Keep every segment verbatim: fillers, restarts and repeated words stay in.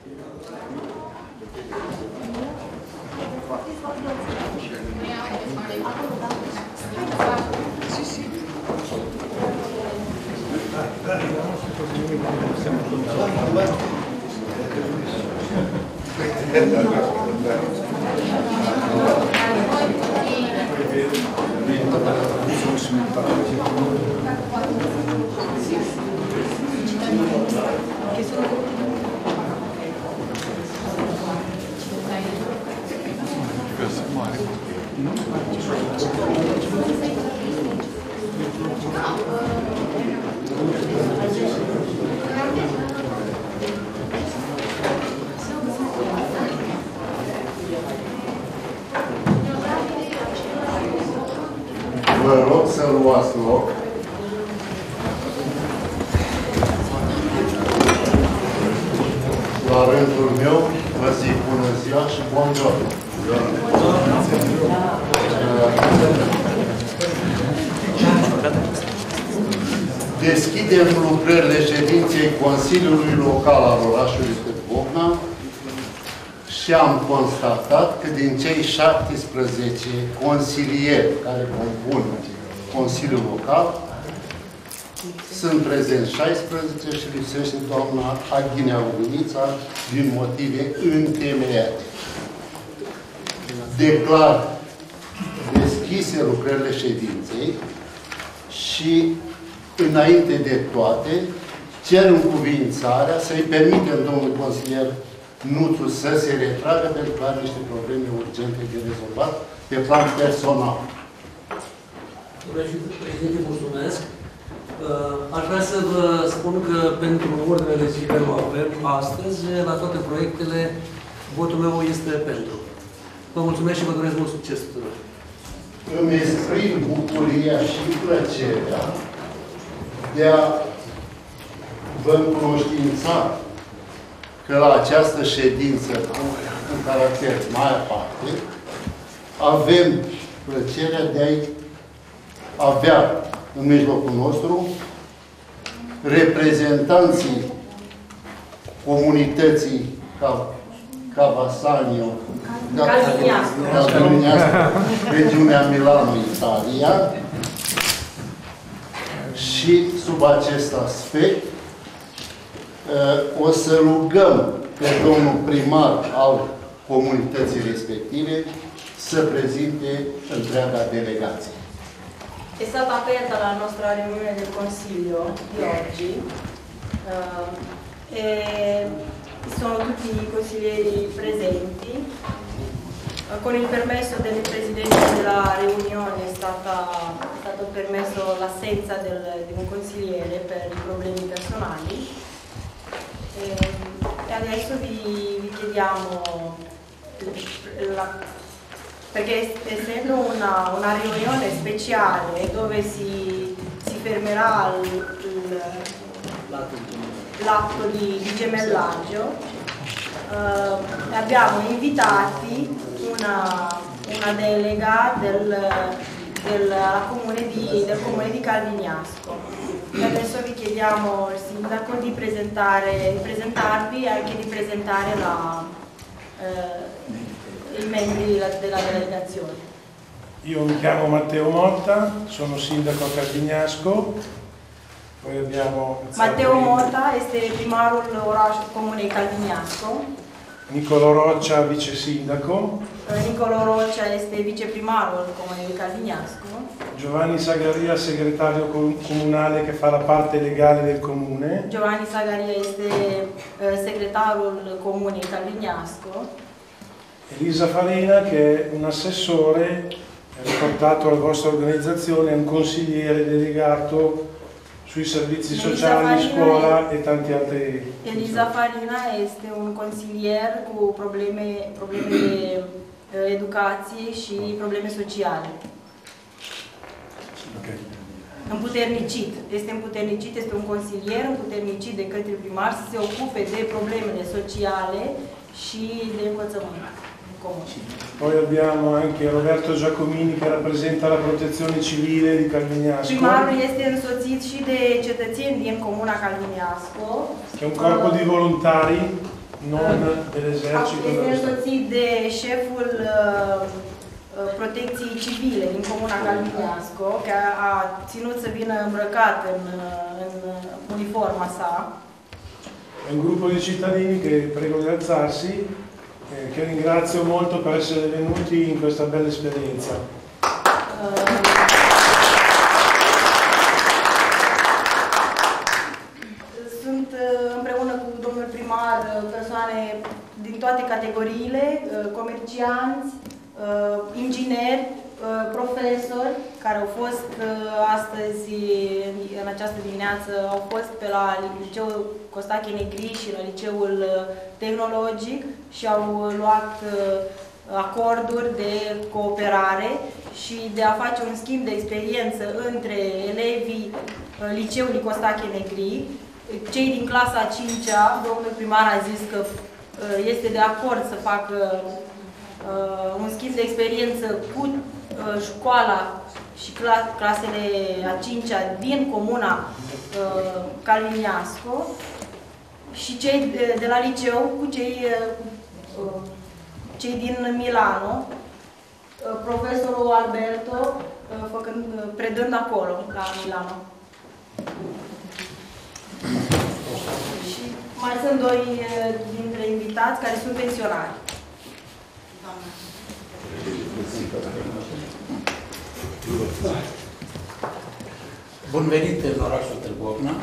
Vă rog să luați loc. La rândul meu, vă zic bună ziua și buongiorno. Deschidem lucrările ședinței Consiliului Local al orașului Târgovna și am constatat că din cei șaptesprezece consilieri care compun Consiliul Local sunt prezenți șaisprezece și lipsește doamna Aghinea Ugânița din motive întemeiate. Declar deschise lucrările ședinței și, înainte de toate, cer încuvințarea să-i permitem domnului consilier Nuțu să se retragă pentru că are niște probleme urgente de rezolvat pe plan personal. Domnule președinte, mulțumesc. Aș vrea să vă spun că pentru ordinea de zi care o avem astăzi, la toate proiectele, votul meu este pentru. Vă mulțumesc și vă doresc mult succes tuturor. Îmi exprim bucuria și plăcerea de a vă încunoștința că la această ședință în caracter mai aparte avem plăcerea de a-i avea în mijlocul nostru reprezentanții comunității Cavasanio, Calviniasco, regiunea Milano, Italia, și sub acest aspect o să rugăm pe domnul primar al comunității respective să prezinte întreaga delegație. È stata aperta la nostra riunione del Consiglio di oggi uh, e sono tutti i consiglieri presenti. Uh, con il permesso del Presidente della riunione è, stata, è stato permesso l'assenza di un consigliere per i problemi personali. E, e adesso vi, vi chiediamo la, perché essendo una, una riunione speciale dove si, si fermerà l'atto di, di gemellaggio, eh, abbiamo invitati una, una delega del, del, comune di, del comune di Calviniasco. E adesso vi chiediamo il sindaco di, presentare, di presentarvi e anche di presentare la, eh, i membri della, della delegazione. Io mi chiamo Matteo Motta, sono sindaco a Calviniasco. Poi abbiamo Matteo Motta este primarul orașului comunei Calviniasco. Nicolo Roccia, vice sindaco. Nicolo Roccia este viceprimarul comunei Calviniasco. Giovanni Sagaria, segretario comunale che fa la parte legale del comune. Giovanni Sagaria este segretarul comunei Calviniasco. Elisa Farina, che è un assessore riportato alla vostra organizzazione, è un consigliere delegato sui servizi sociali, scuola e tanti altri. Elisa Farina este un consilier cu probleme, probleme de educație și probleme sociale. Okay. Împuternicit. Este împuternicit, este un consilier împuternicit de către primar să se ocupe de problemele sociale și de învățământ comun. Poi abbiamo anche Roberto Giacomini che rappresenta la protezione civile di Calviniasco. Primarul este însoțit și de cetățeni din comuna Calviniasco. Che è un corpo di volontari. non dell'esercito. Este însoțit de șeful uh, protecției civile din Comuna Calvineasco, care a ținut să vină îmbrăcat în, în uniforma sa. È un gruppo di cittadini che prego di alzarsi, eh, che ringrazio molto per essere venuti in questa bella esperienza. Uh, Sunt împreună cu domnul primar persoane din toate categoriile, comercianți, ingineri, profesori care au fost astăzi, în această dimineață, au fost pe la Liceul Costache Negri și la Liceul Tehnologic și au luat acorduri de cooperare și de a face un schimb de experiență între elevii Liceului Costache Negri. Cei din clasa a cincea, domnul primar a zis că este de acord să facă un schimb de experiență cu școala și clasele a cincea din Comuna Calvineasco și cei de la liceu cu cei, cei din Milano, profesorul Alberto făcând, predând acolo, la Milano. Și mai sunt doi dintre invitați care sunt pensionari. Bun venit în orașul Târgovna.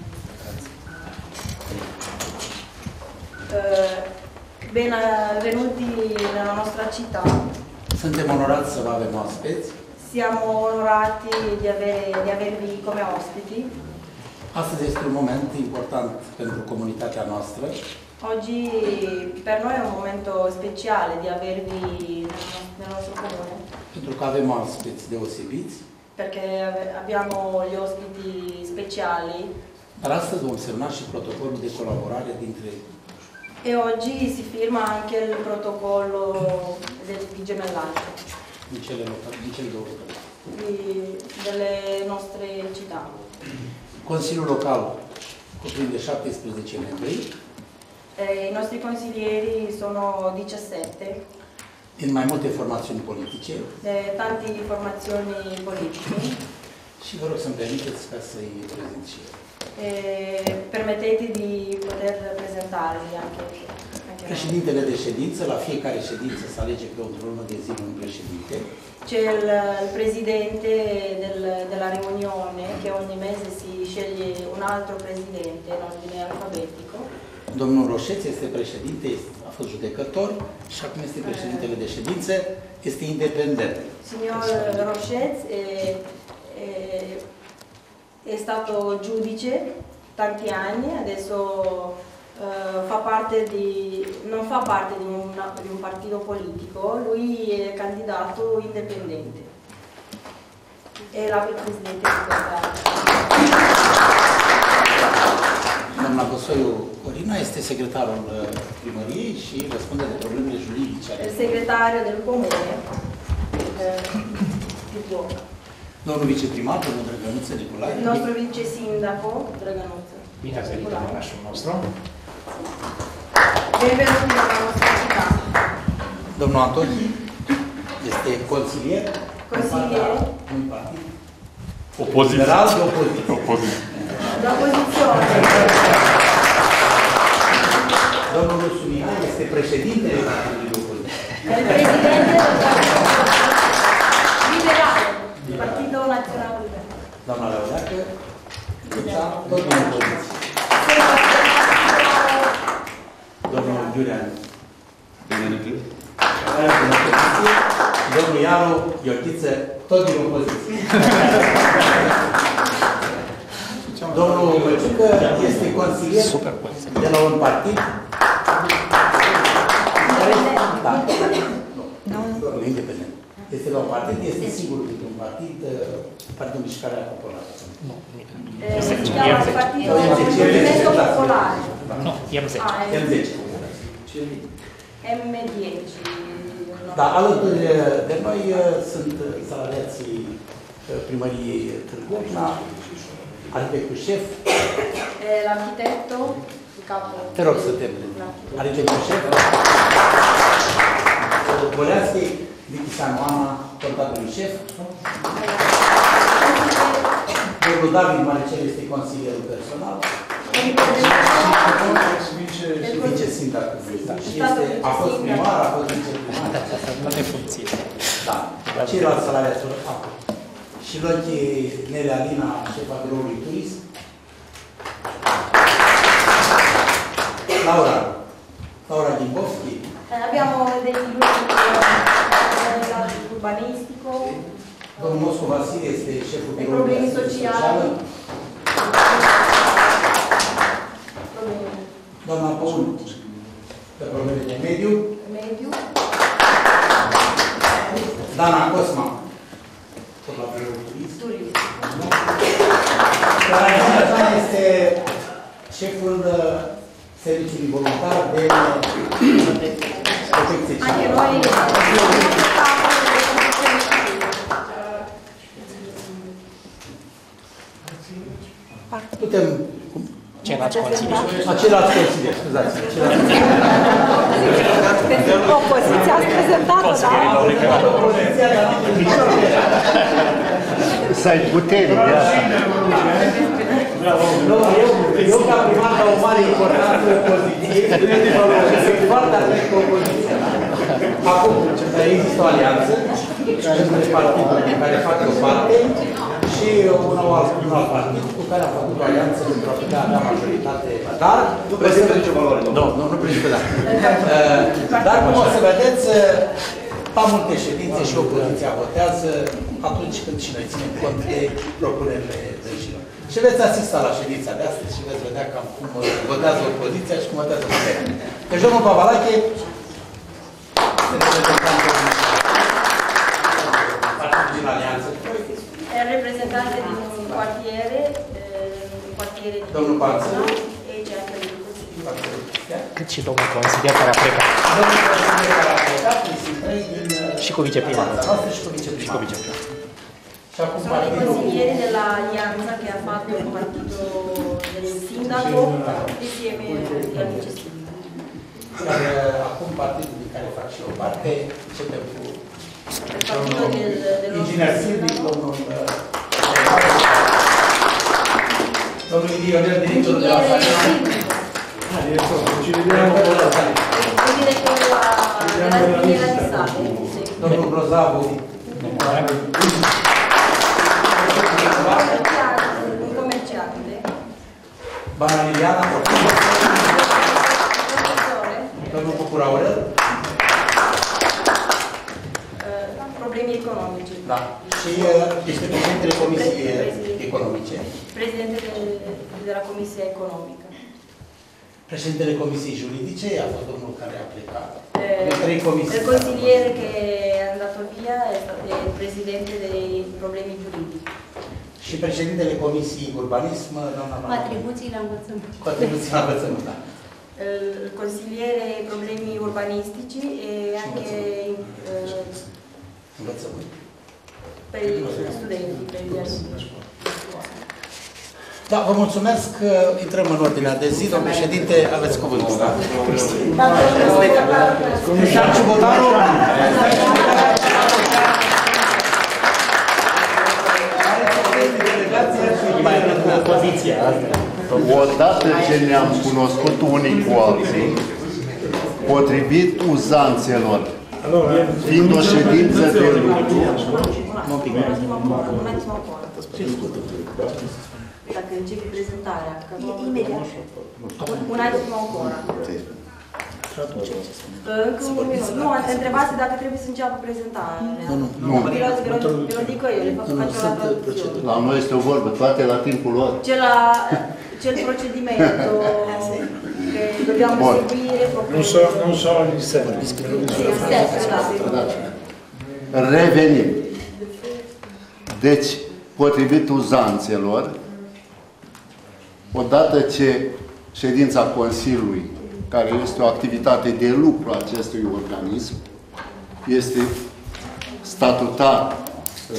Benvenuti nella nostra città. Suntem onorați să vă avem oaspeți. Siamo onorati di, avere, di avervi come ospiti. Astăzi este un moment important pentru comunitatea noastră. Oggi per noi è un momento speciale di avervi nel nostro comune. Pentru că avem oaspeți deosebiți. Perché abbiamo gli ospiti speciali. Dar astăzi vom semna și protocolul de colaborare dintre E oggi si firma anche il protocollo del, di gemellaggio. Din cele, din cele două localități. Delle nostre città. Consiliul local cuprinde șaptesprezece membri. Eh, I nostri consiglieri sono diciassette. Din mai multe formațiuni politice. De tante formazioni politiche. Și vă rog să-mi permiteți ca să-i prezint și eu. Eh, permettete di poter presentarvi anche, anche Președintele de ședință, la fiecare ședință se alege pe o lună de zi un președinte. C'è il, il presidente del, della riunione che ogni mese si sceglie un altro presidente in ordine alfabetico. Domnul Roșeț este președinte, a fost judecător și acum este președintele de ședință, este independent. Signor Roșeț è, è, è stato giudice tanti anni, adesso uh, fa parte di, non fa parte di un, di un partito politico, lui è candidato indipendente. È la presidente di questa. Doamna Băsoiu Corina este secretarul primăriei și răspunde de problemele juridice. Il segretario del comune eh, di Buoca. Domnul viceprimar, domnul Drăgănuță Nicolae. Il nostro vice sindaco, Drăgănuță. Bine ați venit în orașul nostru. Benvenuti nella nostra città. Domnul Antoni este consilier. Consiliere. Un partid. Opoziție. Liberal de opoziție. Opoziție. La posizione. Domnul Rusu Mihai este președintele partidului de opoziție. Il presidente del liberale, Partito Nazionale Liberale. Doamna Lăudeacă, Luța, tot din opoziție. Domnul Giulian. Domnul Iaru Iorghiță, tot din opoziție. Domnul Măciucă este consilier de la un partid care da, nu, independent. Este la un partid, este sigur că un partid, Partidul Mișcarea Populară. Nu, Si chiama Partito Movimento Popolare. nu, M zece. M zece. M zece. Da, alături de noi sunt salariații primăriei Târgovna, arhitectul șef, L'architetto, Te rog să te prezint. Alegem șef. Boleaschi, Lichișanu Ana, contabilul șef. Domnul David Maricel este consilierul personal. Vice-sindac. A fost primar, a fost viceprimar. Toate funcții. Da. Ceilalți salariați acolo. Și Lochi Nelea Alina, șefa biroului turism. Laura. Laura Gimbovski. Abbiamo dei gruppi urbanistico. Domnul Mosco Vasile este șeful biroului problemi sociali. Doamna Paul, pe probleme de mediu. Mediu. Dana Cosma, tot la biroul turism. Doamna este șeful serviciului voluntar de protecție civilă. Anche noi putem... Ceilalți consilieri. Ceilalți consilieri, scuzați. Opoziția ați prezentat-o, da? Opoziția, dar Să ai putere, de asta. Eu, ca primar, ca o mare importanță opoziție, sunt foarte atent cu opoziția. Acum, există o alianță între partidul din care fac o parte și un alt partid cu care am făcut o alianță pentru a putea avea majoritate. Dar nu prezintă nicio valoare. Nu, nu, nu prezintă, da. Dar, cum o să vedeți, la multe ședințe și opoziția votează atunci când și noi ținem cont de propunerile dânșilor. Și veți asista la ședința de astăzi și veți vedea cam cum votează opoziția și cum votează puterea. Deci, domnul Pavalache, din alianță. Reprezentante din quartiere, quartiere di Domnul Panță. Cât și domnul consilier care a plecat. Domnul consilier care a plecat, sunt trei din... Și cu viceprimarul. Și cu viceprimarul. Și acum sono dei consiglieri dell'alleanza che ha fatto il partito del sindaco insieme agli amici sindaci. Care acum partidul din care fac și o parte, începem cu inginer Silvic, domnul domnul Lionel, directorul de la Salina. Domnul Grozavu. Un commerciante. Bana Liliana. Domnul Bucur Aurel. Problemi economici. Da. Și este președintele Comisiei Economice. Președintele de la Comisia Economică. Președintele Comisiei Juridice a fost domnul care a plecat. Eh, trei comisii. Il consigliere che è andato via è stato il presidente dei problemi giuridici. Și președintele Comisiei Urbanism, doamna Manu. Atribuții la învățământ. Contribuții la învățământ, da. Il consigliere problemi urbanistici e anche eh, Învățământ. per gli studenti, per gli alunni. Da, vă mulțumesc. Intrăm în ordinea de zi. Domnul președinte, aveți cuvântul. Da? Și votarul. Opoziția. Odată ce ne-am cunoscut unii cu alții, potrivit uzanțelor, fiind o ședință de lucru, Un attimo ancora. Dacă începi prezentarea, că imediat. Un attimo ancora. Încă un minut. Nu, întrebați dacă trebuie să înceapă prezentarea. Nu, nu. Vi lo dico io, le faccio la traduzione. La noi este o vorbă, toate la timpul lor. C'è la c'è il procedimento che dobbiamo Buon. seguire proprio. Non so, non so gli servi. Revenim. Deci, potrivit uzanțelor, odată ce ședința Consiliului, care este o activitate de lucru a acestui organism, este statutar uh,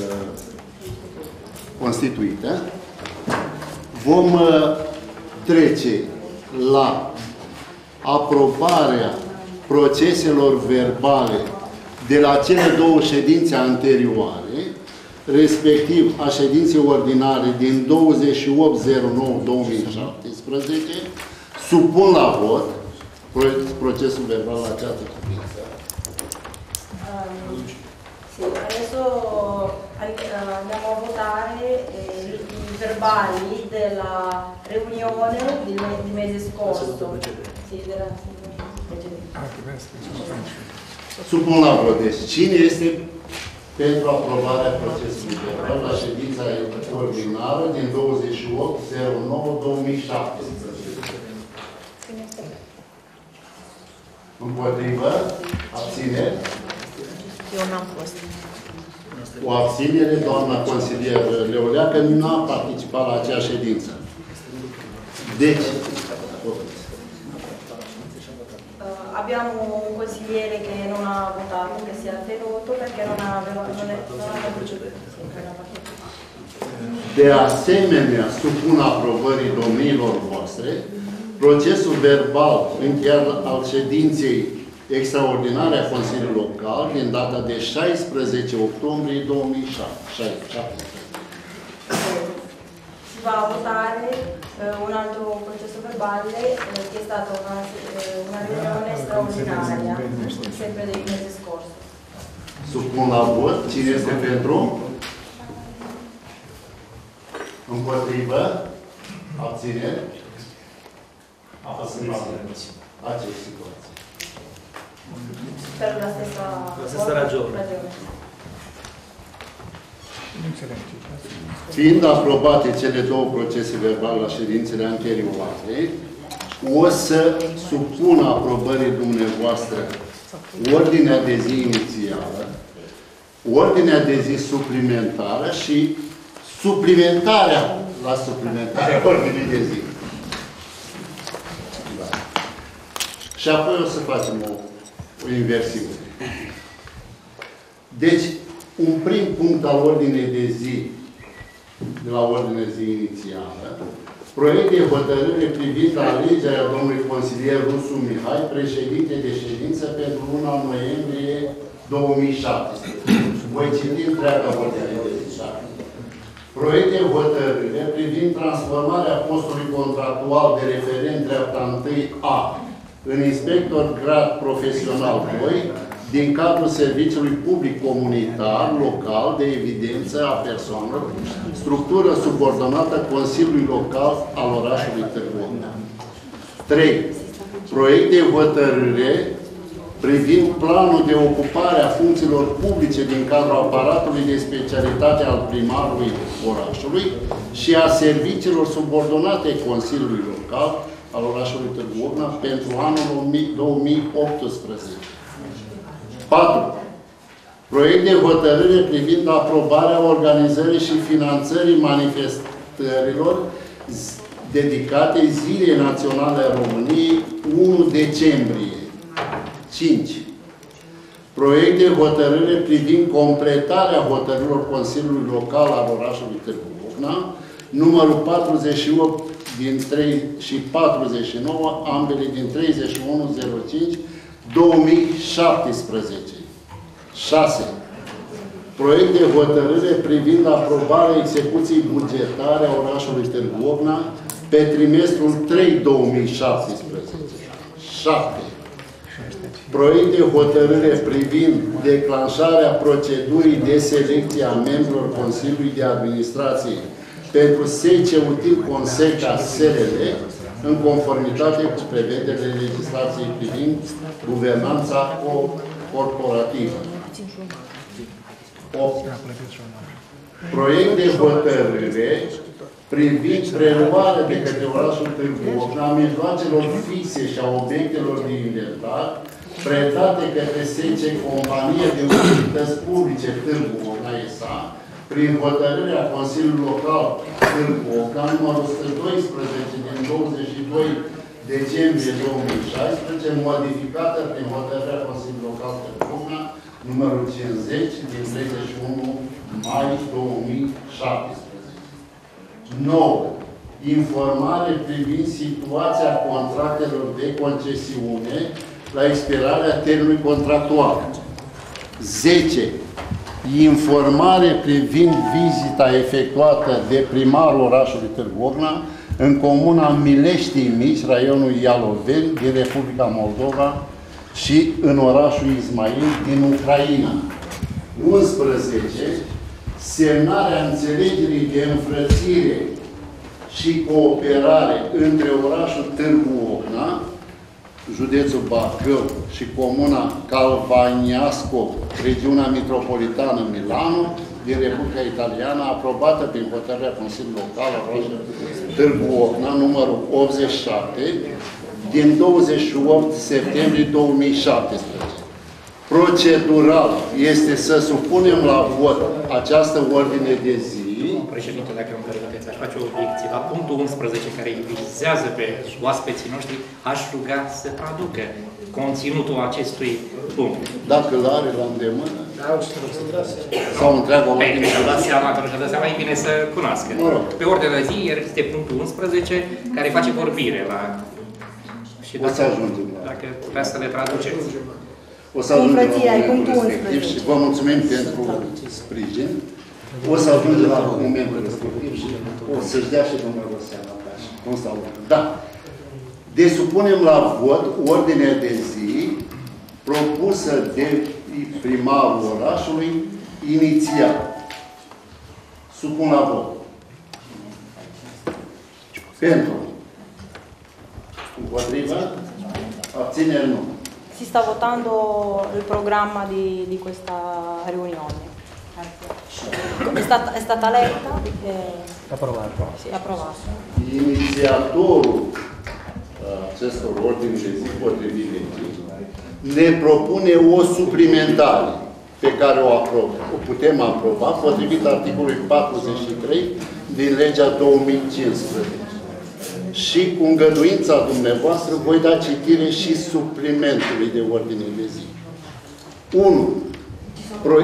constituită, vom uh, trece la aprobarea proceselor verbale de la cele două ședințe anterioare, respectiv a ședinței ordinare din douăzeci și opt zero nouă două mii șaptesprezece, supun la vot procesul verbal la această cuvință. Um, sì, adesso andiamo a votare eh, i verbali della riunione di, di mese scorso. Sì, della Supun la vot. Deci, cine este pentru aprobarea procesului verbal la ședința ordinară din douăzeci și opt zero nouă două mii șaptesprezece? Împotrivă? Abțineri? Eu n-am fost. O abținere, doamna consilier Leoleacă nu a participat la acea ședință. Deci, abbiamo un consigliere che non ha votato, che si è attenuto perché non aveva non è, non ha de asemenea, supun aprobării domniilor voastre procesul verbal încheiat al ședinței extraordinare a Consiliului Local din data de șaisprezece octombrie două mii șaptesprezece. Si va a votare eh, un altro processo verbale eh, che è stata una, eh, una riunione straordinaria, sempre del mese scorso. Supun la vot. Cine este pentru? Împotrivă? Abțineri? Aceeași situație. Per la stessa, la stessa ragione. ragione. Fiind aprobate cele două procese verbale la ședințele anterioare, o să supun aprobării dumneavoastră ordinea de zi inițială, ordinea de zi suplimentară și suplimentarea la suplimentarea ordinii de zi. Da. Și apoi o să facem o, o inversiune. Deci, un prim punct al ordinei de zi, de la ordinea de zi inițială, proiect de hotărâre privind alegerea domnului consilier Rusu Mihai, președinte de ședință pentru luna noiembrie două mii șaptesprezece. Voi citi întreaga ordine de zi. Proiect de hotărâre privind transformarea postului contractual de referent dreapta întâi A în inspector grad profesional doi din cadrul serviciului public comunitar local de evidență a persoanelor, structură subordonată Consiliului Local al orașului Târgu Mureș. trei. Proiect de hotărâre privind planul de ocupare a funcțiilor publice din cadrul aparatului de specialitate al primarului orașului și a serviciilor subordonate Consiliului Local al orașului Târgu Mureș pentru anul două mii optsprezece. patru. Proiect de hotărâre privind aprobarea organizării și finanțării manifestărilor dedicate Zilei Naționale a României unu decembrie. cinci. Proiect de hotărâre privind completarea hotărârilor Consiliului Local al orașului Târgu Mureș, numărul patruzeci și opt din trei și patruzeci și nouă, ambele din treizeci și unu zero cinci două mii șaptesprezece. șase. Proiect de hotărâre privind aprobarea execuției bugetare a orașului Târgu Mureș pe trimestrul trei două mii șaptesprezece. șapte. Proiect de hotărâre privind declanșarea procedurii de selecție a membrilor Consiliului de Administrație pentru S C Util Conseca S R L în conformitate cu prevederile legislației privind guvernanța corporativă. opt. Proiect de hotărâre privind preluarea de către orașul Târgu Mureș a mijloacelor fixe și a obiectelor de inventar predate către S C Compania de Utilități Publice Târgu Mureș S A prin hotărârea Consiliului Local Târgu Mureș numărul o sută doisprezece din douăzeci și doi decembrie două mii șaisprezece, modificată prin hotărârea Consiliului Local Târgu Mureș numărul cincizeci din treizeci și unu mai două mii șaptesprezece. nouă. informare privind situația contractelor de concesiune la expirarea termenului contractual. zece. Informare privind vizita efectuată de primarul orașului Târgu Ocna în comuna Mileștii Mici, raionul Ialoveni, din Republica Moldova și în orașul Ismail din Ucraina. unsprezece. Semnarea înțelegerii de înfrățire și cooperare între orașul Târgu Ocna, județul Bacău și comuna Calvaniasco, regiunea metropolitană Milano, din Republica Italiană, aprobată prin hotărârea Consiliului Local al orașului Târgu Ocna, numărul optzeci și șapte, din douăzeci și opt septembrie două mii șaptesprezece. Procedural este să supunem la vot această ordine de zi. Președinte, dacă îmi permiteți, aș face o obiecție. La punctul unsprezece, care îi vizează pe oaspeții noștri, aș ruga să traducă conținutul acestui punct. Dacă îl are la îndemână, sau întreagă o ordine. Și-a dat seama, că și-a dat seama, e bine să cunoască. Mă rog. Pe ordinea de zi este punctul unsprezece, care face vorbire la... Și o să ajungem la... Dacă vrea să le traduceți. O să ajungem la momentul respectiv și vă mulțumim pentru sprijin. O să ajungem la momentul respectiv și o să-și dea și domnul seama. Cum stau? Da. Deci supunem la vot ordinea de zi propusă de primarul orașului inițial. Supun la vot. Pentru. Împotriva? Abținere nu. Si sta votando il programma di, di questa riunione. È stata, è stata letta e Approvato. sì, approvata. Inițiatorul acestor ordini de zi potrivit legii ne propune o suplimentare pe care o, aprob, o putem aproba potrivit articolului patruzeci și trei din legea două mii cincisprezece. Și cu îngăduința dumneavoastră voi da citire și suplimentului de ordine de zi. unu. Pro...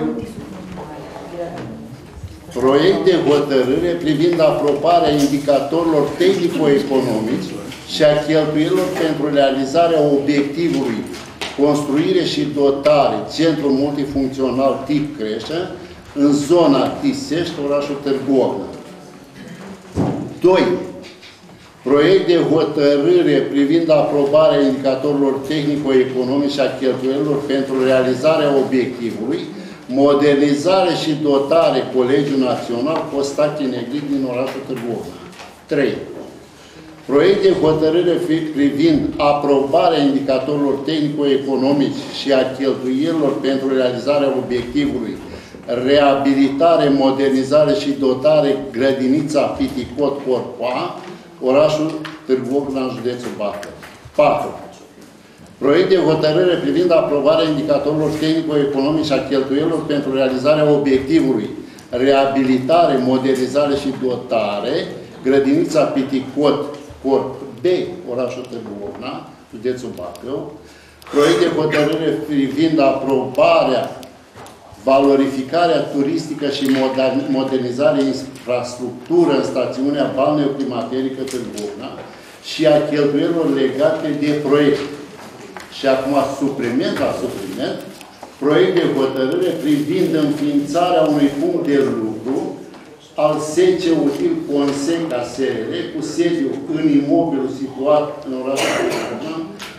Proiect de hotărâre privind aprobarea indicatorilor tehnico-economici și a cheltuielilor pentru realizarea obiectivului construire și dotare centru multifuncțional tip creșă în zona Tisești, orașul Târgu Ocna. doi. Proiect de hotărâre privind aprobarea indicatorilor tehnico-economici și a cheltuielilor pentru realizarea obiectivului, modernizare și dotare Colegiul Național Costache Negri din orașul Târgu Ocna. trei. Proiect de hotărâre privind aprobarea indicatorilor tehnico-economici și a cheltuielilor pentru realizarea obiectivului, reabilitare, modernizare și dotare Grădinița Piticot Corpoa, orașul Târgu Ocna, în județul Bacău. patru. Proiect de hotărâre privind aprobarea indicatorilor tehnico-economici și a cheltuielilor pentru realizarea obiectivului, reabilitare, modernizare și dotare, Grădinița Piticot Corp B, orașul Târgu Ocna, județul Bacău. Proiect de hotărâre privind aprobarea, valorificarea turistică și modernizarea infrastructură în stațiunea balneoclimaterică Târgu Ocna și a cheltuielilor legate de proiect. Și acum supliment la supliment, proiect de hotărâre privind înființarea unui punct de lucru al S C Util Conseca S R L cu sediu în imobilul situat în orașul Târgu Ocna,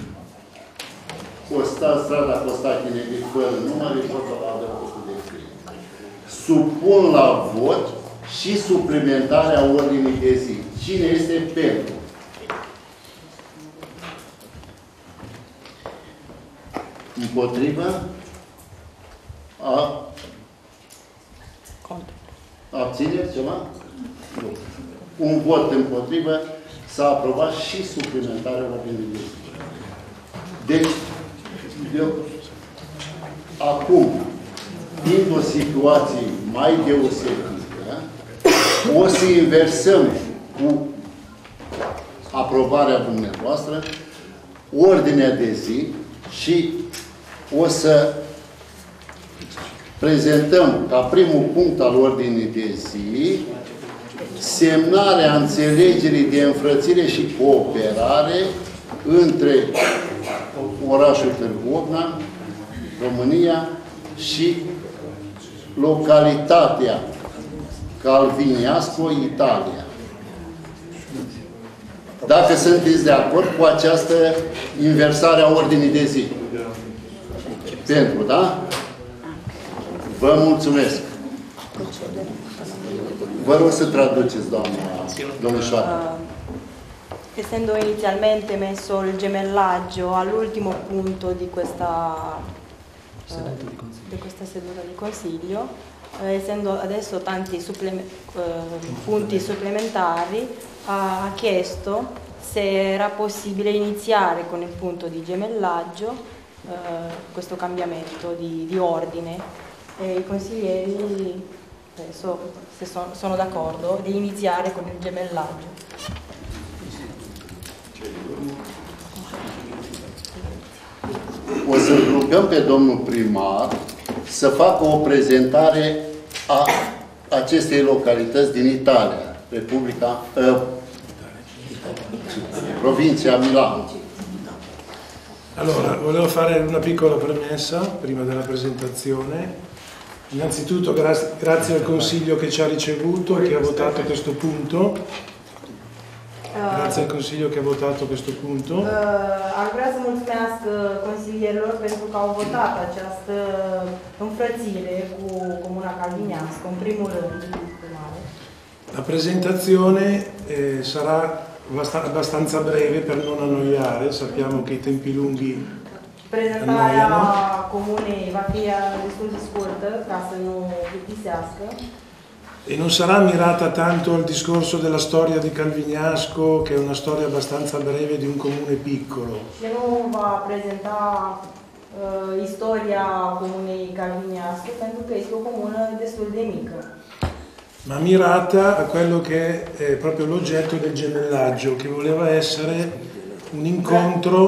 Costa, strada Costache Negri, fără număr, și fotografă de scrie. Supun la vot și suplimentarea ordinii de zi. Cine este pentru? Împotrivă? A? Abțineți ceva? Nu. Un vot împotrivă, s-a aprobat și suplimentarea ordinii de zi. Deci, eu, acum, fiind o situație mai deosebită, o să inversăm cu aprobarea dumneavoastră ordinea de zi și o să prezentăm ca primul punct al ordinii de zi semnarea înțelegerii de înfrățire și cooperare între orașul Târgu Ocna, România, și localitatea Calviniasco, Italia. Dacă sunteți de acord cu această inversare a ordinii de zi. Pentru, da? Vă mulțumesc. Vă rog să traduceți, doamna, domnișoară. Essendo inizialmente messo il gemellaggio all'ultimo punto di questa, uh, di questa seduta di consiglio, eh, essendo adesso tanti suppleme, uh, punti supplementari, ha chiesto se era possibile iniziare con il punto di gemellaggio uh, questo cambiamento di, di ordine. E i consiglieri adesso se sono, sono d'accordo di iniziare con il gemellaggio. O să rugăm pe domnul primar să facă o prezentare a acestei localități din Italia, Republica, uh, provincia Milano. Allora, volevo fare una piccola premessa prima della presentazione. Innanzitutto gra grazie al Consiglio che ci ha ricevuto e che ha votato questo punto. Grazie al Consiglio che ha votato questo punto. Uh, ar vrea să mulțumesc consilierilor pentru că au votat această înfrățire cu Comuna Calviniasco, în primul rând. La presentazione eh, sarà abbastanza breve per non annoiare, sappiamo che i tempi lunghi Prezentarea comunei va fi destul de scurtă ca să nu plictisească. E non sarà mirata tanto al discorso della storia di Calviniasco, che è una storia abbastanza breve di un comune piccolo. Și nu va prezenta uh, istoria comunei Calviniasco, pentru că este o comună destul de mică. Ma mirata a quello che è proprio l'oggetto del gemellaggio, che voleva essere un incontro.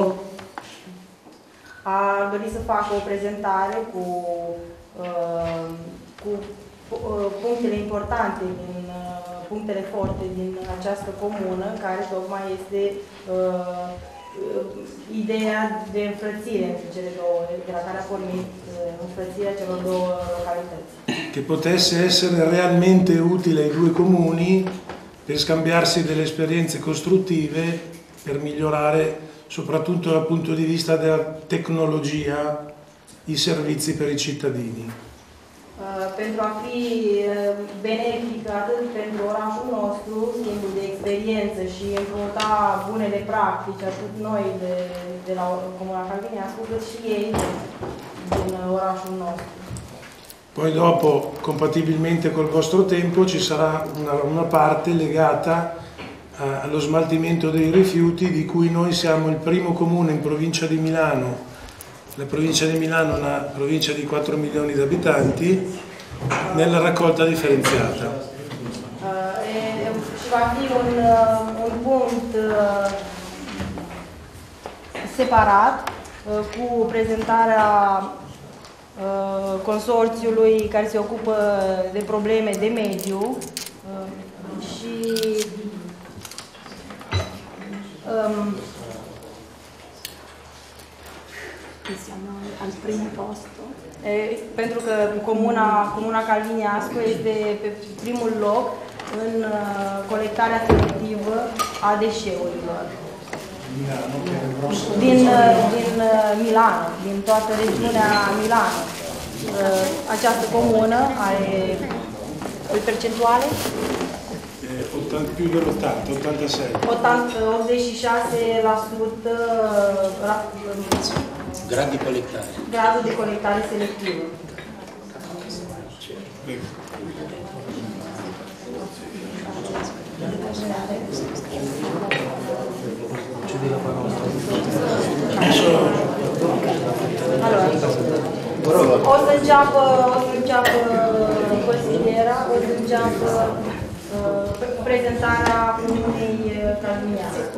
A dorit să facă o prezentare cu, uh, cu punctele importante, din punctele forte din această comună, care tocmai este uh, ideea de înfrățire între cele două, de la care a pornit uh, înfrățirea celor două localități. Che potesse essere realmente utile ai due comuni per scambiarsi delle esperienze costruttive per migliorare, soprattutto dal punto di vista della tecnologia, i servizi per i cittadini. Pentru a fi benefic atât pentru orașul nostru, schimbul de experiență și împrumuta bunele practici, atât noi de, de la Comuna Calviniasco, cât și ei din orașul nostru. Poi dopo, compatibilmente col vostro tempo, ci sarà una, una parte legata a, allo smaltimento dei rifiuti, di cui noi siamo il primo comune in provincia di Milano. La provincia di Milano è una provincia di quattro milioni di abitanti nella raccolta differenziata. Uh, e, și va fi un, un punct uh, separat uh, cu prezentarea uh, consorțiului care se ocupă de probleme de mediu uh, și um, siamo al primo posto. E, pentru că comuna, comuna Calviniasco este pe primul loc în uh, colectarea selectivă a deșeurilor. Din, uh, din uh, Milano, din toată regiunea Milano. Uh, această comună are il percentuale? Più dell'ottanta, ottantasei. optzeci și șase la sută Grad di colectare. Gradul de colectare selectivă. Allora, o să înceapă, o să înceapă consiliera, o să înceapă uh, prezentarea comunei Calviniasco.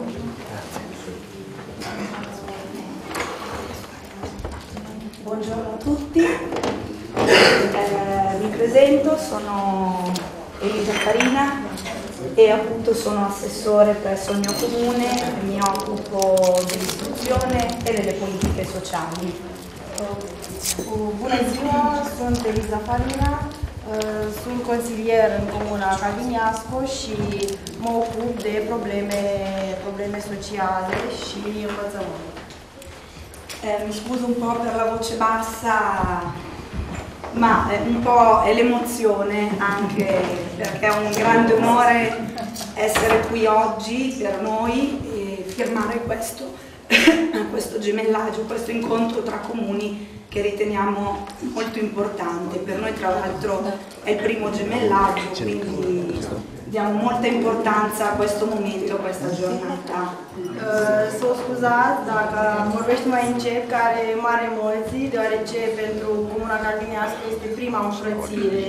Buongiorno a tutti, eh, mi presento, sono Elisa Farina, e appunto sono assessore presso il mio comune, mi occupo dell'istruzione e delle politiche sociali. Bună ziua, sunt Eliza Farina, sunt consilier în Comuna Calviniasco și mă ocup de probleme, probleme sociale și învățământ. Eh, mi scuso un po' per la voce bassa, ma eh, un po' è l'emozione anche perché è un grande onore essere qui oggi per noi e firmare questo, questo gemellaggio, questo incontro tra comuni che riteniamo molto importante. Per noi tra l'altro è il primo gemellaggio, quindi diamo molta importanza a questo momento, a questa giornata. Să o scuzați dacă vorbești mai încet, că are mari emoții, deoarece pentru Comuna Calviniasco este prima înfrățire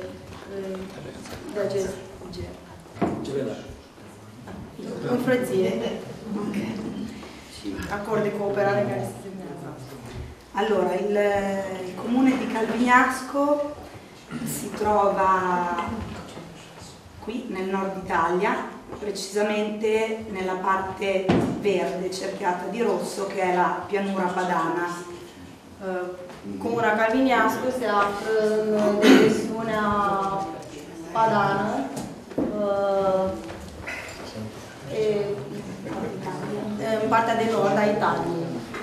de acest gen. Înfrățire. Ok. Și acord de cooperare care se semnează. Allora, il, il comune di Calviniasco si trova qui nel nord Italia, precisamente nella parte verde cerchiata di rosso che è la pianura padana. Comuna Calviniasco se află în depresiunea padană, în partea de nord a Italiei,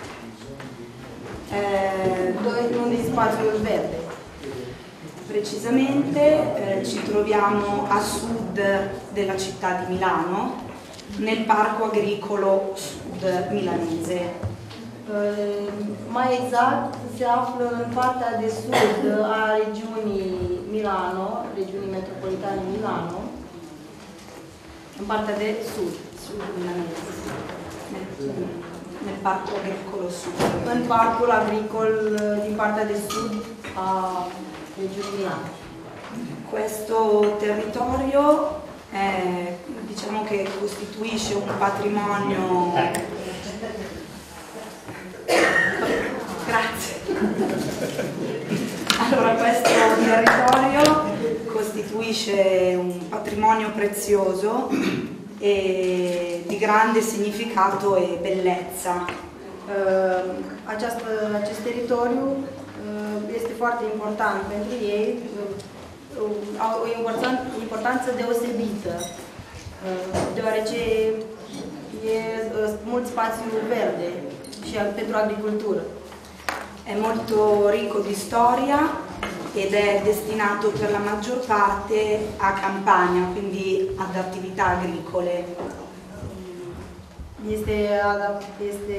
unde è spazio verde. Precisamente eh, ci troviamo a sud della città di Milano, nel parco agricolo sud milanese. Uh, mai exact, se află în partea de sud a regiunii Milano, regiunii metropolitane Milano, în partea de sud, sud milanese, nel, nel parco agricolo sud. în parcul agricol din partea de sud a regiunii Milano. Questo territorio eh, diciamo che costituisce un patrimonio. Grazie. Allora, questo territorio costituisce un patrimonio prezioso e di grande significato e bellezza. Uh, această, acest teritoriu uh, este foarte important pentru ei, uh, au o importanță deosebită, uh, deoarece e uh, mult spațiu verde și pentru agricoltură. È molto ricco di storia ed è destinato per la maggior parte a campagna, quindi ad attività agricole. Este, este,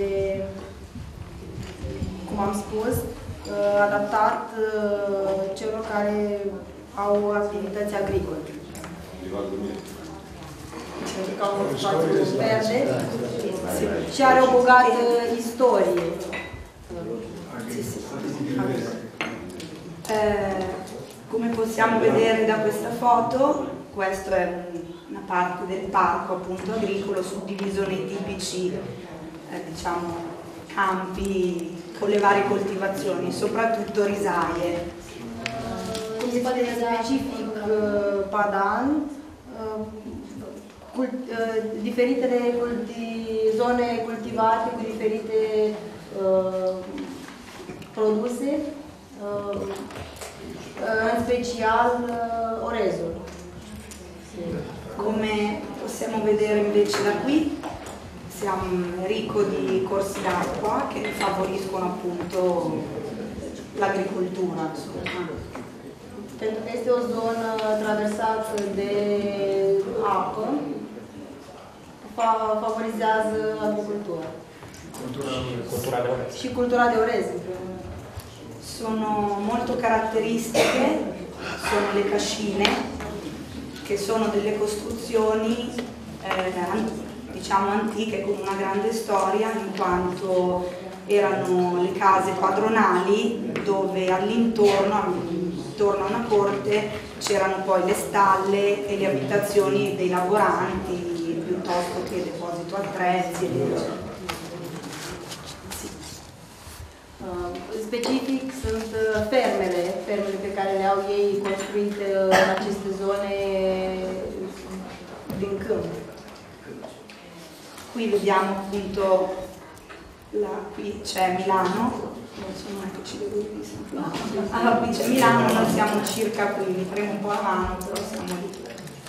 cum am spus, adaptat celor care au activități agricole. Pentru că au un spațiu verde și are o bogată istorie. Sì, sì. Eh, come possiamo vedere da questa foto, questa è una parte del parco appunto agricolo suddiviso nei tipici eh, diciamo campi con le varie coltivazioni, soprattutto risaie. Cum se poate specific padan, cult, diferitele culti, zone cultivate cu diferite uh, produse, uh, în special uh, orezul. Come possiamo vedere invece da qui, siamo ricco di corsi d'acqua che favoriscono appunto l'agricoltura. Pentru că este o zonă traversată de apă, fa favorizează agricultura. Cultura de orez. Și cultura de orez. Sono molto caratteristiche, sono le cascine, che sono delle costruzioni eh, diciamo antiche con una grande storia, in quanto erano le case padronali dove all'intorno, intorno a una corte, c'erano poi le stalle e le abitazioni dei lavoranti, piuttosto che deposito attrezzi, eccetera. Uh, specific sunt fermele, fermele pe care le au ei construite în aceste zone câmp. Qui vediamo appunto, la, qui c'è Milano, non è che ci devo dire, allora qui c'è Milano, noi siamo circa qui, mi premo un po' la mano, però siamo lì.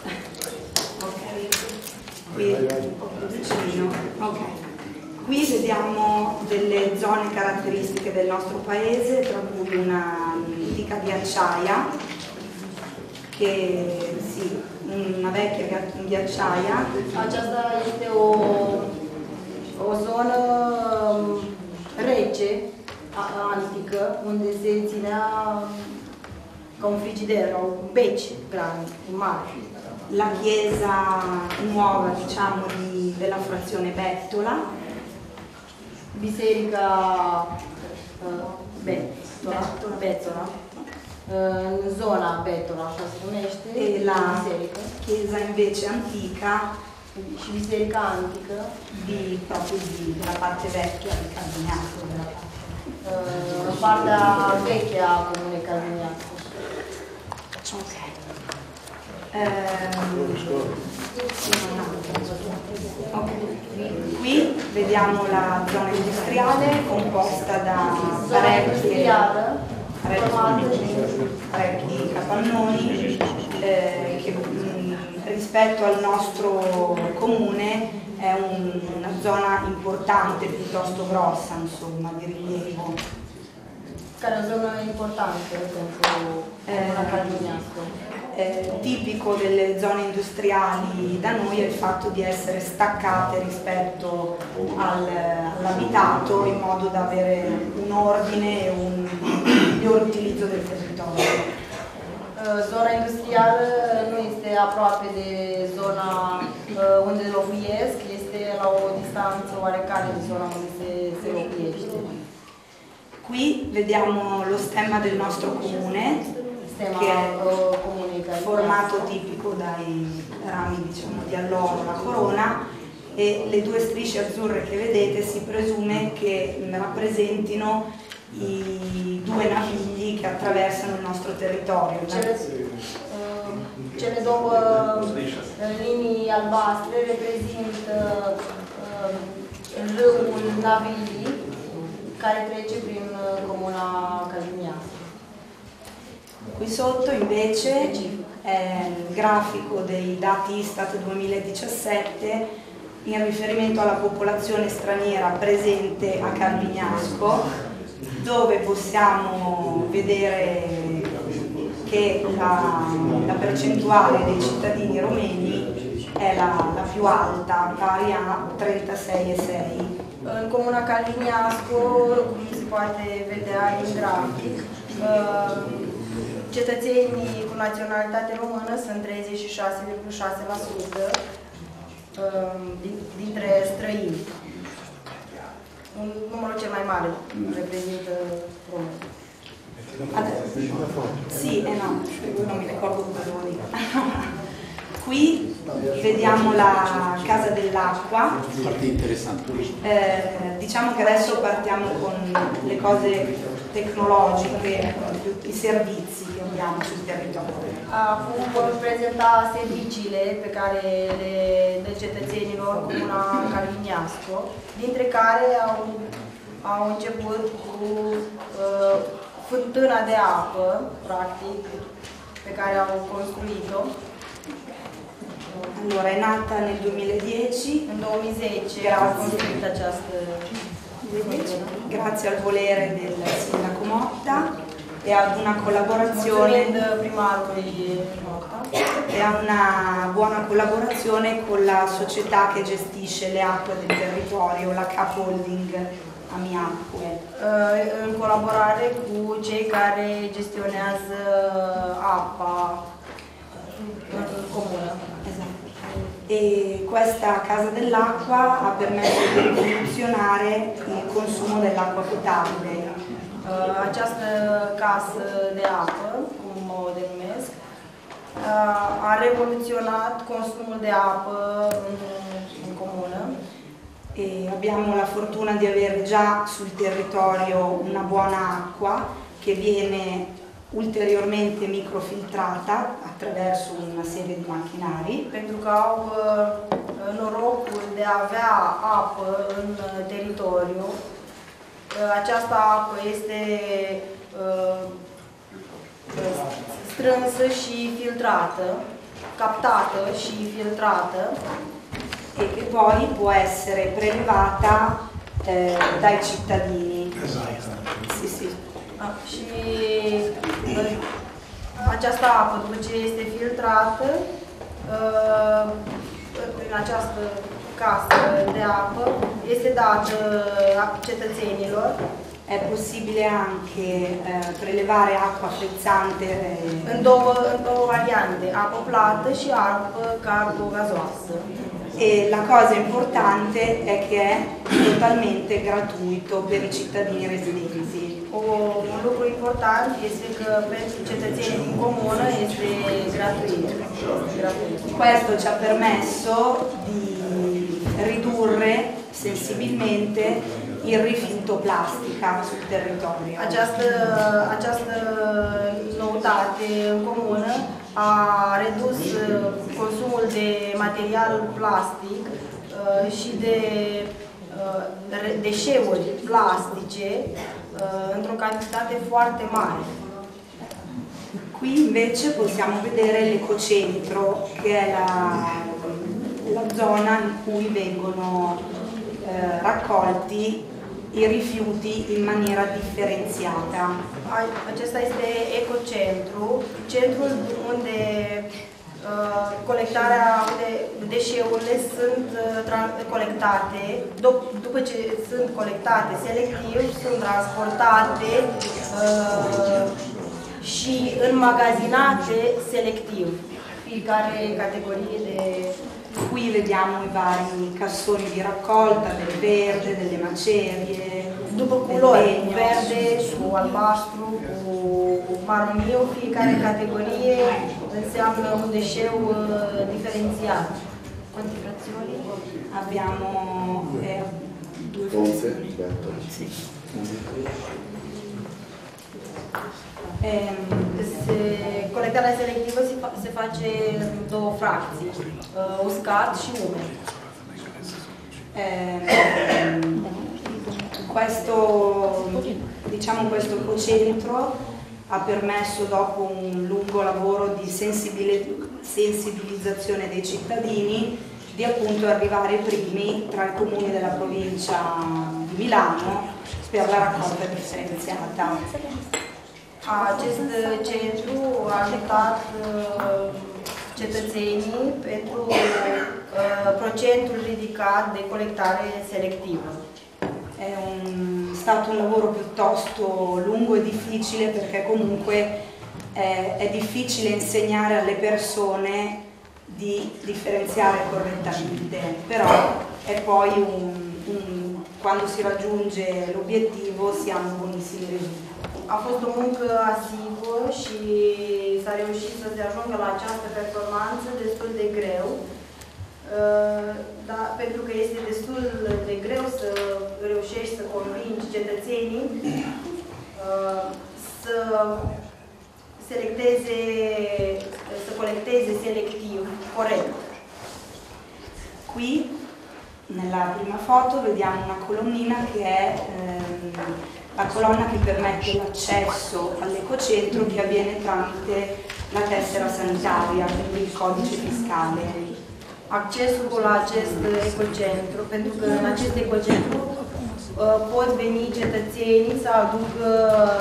Ok, qui un po' più vicino. Ok. Qui vediamo delle zone caratteristiche del nostro paese, tra cui una antica ghiacciaia, che sì, una vecchia ghiacciaia. Aceasta este o, o zonă rece, antică, unde se ținea ca un frigider, o beci grandi, mari. La chiesa nuova, diciamo, di, della frazione Bettola. Biserica uh, Bettola, Bettola, în zona Bettola, așa se numește, e la biserică. Chiesa invece antica și biserica antică di, proprio di, della parte vecchia di Calviniato, della uh, partea veche a comunei Calviniato. Ok. Ehm, okay. Qui vediamo la zona industriale composta da parecchi, parecchi capannoni eh, che mh, rispetto al nostro comune è un, una zona importante, piuttosto grossa, insomma, di rilievo. Care è una zona importante pentru una Calviniasco. Eh, tipico delle zone industriali da noi è il fatto di essere staccate rispetto al, all'abitato in modo da avere un ordine e un miglior utilizzo del territorio. Zona industrială nu este aproape de zona unde locuiesc, este la o distanță oarecare de zona unde se, se locuiește. Qui vediamo lo stemma del nostro comune, che è formato tipico dai rami, diciamo, di alloro, la corona, e le due strisce azzurre che vedete si presume che rappresentino i due navigli che attraversano il nostro territorio. Cele, uh, cele două linii albastre reprezintă uh, râul Navili, care trece prin comuna Calviniasco. Qui sotto invece è il grafico dei dati Istat duemiladiciassette in riferimento alla popolazione straniera presente a Calviniasco, dove possiamo vedere che la, la percentuale dei cittadini romeni è la, la più alta, pari a trentasei virgola sei. În comuna Calviniasco, cum se poate vedea din grafic, cetățenii cu naționalitate română sunt treizeci și șase virgulă șase la sută dintre străini. Un numărul cel mai mare reprezintă români. Sì, eh no, non mi ricordo cosa devo dire. Qui vediamo la Casa dell'Acqua. Eh, diciamo che adesso partiamo con le cose tecnologiche, i servizi che abbiamo sul territorio. Acum vom prezenta serviciile pe care le dă cetățenilor comuna Calviniasco, dintre care au, au început cu uh, fântâna de apă, practic, pe care au construit-o. Allora, è nata nel duemiladieci, în două mii zece grazie, a construit această grazie al volere del sindaco Motta e ad una collaborazione e a una buona collaborazione con la società che gestisce le acque del territorio, la Cap Holding Amiacque. În colaborare cu cei care gestionează apa în comună. Esatto. E questa Casa dell'Acqua ha permesso di rivoluzionare il consumo dell'acqua potabile. Această casă de apă, cum o denumesc, a revoluționat consumul de apă în, în comună. E abbiamo la fortuna di avere già sul territorio una buona acqua che viene ulteriormente microfiltrata attraverso una serie di macchinari. Pentru că au uh, norocul de a avea apă în teritoriu. Uh, această apă este uh, strânsă și filtrată, captată și filtrată. E che poi può essere prelevata eh, dai cittadini. Esatto. Sì, sì. Ah, și uh, această apă, după ce este filtrată, uh, în această casă de apă, este dată cetățenilor. È possibile anche eh, prelevare acqua frizzante. Eh, În două, în două variante, apă plată și apă carbogazoasă. E la cosa importante è che è totalmente gratuito per i cittadini residenti. O, un lucru important este că pentru cetățenii din comună este gratuit. gratuit. Questo ci ha permesso di ridurre sensibilmente il rifiuto plastica sul territorio. Această, această noutate în comună a redus consumul de material plastic uh, și de uh, deșeuri plastice uh, într-o cantitate foarte mare. Qui invece possiamo vedere l'ecocentro, che è la, la zona in cui vengono eh, raccolti i rifiuti in maniera differenziata. Acesta este ecocentru, centrul unde uh, colectarea, unde deșeurile sunt uh, colectate, după ce sunt colectate selectiv, sunt transportate uh, și înmagazinate selectiv. Fiecare categorie de... Qui vediamo i vari cassoni di raccolta del verde, delle macerie, după culori, verde, cu albastru, cu maroniu, fiecare categorie înseamnă un deșeu diferențiat. Quantificazioni? Abbiamo eh, due funzioni. Sì. Ehm, se, colectarea selectivă se, fa, se face în două fracții, uh, uscat și umed. Eh, questo, diciamo, questo ecocentro ha permesso, dopo un lungo lavoro di sensibilizzazione dei cittadini, di appunto arrivare primi tra i comuni della provincia di Milano per la raccolta differenziata. Acest centru a ajutat uh, cetățenii pentru uh, procentul ridicat de colectare selectivă. È un, stato un lavoro piuttosto lungo e difficile, perché comunque è, è difficile insegnare alle persone di differenziare correttamente, però è poi un, un, quando si raggiunge l'obiettivo si hanno buonissimi risultati. A fost o muncă asiduă și s-a reușit să se ajungă la această performanță destul de greu, dar pentru că este destul de greu să reușești să convingi cetățenii să selecteze, să colecteze selectiv, corect. Qui nella prima foto vediamo una colonnina che è ehm, la colonna che permette l'accesso all'ecocentro, che avviene tramite la tessera sanitaria, quindi il codice fiscale. Accesul la acest ecocentru, pentru că în acest ecocentru pot veni cetățenii să aducă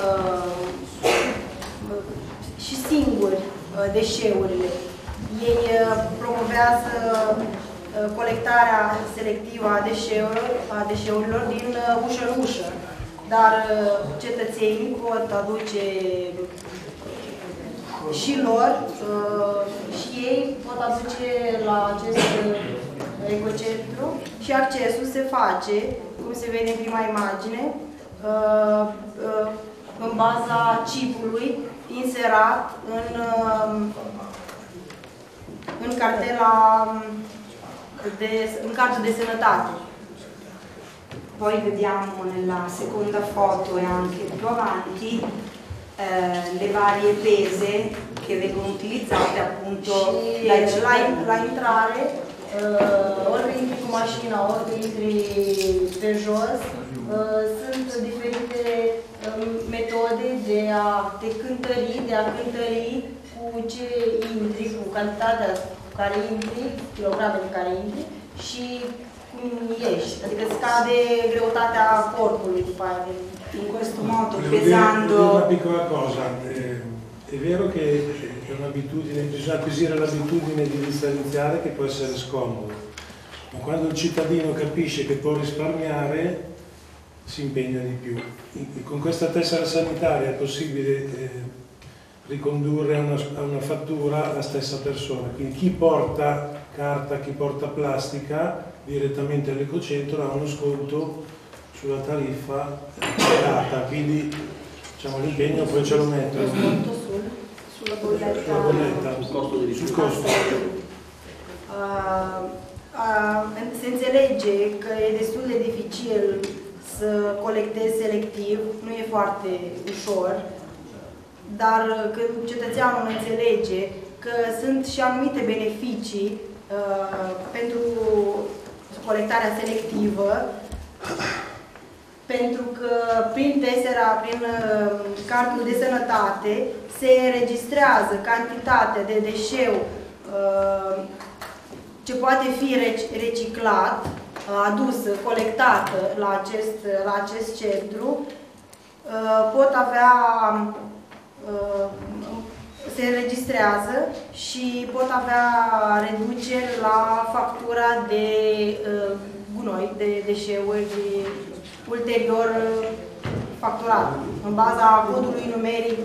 și singuri deșeurile. Ei promovează colectarea selectivă a deșeurilor, a deșeurilor din ușă în ușă. Dar cetățenii pot aduce și lor și ei pot aduce la acest ecocentru și accesul se face, cum se vede în prima imagine, în baza chipului inserat în, în cartela de, în cartea de sănătate. Poi vediamo nella seconda foto e anche più avanti eh, le varie pese che vengono utilizzate appunto Și dai la, cittadini. la intrare, uh, ori intri cu mașina, ori intri pe jos, uh, sunt diferite uh, metode de a te cântări, de a cântări cu ce intri, cu cantitatea cu care intri, kilogramele care intri și cum ieși. Adică scade greutatea corpului după aia. In questo modo, Volevo dire pesando... una piccola cosa, eh, è vero che è un'abitudine, bisogna acquisire l'abitudine di differenziare che può essere scomodo, ma quando il cittadino capisce che può risparmiare si impegna di più. Con questa tessera sanitaria è possibile eh, ricondurre a una, a una fattura la stessa persona, quindi chi porta carta, chi porta plastica direttamente all'ecocentro ha uno sconto sulla tariffa pagata, quindi diciamo l'impegno poi ce lo mettono Sulla bolletta. sulla bolletta, sul costo. Uh, uh, se înțelege că e destul de dificil să colectezi selectiv, nu e foarte ușor, dar când cetățeanul înțelege că sunt și anumite beneficii uh, pentru colectarea selectivă, pentru că prin tesera, prin uh, cardul de sănătate, se înregistrează cantitatea de deșeu uh, ce poate fi reciclat, uh, adusă, colectată la acest, la acest centru, uh, pot avea, uh, se înregistrează și pot avea reduceri la factura de uh, gunoi, de deșeuri ulterior facturat, în baza codului numeric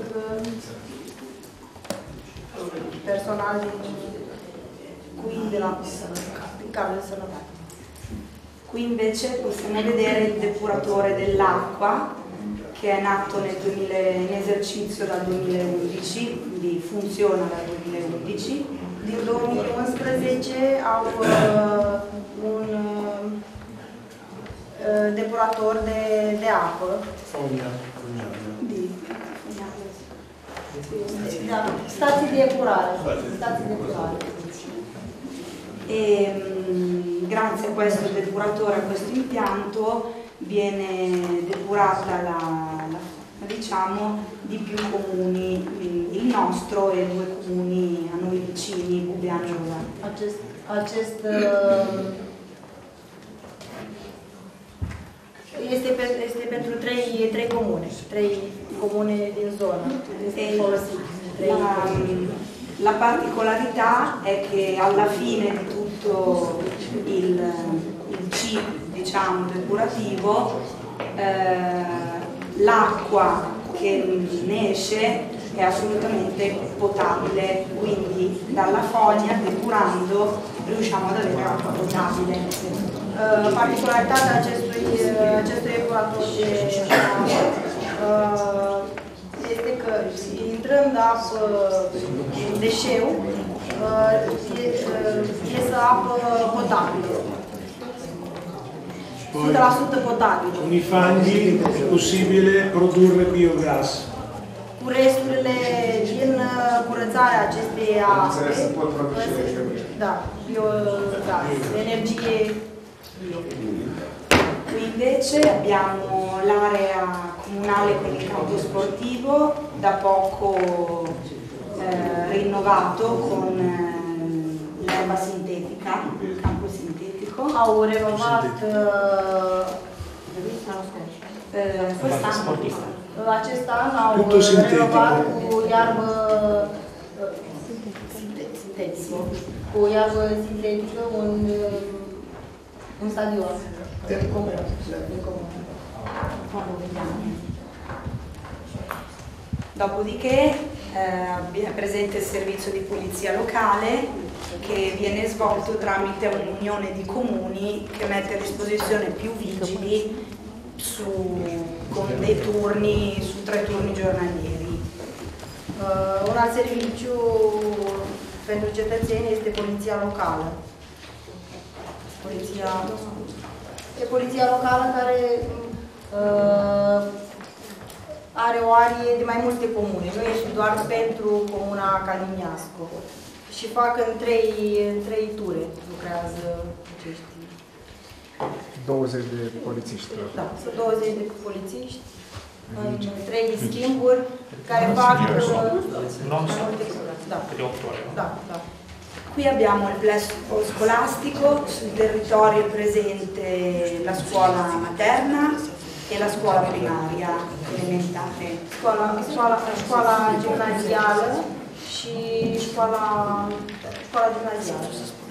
personal qui della cambio di sănătate. Qui invece possiamo vedere il depuratore dell'acqua che è nato nel duemila, in esercizio dal duemilaundici, quindi funziona dal duemilaundici. Din două mii unsprezece au uh, un uh, depurator de, de apă. Fogna. Di, Da, stații de epurare. Stații de epurare. E grazie a questo depuratore, a questo impianto, viene depurata la, la diciamo, di più comuni, il nostro e due comuni a noi vicini, Bubbiano e Rosano. Acest, acest uh, este, pe, este pentru trei, trei comune, trei comune din zonă. Este folosit. La, la particolarità è che alla fine di tutto il, il ciclo, diciamo, depurativo, eh, l'acqua che ne esce è assolutamente potabile, quindi dalla fogna, depurando, riusciamo ad avere acqua potabile. Uh, particularitatea acestui, uh, acestui epurator de apă uh, este că intrând apă, deșeu, uh, iese apă potabilă. o sută la sută potabilă. Con i fanghi è possibile produrre biogas. Cu resturile din curățarea acestei ape, da, biogas, energie bio. Qui invece abbiamo l'area comunale con il campo sportivo, da poco eh, rinnovato con eh, l'erba sintetica, il campo sintetico. Au renovat uh, eh, quest'anno, acest an au Tutto sintetico. renovat cu iarbă uh, sintetică, cu iarbă sintetică un, un stadion în comun. În comun. Dopodiché eh, è presente il servizio di polizia locale che viene svolto tramite un'unione di comuni che mette a disposizione più vigili su, con dei turni, su tre turni giornalieri. Uh, un alt serviciu pentru cetățeni este poliția locală. Poliția, e poliția locală care uh, are o arie de mai multe comune, nu este doar pentru comuna Caliniasco. Și fac în trei, în trei ture, lucrează acești. douăzeci de polițiști. Da, sunt douăzeci de polițiști în trei schimburi care fac multe cure. Da. Da, da. Qui abbiamo il plesso scolastico, sul territorio è presente la scuola materna e la scuola primaria elementare. Scuola, scuola, scuola gimnazială și școala, școala gimnazială.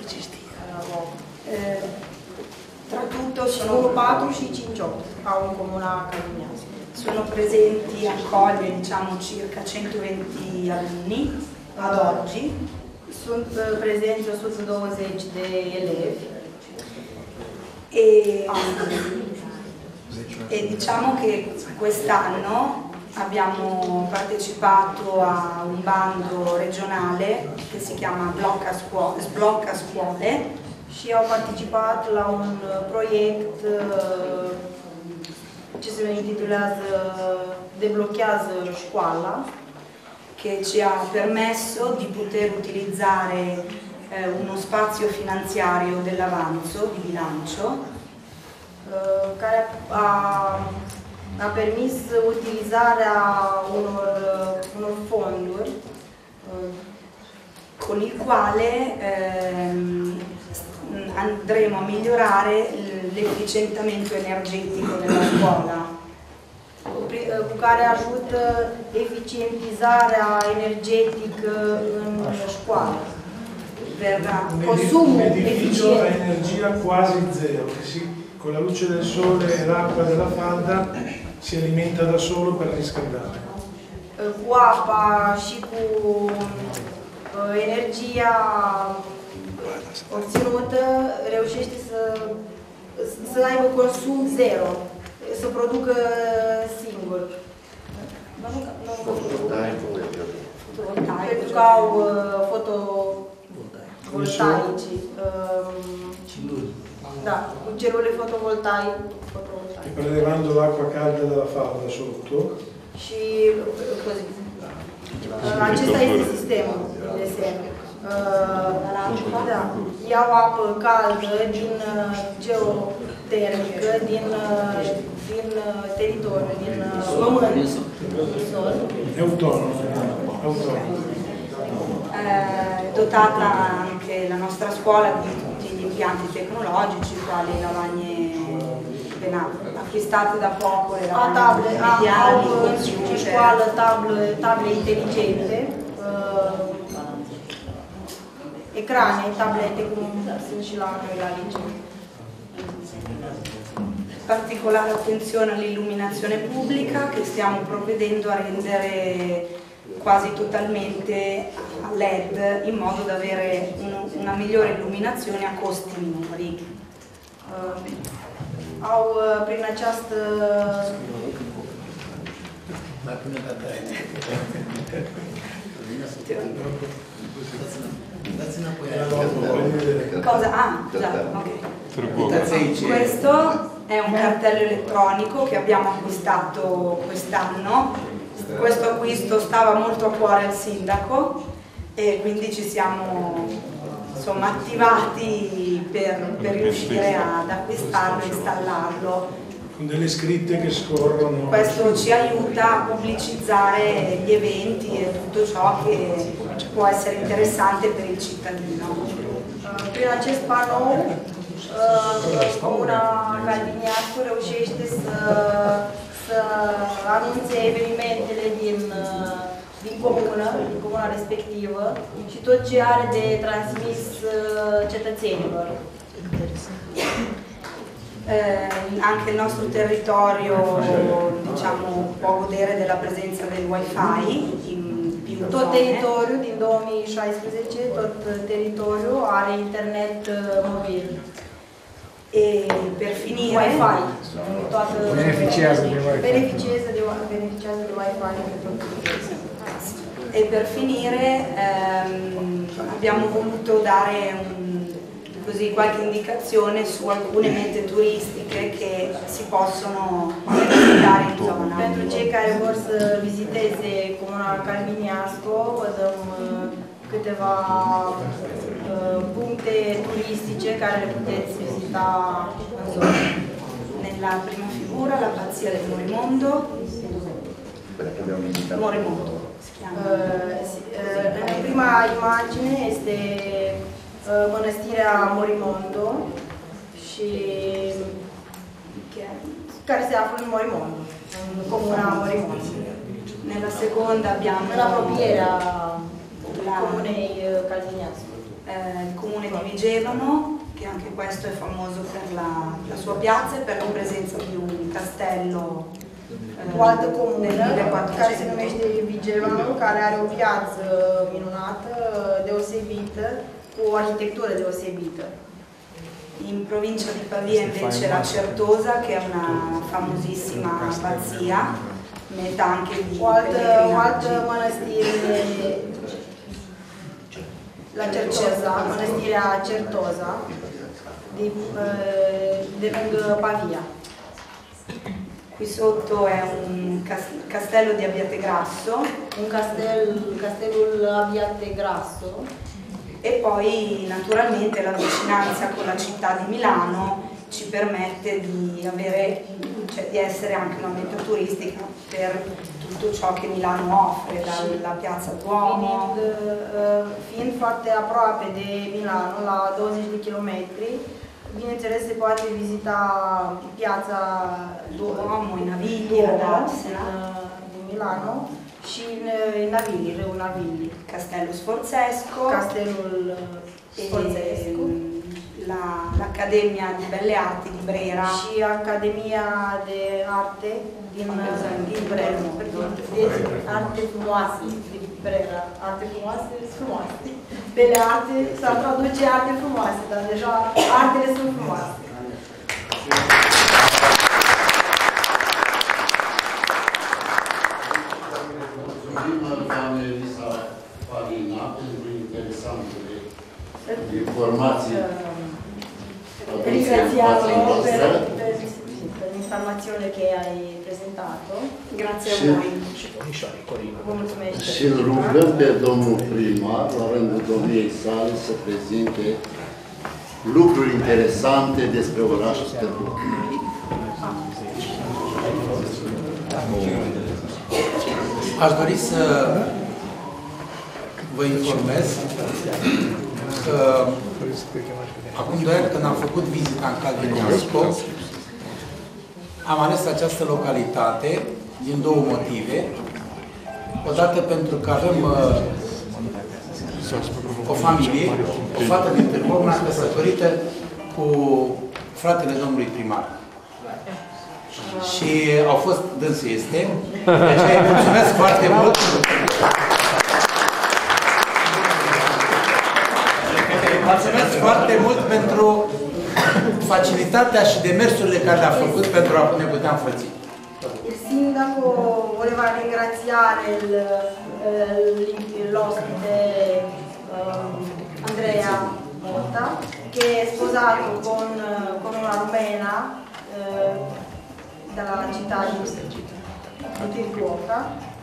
Eh, tra tutto sono sono patru și cinci opt au în comuna Caliniasco. Sono presenti, accoglie diciamo circa centoventi alunni ad oggi. Sunt prezenți o sută douăzeci de elevi. E, e diciamo che quest'anno abbiamo partecipato a un bando regionale che si chiama Blocca Scuole, Sblocca Scuole. Și au participat la un proiect ce se intitulează Deblochează școala, che ci ha permesso di poter utilizzare eh, uno spazio finanziario dell'avanzo di bilancio uh, care a, a permis utilizarea unor, uh, unor fonduri uh, con il quale ehm, andremo a migliorare l'efficientamento energetico della scuola. Cu care ajută eficientizarea energetică în școală. Per consumul l'edificio ha eficient. energia quasi zero, che si, con la luce del sole e l'acqua della falda si alimenta da solo per riscaldare. Cu apa și cu energia obținută reușește să, să aibă consum zero, să producă singur. Pentru că au fotovoltaici. Da, cu celule fotovoltaice. E prelevando l'acqua calda dalla falda sotto. Și così. Acesta este sistemul de desen. Da. Iau apă caldă din geotermică, din, din teritoriu, din pământ. È autonomo. autonomo. Eh, dotata anche la nostra scuola di tutti gli impianti tecnologici, quali lavagne acquistate da poco, le A table, lavagne au mediali, în școală table, table inteligente, ecrane, tablete, cum sunt și la noi la liceu. Particolare attenzione all'illuminazione pubblica che stiamo provvedendo a rendere quasi totalmente a L E D in modo da avere un, una migliore illuminazione a costi minori. Uh, au uh, prin această Cosa? Ah, già, ok. Questo è un cartello elettronico che abbiamo acquistato quest'anno. Questo acquisto stava molto a cuore al sindaco e quindi ci siamo insomma, attivati per, per riuscire ad acquistarlo e installarlo. Con delle scritte che scorrono. Questo ci aiuta a pubblicizzare gli eventi e tutto ciò che può essere interessante per il cittadino. Prin acest panou, Comuna Caliniasco reușește să, să anunțe evenimentele din, din comună, din comuna respectivă și tot ce are de transmis cetățenilor. Eh, anche il nostro territorio diciamo, può godere della presenza del wifi in più Tot zone. teritoriul din două mii șaisprezece, tot teritoriul are internet mobil. E per finire Wi-Fi. Toată Beneficiază de Wi-Fi. Beneficiază de, beneficiază de Wi-Fi pe tot teritoriul. E per finire ehm, abbiamo voluto dare un, così qualche indicazione su alcune mete turistiche che si possono visitare in zona. Pentru cei care vor să viziteze Comuna Calviniasco, vă dăm uh, câteva uh, puncte turistice care le puteți vizita în zonă. Nella prima figura l'abbazia del Morimondo. Morimondo si chiama. Uh, În prima imagine este uh, mănăstirea Morimondo și care se află în Morimondo, în comuna Morimondo. Nella seconda abbiamo În apropierea comunei Calviniasco. Eh, il comune di Vigevano, che anche questo è famoso per la, la sua piazza e per la presenza di un castello. O altă comună care se numește Vigevano, care are o piață minunată, deosebită, cu o arhitectură deosebită. In provincia di Pavia invece la Certosa, che è una famosissima abbazia, meta anche di O altă, o altă mănăstire la Certosa, mănăstirea Certosa, de, de lângă Pavia. Qui sotto è un castello di Abbiategrasso, un castel, castellul Abbiategrasso, e poi naturalmente la vicinanza con la città di Milano ci permette di, avere, cioè, di essere anche una meta turistica per tutto ciò che Milano offre, dalla piazza Duomo. Fiind, fiind foarte aproape de Milano, la douăzeci de kilometri, bineînțeles se poate vizita piața Duomo, i Navigli, la Darsena din Milano și in Navigli, râul Navigli. Castello Sforzesco, Castelul Sforzesco, l'Accademia di Belle Arti di Brera și Academia de Arte din, din Brera, de arte frumoase din Brera, arte frumoase, frumoase. Belle Arte, s-ar traduce arte frumoase, dar deja artele sunt frumoase. Doamne Elisa Farina, pentru interesantele informații. Ringraziamo per, per, per l'informazione che hai presentato. Grazie a voi. Vă mulțumesc. Și îl rugăm pe domnul primar, la rândul domniei sale, să prezinte lucruri interesante despre orașul Târgu. Aș dori să vă informez că acum doi ani, când am făcut vizita în Calviniasco, am ales această localitate din două motive. Odată pentru că avem uh, o familie, o fată din Târgu Mureș căsătorită cu fratele domnului primar. Și au fost, dânsul este, deci îi mulțumesc foarte mult. Mulțumesc foarte mult pentru facilitatea și demersurile care le-a făcut pentru a ne putea înfăți. Il sindaco voleva ringraziare l'ospite um, Andrea Motta, che è sposato con, con una rumena uh, dalla città di Târgovița.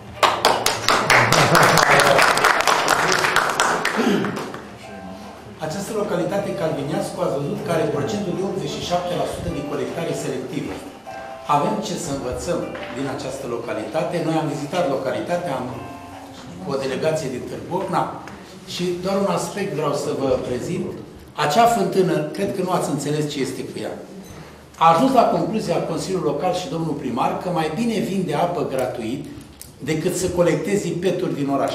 Această localitate Calviniasco a văzut că are procentul de optzeci și șapte la sută de colectare selectivă. Avem ce să învățăm din această localitate. Noi am vizitat localitatea am, cu o delegație din Târgovna și doar un aspect vreau să vă prezint. Acea fântână, cred că nu ați înțeles ce este cu ea. A ajuns la concluzia Consiliul Local și domnul primar că mai bine vinde apă gratuit decât să colectezi peturi din oraș.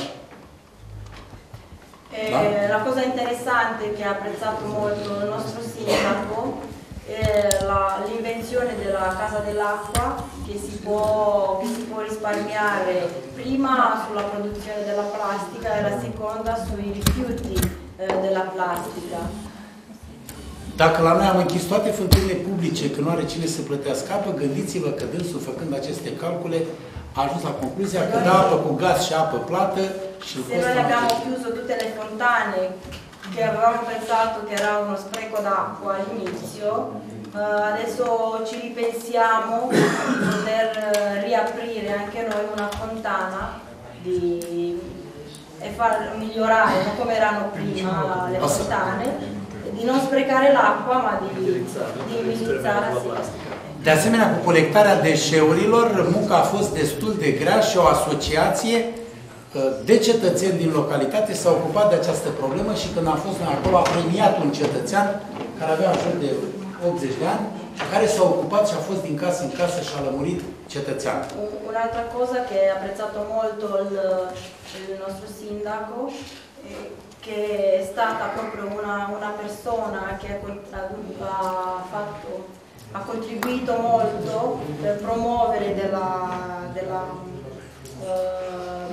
Da? La cosa interessante che ha apprezzato molto il nostro sindaco è l'invenzione della casa dell'acqua che si può, che si può risparmiare prima sulla produzione della plastica e la seconda sui rifiuti eh, della plastica. Dacă la noi am închis toate fântânile publice, că nu are cine să plătească apă, gândiți-vă că dânsul, făcând aceste calcule, a ajuns la concluzia că dă apă cu gaz și apă plată și îl Se noi abbiamo chiuso tutte le fontane che avevamo pensato che era uno spreco d'acqua all'inizio, uh, adesso ci ripensiamo di poter riaprire anche noi una fontana di, e far migliorare, non come erano prima le fontane, di non sprecare l'acqua, ma di, di utilizzarla. De asemenea, cu colectarea deșeurilor, munca a fost destul de grea și o asociație de cetățeni din localitate s-a ocupat de această problemă și când am fost acolo a premiat un cetățean care avea în jur de optzeci de ani, care s-a ocupat și a fost din casă în casă și a lămurit cetățeanul. Un'altra cosa che ha apprezzato molto il, il nostro sindaco che è stata proprio una, una persona che ha, ha, fatto, ha contribuito molto per promuovere della, della uh,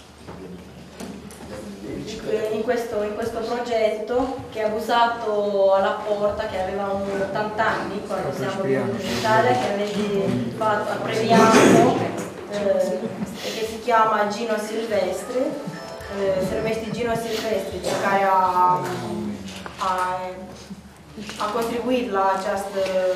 In questo, in questo progetto che ha busato alla porta, che aveva ottanta anni quando siamo venuti in Italia, che avete fatto a Previano eh, e che si chiama Gino Silvestri, eh, se numește Gino Silvestri, cel care a, a, a contribuit la această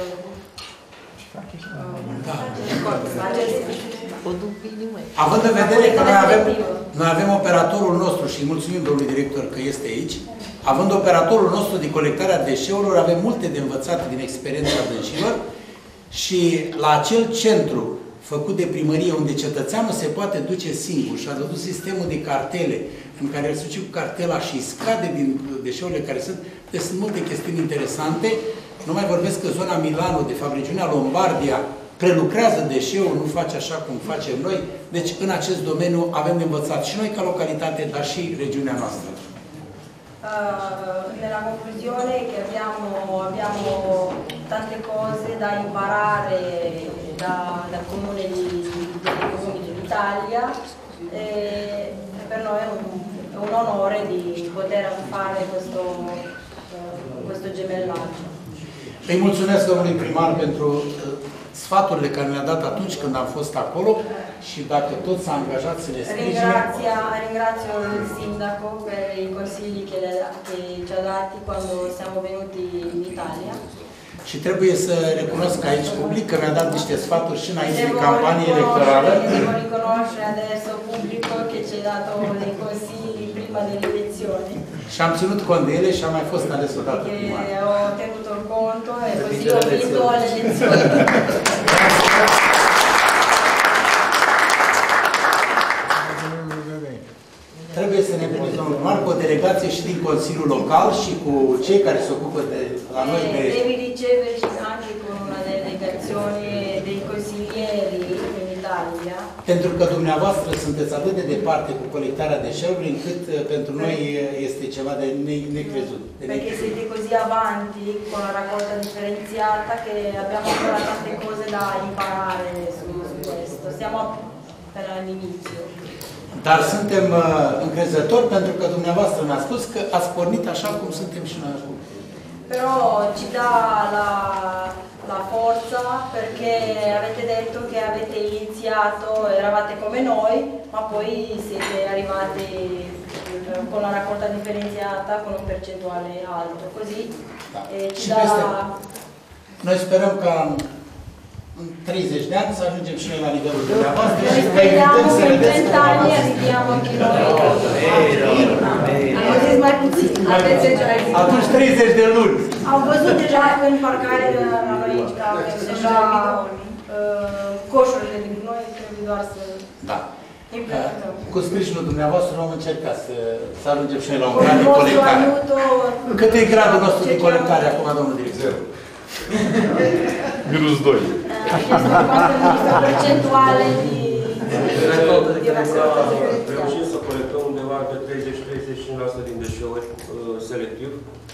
Având în vedere că noi avem, noi avem operatorul nostru și mulțumim domnului director că este aici, având operatorul nostru de colectare a deșeurilor, avem multe de învățat din experiența dânșilor și la acel centru făcut de primărie unde cetățeanul se poate duce singur și a adus sistemul de cartele în care îl suci cu cartela și scade din deșeurile care sunt, deci sunt multe chestiuni interesante. Nu mai vorbesc că zona Milano, de fabriciunea Lombardia, prelucrează deșeuri, nu face așa cum facem noi. Deci, în acest domeniu avem de învățat și noi ca localitate, dar și regiunea noastră. Uh, nella conclusione che abbiamo, abbiamo tante cose da imparare da, dal comune di, dei comuni dell'Italia e per noi è un, è un onore di poter fare questo, uh, questo gemellaggio. Îi mulțumesc domnului primar pentru sfaturile care ne-a dat atunci când am fost acolo și dacă tot s-a angajat să ne sprijine. Ringrazio il sindaco per i consigli che, che ci ha dati quando siamo venuti in Italia. Și trebuie să recunosc aici public că mi-a dat niște sfaturi și înainte de campanie electorală. Devo riconoscere adesso pubblico che ci ha dato dei consigli prima delle elezioni. Și am ținut cont de ele și am mai fost ales odată primar. Ho tenuto conto e così ho vinto le elezioni. Trebuie să ne punem, domnul primar, cu o delegație și din Consiliul Local și cu cei care se ocupă de la noi de... Devi riceverci anche con una delegazione dei consiglieri in Italia. Pentru că dumneavoastră sunteți atât de departe cu colectarea deșeurilor, încât pentru noi este ceva de necrezut. De Perché siete così avanti con la raccolta differenziata che abbiamo ancora tante cose da imparare su, su questo. Siamo per all'inizio. Dar suntem uh, încrezători pentru că dumneavoastră mi-a spus că ați pornit așa cum suntem și noi acum. Però ci dà la, la forza perché avete detto che avete iniziato, eravate come noi, ma poi siete arrivati con la raccolta differenziata con un percentuale alto. Così da. E ci și dà... peste, noi sperăm ca în treizeci de ani să ajungem și noi la nivelul dumneavoastră și să evităm să vedeți că anni arriviamo anche noi. Aveți mai puțin. Atunci treizeci de luni. Am văzut deja în parcare la noi aici, că avem deja coșurile din noi, trebuie doar să da. implementăm. Cu sprijinul dumneavoastră vom încerca să, să ajungem și noi la un grad de colectare. Cât e gradul nostru de colectare acum, domnul director? Minus doi. Percentuale di raccolta differenziata. Reușim să colectăm undeva pe treizeci la treizeci și cinci la sută din deșeuri selectiv.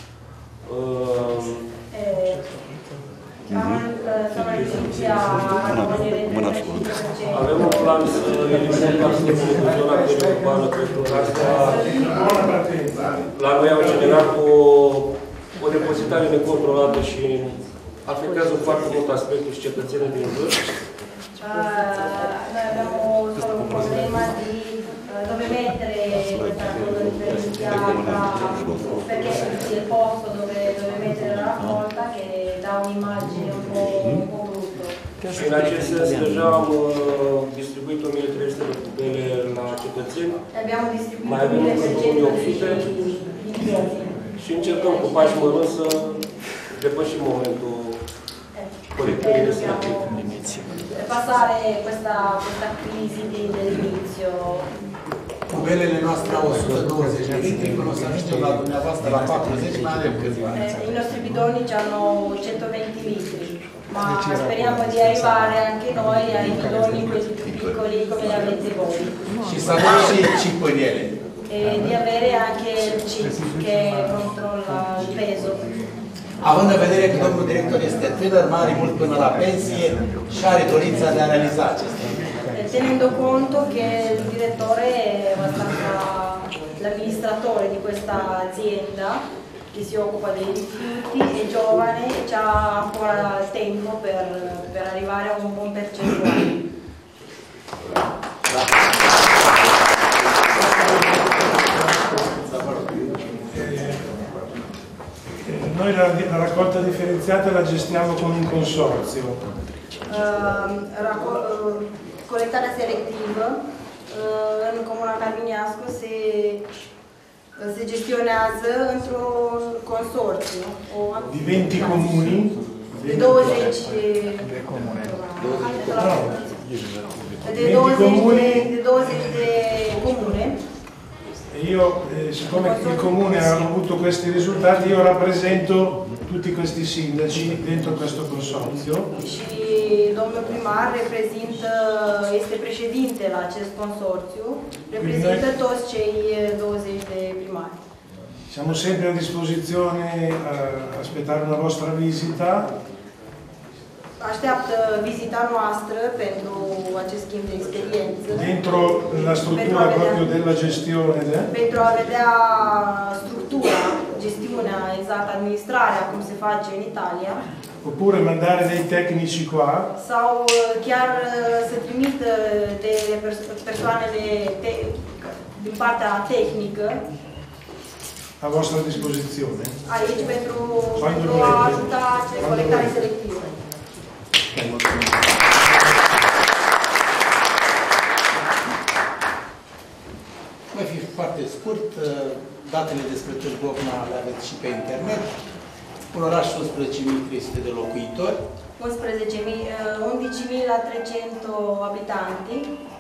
Avem un plan să eliminăm particule din zona periurbană, pentru că asta la noi au generat o, o depozitare necontrolată și afectează foarte mult aspectul și cetățenii din jur. Noi abbiamo solo un problema di dove mettere questa raccolta differenziata perché il posto dove, dove mettere la raccolta che dà un'immagine un po', un po' brutto. Și în acest sens deja am uh, distribuit o mie trei sute de pubele la cetățeni. Abbiamo distribuito Mai avem încă două mii opt sute și încercăm cu pași mărunți să depășim momentul colectării de selecție. Per passare questa, questa crisi di, dell'inizio. Pubelele noastre au o sută douăzeci de litri, până o să ajungem la dumneavoastră la patruzeci, mai avem câțiva. I nostri bidoni hanno centoventi litri, ma speriamo di arrivare anche noi ai bidoni quelli più piccoli come li avete voi. Și să avem și chip în ele. E di avere anche il chip che controlla il peso. Având în vedere că domnul director este tânăr, mare mult până la pensie și are dorința de a realiza acesta. Tenendo conto che il direttore è abbastanza l'amministratore di questa azienda che si occupa dei rifiuti, è giovane e ha ancora tempo per, per arrivare a un buon percentuale. Noi la, la raccolta differenziata la gestiamo con un consorzio. Uh, uh, colectarea selectivă uh, în Comuna Carmineascu se, se gestionează într-un consorțiu. O di venti comuni, de douăzeci de comune. De douăzeci de, de douăzeci de comune. Io, eh, siccome il comune ha avuto questi risultati, io rappresento tutti questi sindaci dentro questo consorzio. Și domnul primar reprezintă, este președinte la acest consorțiu, reprezintă toți cei douăzeci de primari. Siamo sempre a disposizione a aspettare una vostra visita. Așteaptă vizita noastră pentru acest schimb de experiență. Dentro la struttura proprio della gestione. De? Pentru a vedea structura, gestiunea exactă, administrarea, cum se face în Italia. Oppure mandare dei tecnici qua. Sau chiar să trimită de persoane de te din partea tehnică. A vostra disposizione. Aici pentru, pentru a ajuta colectare selectivă. Voi fi foarte scurt, datele despre Târgu Ocna le aveți și pe internet. Un oraș unsprezece mii trei sute de locuitori. undici mila trei sute abitanti.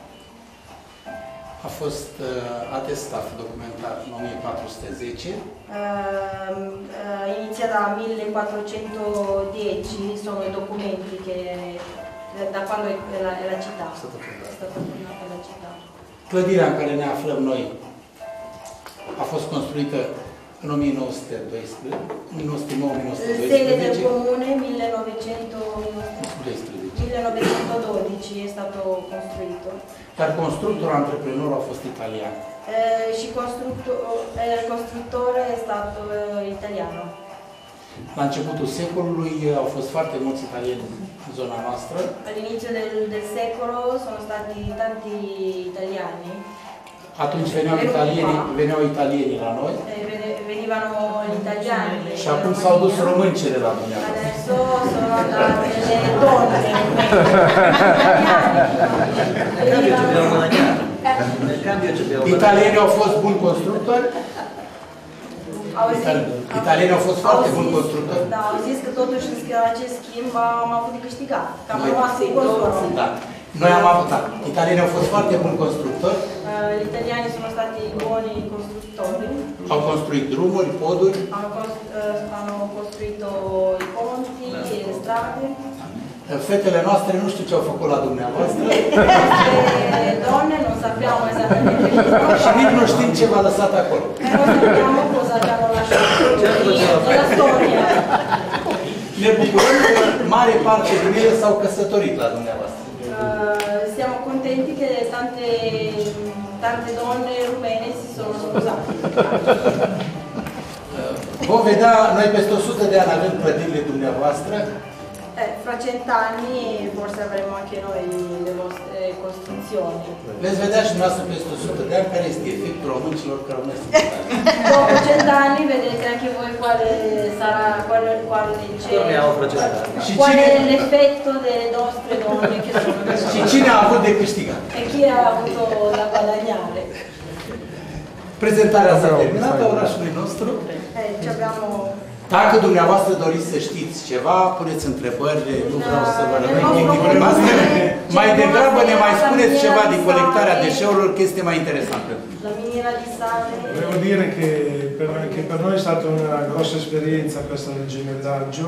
A fost uh, atestat documentar în o mie patru sute zece. Uh, uh, iniziata da millequattrocentodieci sono i documenti che da quando è la, è la città è stata fondata la città. Clădirea în care ne aflăm noi a fost construită în o mie nouă sute doisprezece, o mie nouă sute nouă - o mie nouă sute doisprezece. Sede del comune millenovecentododici è stato costruito. Dar constructorul, antreprenorul a fost italian. Eh, și il costruttore è stato eh, italiano. La începutul secolului au fost foarte mulți italieni în zona noastră. All'inizio del, del secolo sono stati tanti italiani. Atunci veneau italieni, veneau italienii la noi. Venivano gli italiani. Și acum s-au dus româncele la dumneavoastră. Adesso sono andate le donne. Italienii au fost buni constructori. Italienii au fost foarte buni constructori. Da, au zis că totuși în acest schimb am avut de câștigat. Că am rămas cu consorțiul. Da. Noi am avut, da. Italienii au fost foarte buni constructori. Gli italiani sono stati buoni costruttori. Au construit drumuri, poduri. Hanno costruito i ponti, le strade. Fetele noastre nu știu ce au făcut la dumneavoastră. Le donne non sappiamo esattamente și nici nu știm ce v-a lăsat acolo. Non sappiamo cosa abbiamo lasciato nella storia. Ne bucurăm că mare parte din ele s-au căsătorit la dumneavoastră. Siamo contenti che tante, tante donne rumene si sono sposate. Vom vedea, noi peste o sută de ani avem clădirile dumneavoastră. Eh, fra cent'anni forse avremo anche noi le vostre costruzioni. Veți vedea și noastră peste o sută de ani care este efectul româncilor care rămânesc. Dopo cent'anni vedete anche voi quale sarà, quale, quale c'è, qual è l'effetto delle nostre donne che sono Și cine a avut de câștigat? e chi ha avuto da guadagnare. Prezentarea s-a terminat a orașului nostru. Eh, ci abbiamo... Dacă dumneavoastră doriți să știți ceva, puneți întrebări, nu vreau să vă rămân timpul noastră. Mai degrabă ne mai spuneți ceva din colectarea deșeurilor, că este mai interesant. La miniera di sale. Devo dire che per, che per noi è stata una grossa esperienza questa del gemellaggio.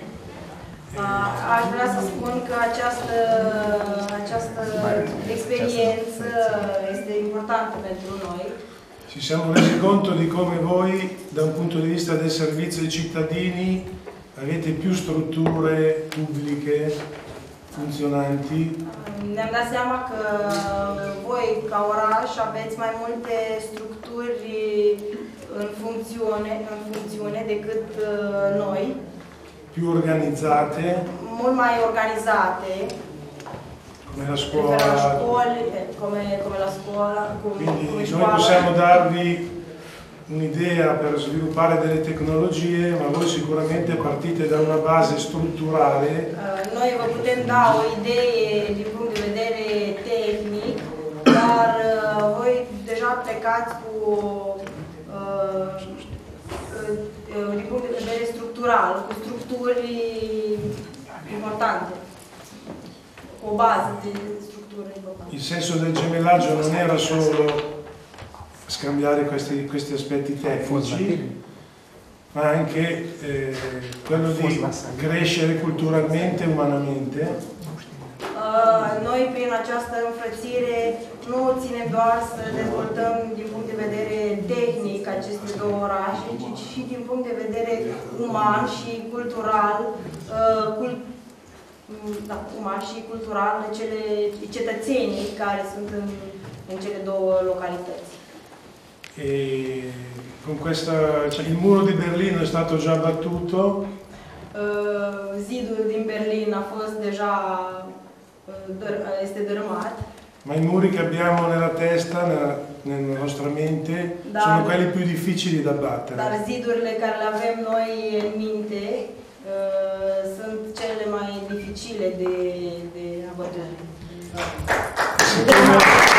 Aș vrea să spun că această, această experiență este importantă pentru noi. Ci siamo resi conto di come voi, da un punto di vista del servizio ai cittadini, avete più strutture pubbliche funzionanti. Ne-am dat seama că voi, ca oraș, aveți mai multe structuri în funcțiune, în funcțiune decât noi. Più organizzate. Mult mai organizate. Come la scuola. Come, come la scuola. Come, Quindi come noi scuola. possiamo darvi un'idea per sviluppare delle tecnologie, ma voi sicuramente partite da una base strutturale. Noi vă putem da o idee din punct de vedere tehnic, dar voi deja plecați cu din punct de vedere structural, cu structuri importante, cu o bază de structură importante. Il senso del gemellaggio non era solo scambiare questi, questi aspetti tecnici, ma anche eh, quello di crescere culturalmente e umanamente. Noi, prin această înfrățire, nu ținem doar să dezvoltăm din punct de vedere tehnic aceste două orașe, ci și din punct de vedere uman și cultural, cult, da, uman și cultural, cele cetățenii care sunt în, în cele două localități. E con questa, cioè, il muro di Berlino è stato già battuto. Zidul din Berlin a fost deja este dărâmat. Ma i muri che abbiamo nella testa, nella, nella nostra mente, dar, sono quelli più difficili da battere. Dar zidurile care le avem noi în minte uh, sunt cele mai dificile de, de abătut. Siccome,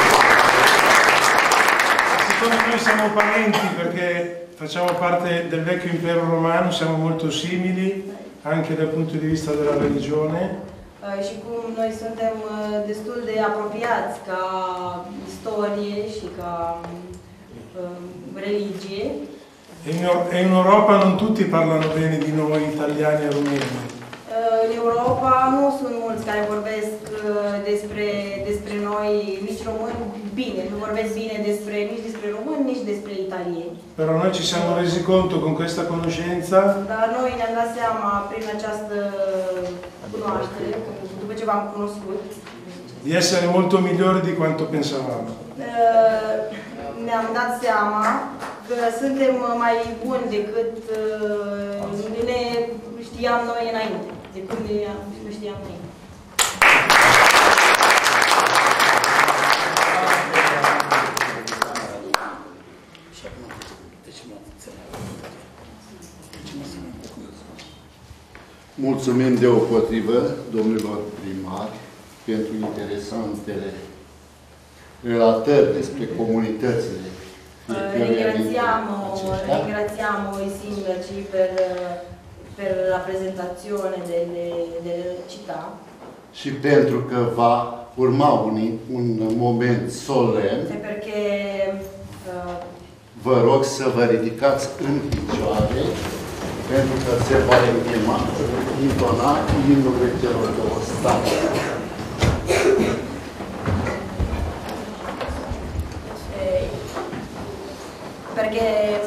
siccome noi siamo parenti, perché facciamo parte del vecchio impero romano, siamo molto simili anche dal punto di vista della religione. Și cum noi suntem destul de apropiați ca istorie și ca uh, religie. In, e in Europa non tutti parlano bene di noi italiani e rumeni. În Europa nu sunt mulți care vorbesc despre, despre noi, nici români, bine, nu vorbesc bine despre, nici despre români, nici despre italieni. Però noi ci siamo resi conto con questa conoscenza. Dar noi ne-am dat seama prin această cunoaștere, după ce v-am cunoscut, di essere molto migliori di quanto pensavamo. Ne-am dat seama că suntem mai buni decât ne știam noi înainte, de când ne știam noi. Mulțumim deopotrivă, domnilor primari, pentru interesantele relatări despre comunitățile. Ringraziamo, ringraziamo i sindaci per, per la presentazione delle, delle città. Și pentru că va urma un, un moment solemn, e perché uh, vă rog să vă ridicați în picioare, pentru că se va intima, intona imnul celor două state. Perché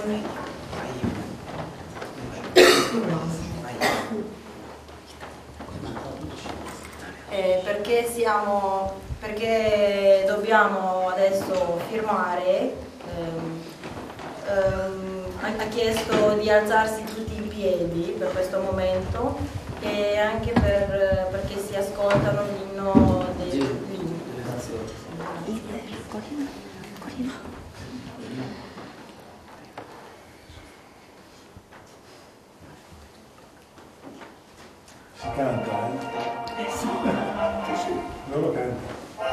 eh, perché siamo perché dobbiamo adesso firmare ehm, ehm, ha chiesto di alzarsi tutti in piedi per questo momento e anche per, perché si ascoltano l'inno dei Si canta, eh? Eh sì. Loro cantano.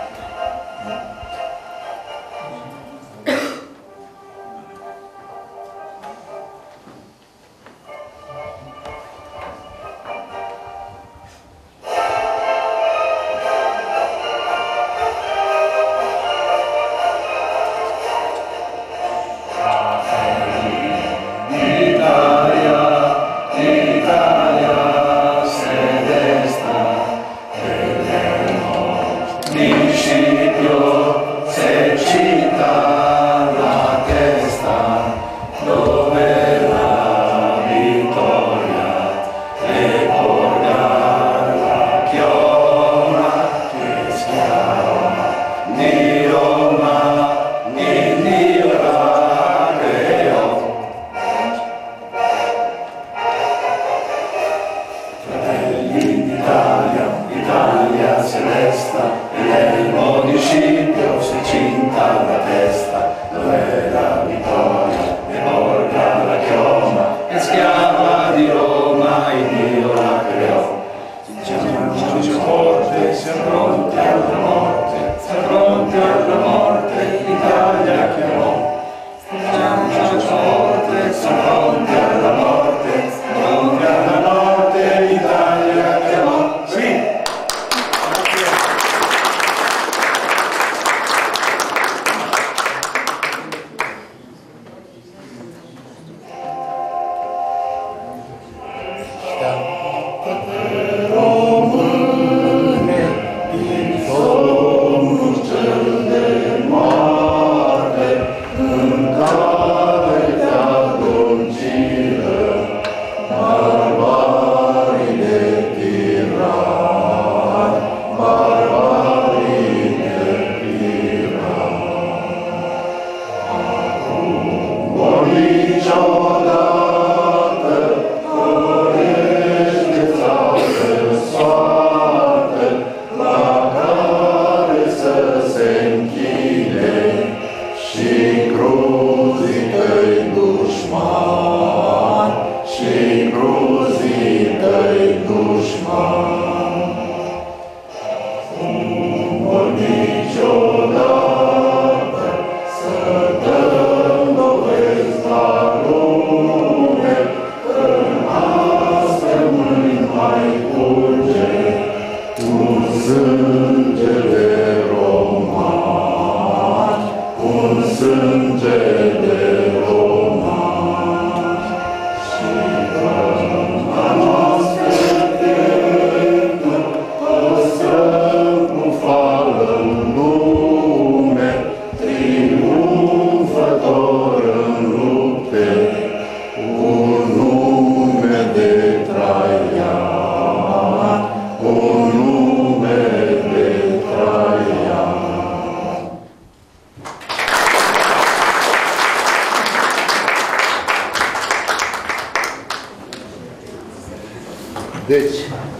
Deci,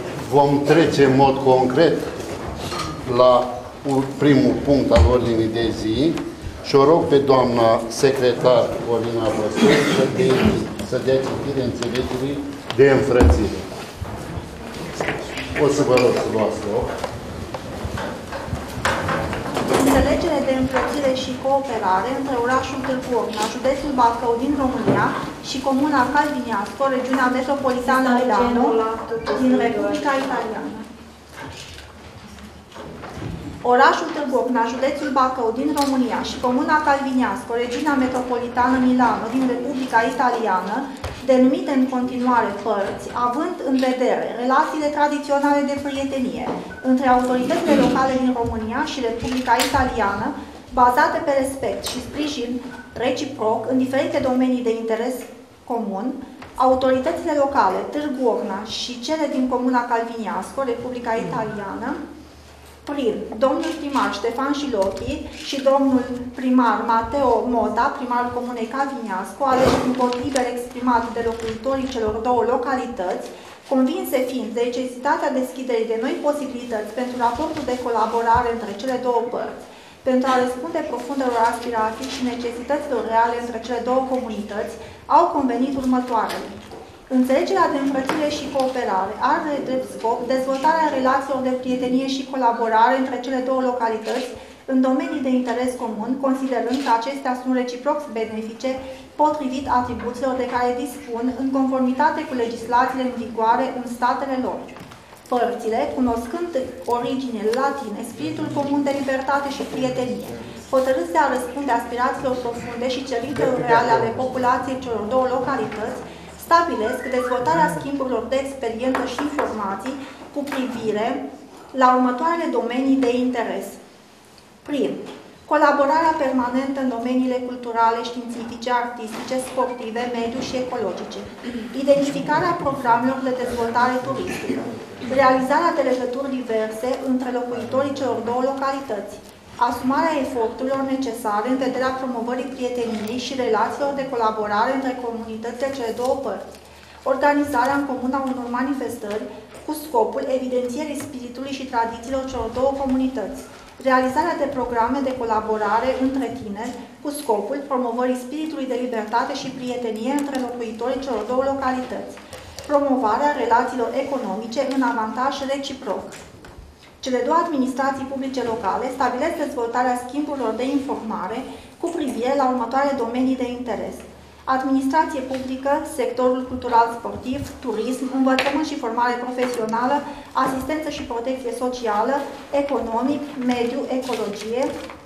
vom trece în mod concret la primul punct al ordinii de zi și o rog pe doamna secretar Corina Băsău să, de, să dea citire înțelegerii de înfrățire. O să vă rog să luați loc. Înțelegere de înfrățire și cooperare între orașul Târgu Ocna, județul Bacău din România și comuna Calviniasco, regiunea metropolitană Milano, din Republica Italiană. Orașul Târgu Ocna, județul Bacău din România și comuna Calviniasco, regiunea metropolitană Milano, din Republica Italiană, denumite în continuare părți, având în vedere relațiile tradiționale de prietenie între autoritățile locale din România și Republica Italiană, bazate pe respect și sprijin reciproc în diferite domenii de interes comun, autoritățile locale Târgu Ocna și cele din comuna Calviniasco, Republica Italiană, prin domnul primar Ștefan Șilochi și domnul primar Mateo Mota, primarul comunei Calviniasco, ales în vot liber exprimat de locuitorii celor două localități, Convinse fiind de necesitatea deschiderii de noi posibilități pentru raportul de colaborare între cele două părți, pentru a răspunde profundelor aspirații și necesităților reale între cele două comunități, au convenit următoarele. Înțelegerea de împărțire și cooperare are drept scop dezvoltarea relațiilor de prietenie și colaborare între cele două localități în domenii de interes comun, considerând că acestea sunt reciproc benefice potrivit atribuțiilor de care dispun în conformitate cu legislațiile în vigoare în statele lor. Părțile, cunoscând originele latine, spiritul comun de libertate și prietenie, hotărâți de a răspunde aspirațiilor profunde și cerințelor reale ale populației celor două localități, stabilesc dezvoltarea schimburilor de experiență și informații cu privire la următoarele domenii de interes. Prim. Colaborarea permanentă în domeniile culturale, științifice, artistice, sportive, mediu și ecologice. Identificarea programelor de dezvoltare turistică. Realizarea de legături diverse între locuitorii celor două localități. Asumarea eforturilor necesare în vederea promovării prieteniei și relațiilor de colaborare între comunitățile cele două părți. Organizarea în comun a unor manifestări cu scopul evidențierii spiritului și tradițiilor celor două comunități. Realizarea de programe de colaborare între tineri cu scopul promovării spiritului de libertate și prietenie între locuitorii celor două localități. Promovarea relațiilor economice în avantaj reciproc. Cele două administrații publice locale stabilesc dezvoltarea schimburilor de informare cu privire la următoarele domenii de interes. Administrație publică, sectorul cultural sportiv, turism, învățământ și formare profesională, asistență și protecție socială, economic, mediu, ecologie.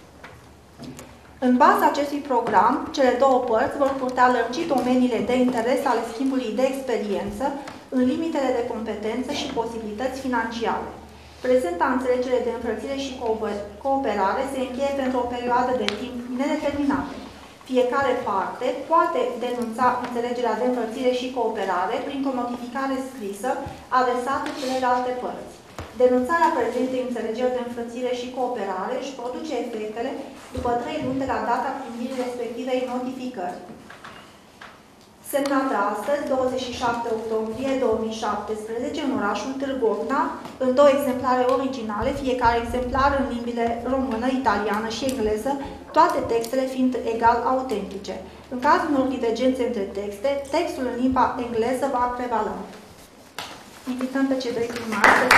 În baza acestui program, cele două părți vor putea lărgi domeniile de interes ale schimbului de experiență în limitele de competență și posibilități financiare. Prezenta înțelegere de împărțire și cooperare se încheie pentru o perioadă de timp nedeterminată. Fiecare parte poate denunța înțelegerea de împărțire și cooperare printr-o notificare scrisă adresată celelalte părți. Denunțarea prezentei înțelegeri de împărțire și cooperare își produce efectele după trei luni de la data primirii respectivei notificări. Semnată astăzi, douăzeci și șapte octombrie două mii șaptesprezece, în orașul Târgu Ocna, în două exemplare originale, fiecare exemplar în limbile română, italiană și engleză, toate textele fiind egal autentice. În cazul unor divergențe între texte, textul în limba engleză va prevala. Invităm pe cei doi primari să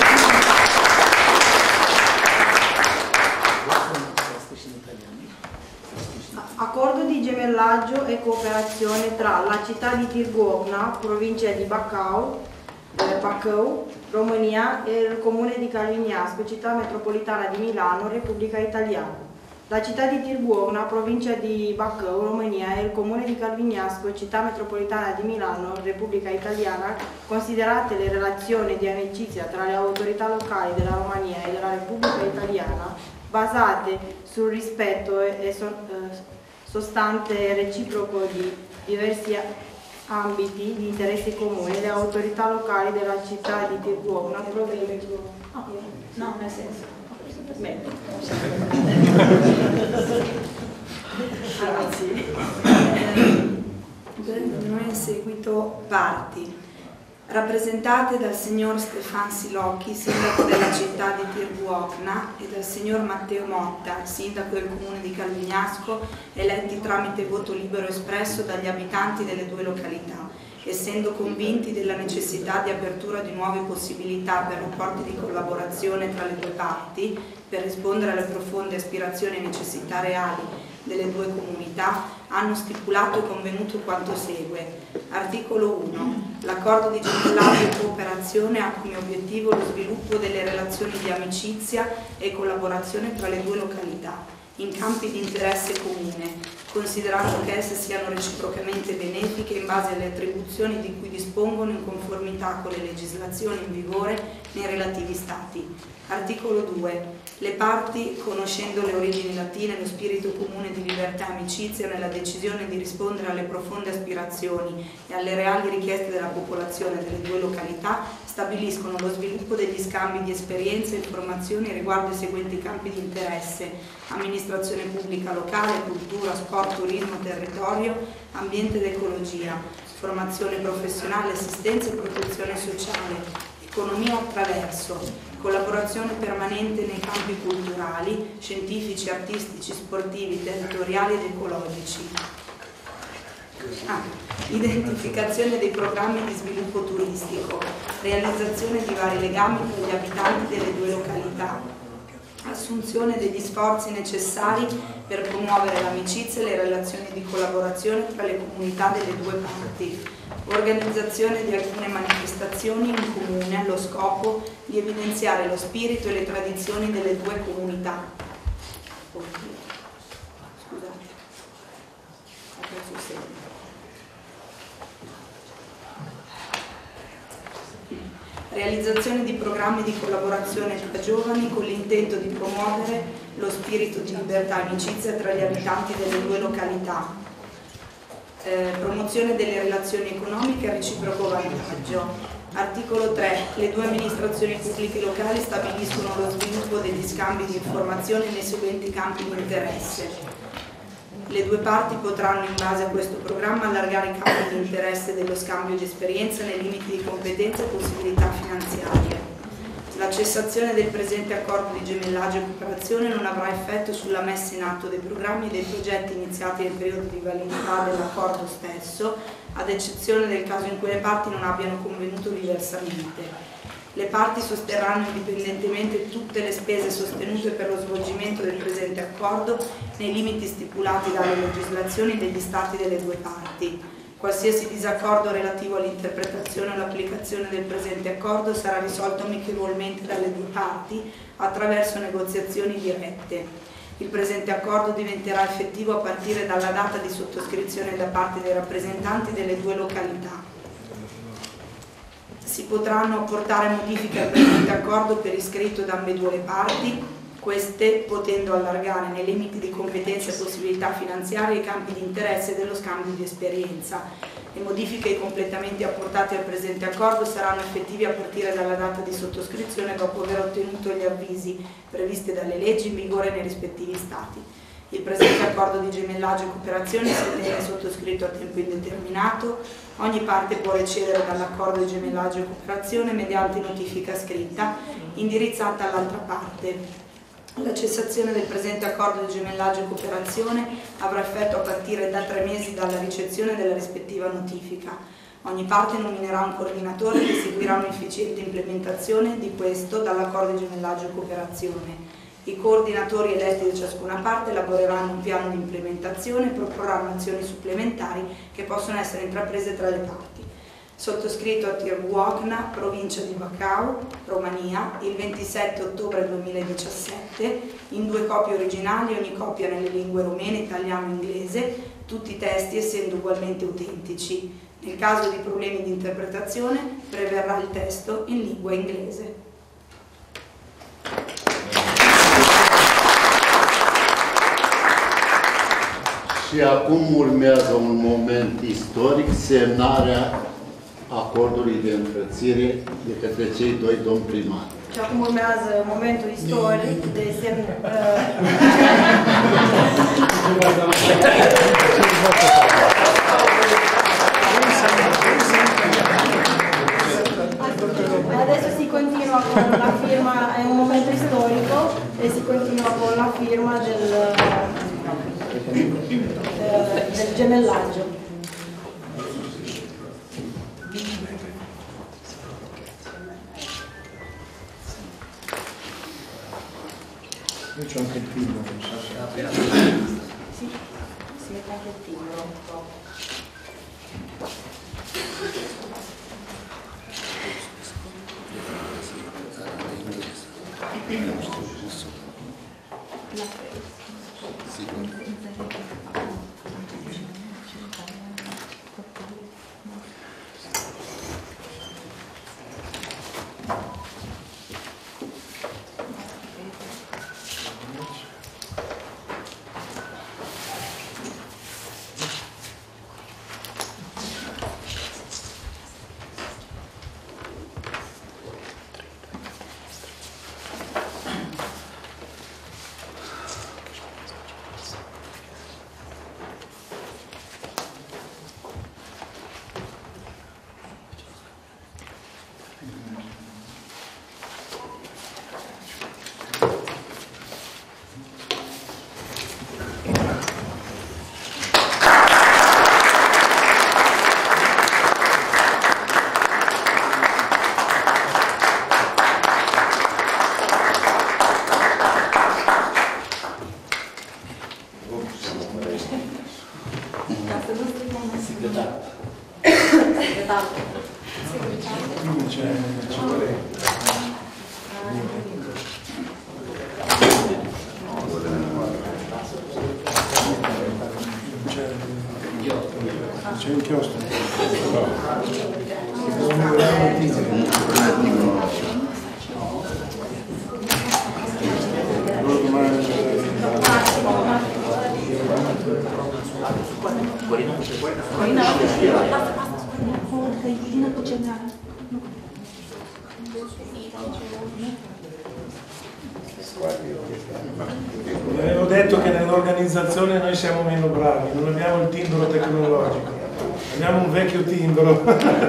Accordo di gemellaggio e cooperazione tra la città di Tirgovna, provincia di Bacău, eh, Bacău, România, e il comune di Calvignasco, città metropolitana di Milano, Repubblica Italiana. La città di Tirgovna, provincia di Bacău, România, e il comune di Calvignasco, città metropolitana di Milano, Repubblica Italiana, considerate le relazioni di amicizia tra le autorità locali della Romania e della Repubblica Italiana, basate sul rispetto e so, eh, sostante reciproco di diversi ambiti di interesse comune, le autorità locali della città di Tirgovna, provincia... No, nel senso. Bene. Noi in seguito parti, rappresentate dal signor Stefan Silocchi, sindaco della città di Tirgovna, e dal signor Matteo Motta, sindaco del comune di Calvignasco, eletti tramite voto libero espresso dagli abitanti delle due località, essendo convinti della necessità di apertura di nuove possibilità per rapporti di collaborazione tra le due parti, per rispondere alle profonde aspirazioni e necessità reali delle due comunità, hanno stipulato e convenuto quanto segue. Articolo uno. L'accordo di gemellaggio e cooperazione ha come obiettivo lo sviluppo delle relazioni di amicizia e collaborazione tra le due località, in campi di interesse comune, considerando che esse siano reciprocamente benefiche in base alle attribuzioni di cui dispongono in conformità con le legislazioni in vigore nei relativi Stati. Articolo due. Le parti, conoscendo le origini latine e lo spirito comune di libertà e amicizia nella decisione di rispondere alle profonde aspirazioni e alle reali richieste della popolazione delle due località, stabiliscono lo sviluppo degli scambi di esperienze e informazioni riguardo i seguenti campi di interesse: amministrazione pubblica locale, cultura, sport, turismo, territorio, ambiente ed ecologia, formazione professionale, assistenza e protezione sociale, economia attraverso, collaborazione permanente nei campi culturali, scientifici, artistici, sportivi, territoriali ed ecologici. Ah, identificazione dei programmi di sviluppo turistico, realizzazione di vari legami tra gli abitanti delle due località, assunzione degli sforzi necessari per promuovere l'amicizia e le relazioni di collaborazione tra le comunità delle due parti, organizzazione di alcune manifestazioni in comune allo scopo di evidenziare lo spirito e le tradizioni delle due comunità. Scusate, ho preso il segno. Realizzazione di programmi di collaborazione tra giovani con l'intento di promuovere lo spirito di libertà e amicizia tra gli abitanti delle due località. Eh, promozione delle relazioni economiche a reciproco vantaggio. Articolo tre. Le due amministrazioni pubbliche locali stabiliscono lo sviluppo degli scambi di informazioni nei seguenti campi di interesse. Le due parti potranno, in base a questo programma, allargare i campi di interesse dello scambio di esperienza nei limiti di competenza e possibilità finanziarie. La cessazione del presente accordo di gemellaggio e cooperazione non avrà effetto sulla messa in atto dei programmi e dei progetti iniziati nel periodo di validità dell'accordo stesso, ad eccezione del caso in cui le parti non abbiano convenuto diversamente. Le parti sosterranno indipendentemente tutte le spese sostenute per lo svolgimento del presente accordo nei limiti stipulati dalle legislazioni degli Stati delle due parti. Qualsiasi disaccordo relativo all'interpretazione o all'applicazione del presente accordo sarà risolto amichevolmente dalle due parti attraverso negoziazioni dirette. Il presente accordo diventerà effettivo a partire dalla data di sottoscrizione da parte dei rappresentanti delle due località. Si potranno apportare modifiche al presente accordo per iscritto da ambedue le parti, queste potendo allargare nei limiti di competenza e possibilità finanziarie i campi di interesse dello scambio di esperienza. Le modifiche e i completamenti apportati al presente accordo saranno effettivi a partire dalla data di sottoscrizione dopo aver ottenuto gli avvisi previsti dalle leggi in vigore nei rispettivi Stati. Il presente accordo di gemellaggio e cooperazione si ritiene sottoscritto a tempo indeterminato. Ogni parte può recedere dall'accordo di gemellaggio e cooperazione mediante notifica scritta indirizzata all'altra parte. La cessazione del presente accordo di gemellaggio e cooperazione avrà effetto a partire da tre mesi dalla ricezione della rispettiva notifica. Ogni parte nominerà un coordinatore che seguirà un'efficiente implementazione di questo dall'accordo di gemellaggio e cooperazione. I coordinatori eletti da ciascuna parte elaboreranno un piano di implementazione e proporranno azioni supplementari che possono essere intraprese tra le parti. Sottoscritto a Târgu, provincia di Bacău, Romania, il ventisette ottobre duemiladiciassette, in due copie originali, ogni copia nelle lingue romene, italiano e inglese, tutti i testi essendo ugualmente autentici. Nel caso di problemi di interpretazione, preverrà il testo in lingua inglese. Și acum urmează un moment istoric, semnarea acordului de înfrățire de către cei doi domni primari. Și acum urmează momentul istoric de semn... Adesso si continua con la firma, è un momento storico e si continua con la firma del, del gemellaggio. Io c'ho anche il timbro, non so se... Sì, si mette anche il timbro. Ca să nu strigăm în secretar. Secretar. C'è inchiostro. Corina, că e plină cu generală. Vi avevo detto che nell'organizzazione noi siamo meno bravi, non abbiamo il timbro tecnologico, abbiamo un vecchio timbro.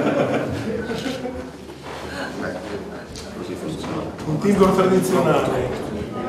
Un timbro tradizionale.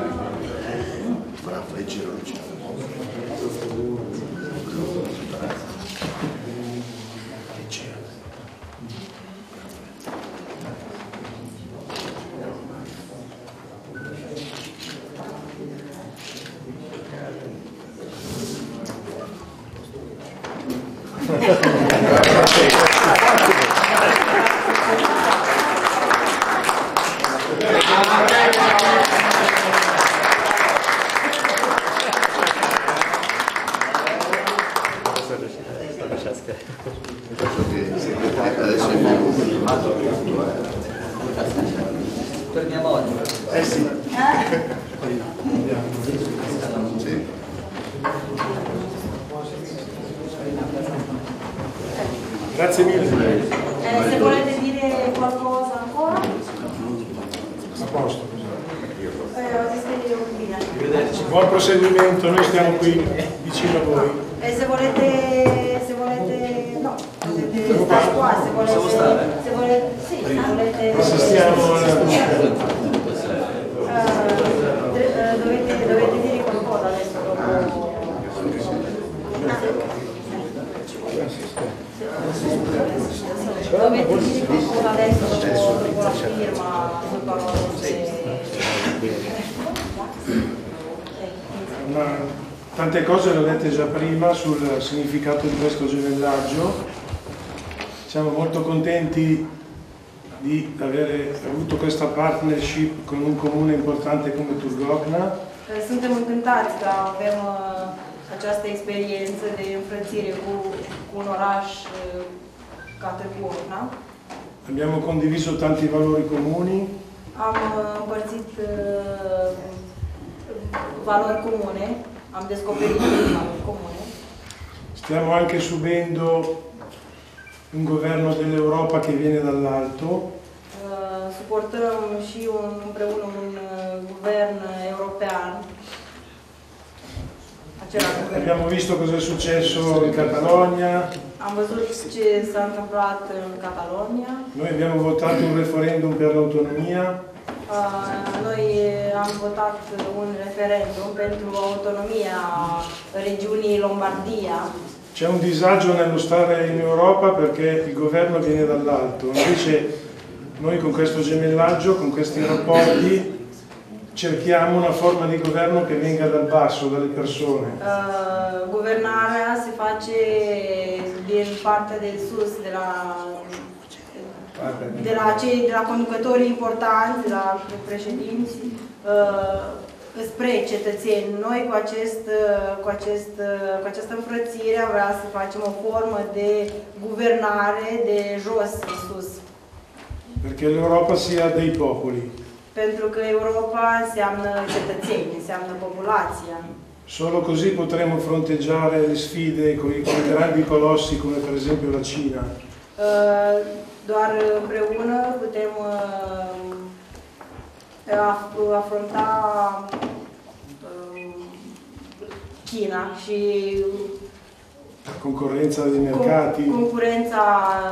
Torniamo oggi. Eh sì. Grazie mille. Eh, se volete dire qualcosa ancora? A posto. Eh, ho detto bene. Buon proseguimento, noi stiamo qui vicino a voi. E se volete, se volete, no, potete stare qua, se volete, se volete, sì, se volete, Assistiamo a... eh, dovete, dovete dire qualcosa adesso dopo. Dovete dire qualcosa adesso dopo, dopo la firma, sul parole. Una, tante cose le ho dette già prima sul significato di questo gemellaggio. Siamo molto contenti di avere avuto questa partnership con un comune importante come Târgovna. Suntem încântați că avem uh, această experiență de înfrățire cu, cu un oraș uh, ca Târgovna. Abbiamo condiviso tanti valori comuni. Am uh, împărțit uh, valori comune, am descoperit valori comune. Stiamo anche subendo un governo dell'Europa che viene dall'alto. Uh, suportăm și un, împreună un uh, guvern european. Abbiamo visto cosa è successo in Catalogna. Am văzut ce s-a întâmplat în Catalonia. Noi abbiamo votato un referendum per l'autonomia. Uh, noi am votat un referendum pentru autonomia regiunii Lombardia. C'è un disagio nello stare in Europa perché il governo viene dall'alto. Invece noi con questo gemellaggio, con questi rapporti, cerchiamo una forma di governo che venga dal basso, dalle persone. Uh, guvernarea se face din partea de sus, de la, de la, cei, de la conducătorii importanți, de la președinți, uh, spre cetățeni. Noi cu, acest, cu, acest, cu această înfrățire am vrea să facem o formă de guvernare de jos în sus. Perché l'Europa sia dei popoli. Pentru că Europa înseamnă cetățeni, înseamnă popolația. Solo così potremo fronteggiare le sfide con i, con i grandi colossi come per esempio la Cina. Doar împreună putem afronta China și la concorrenza dei mercati. Concurența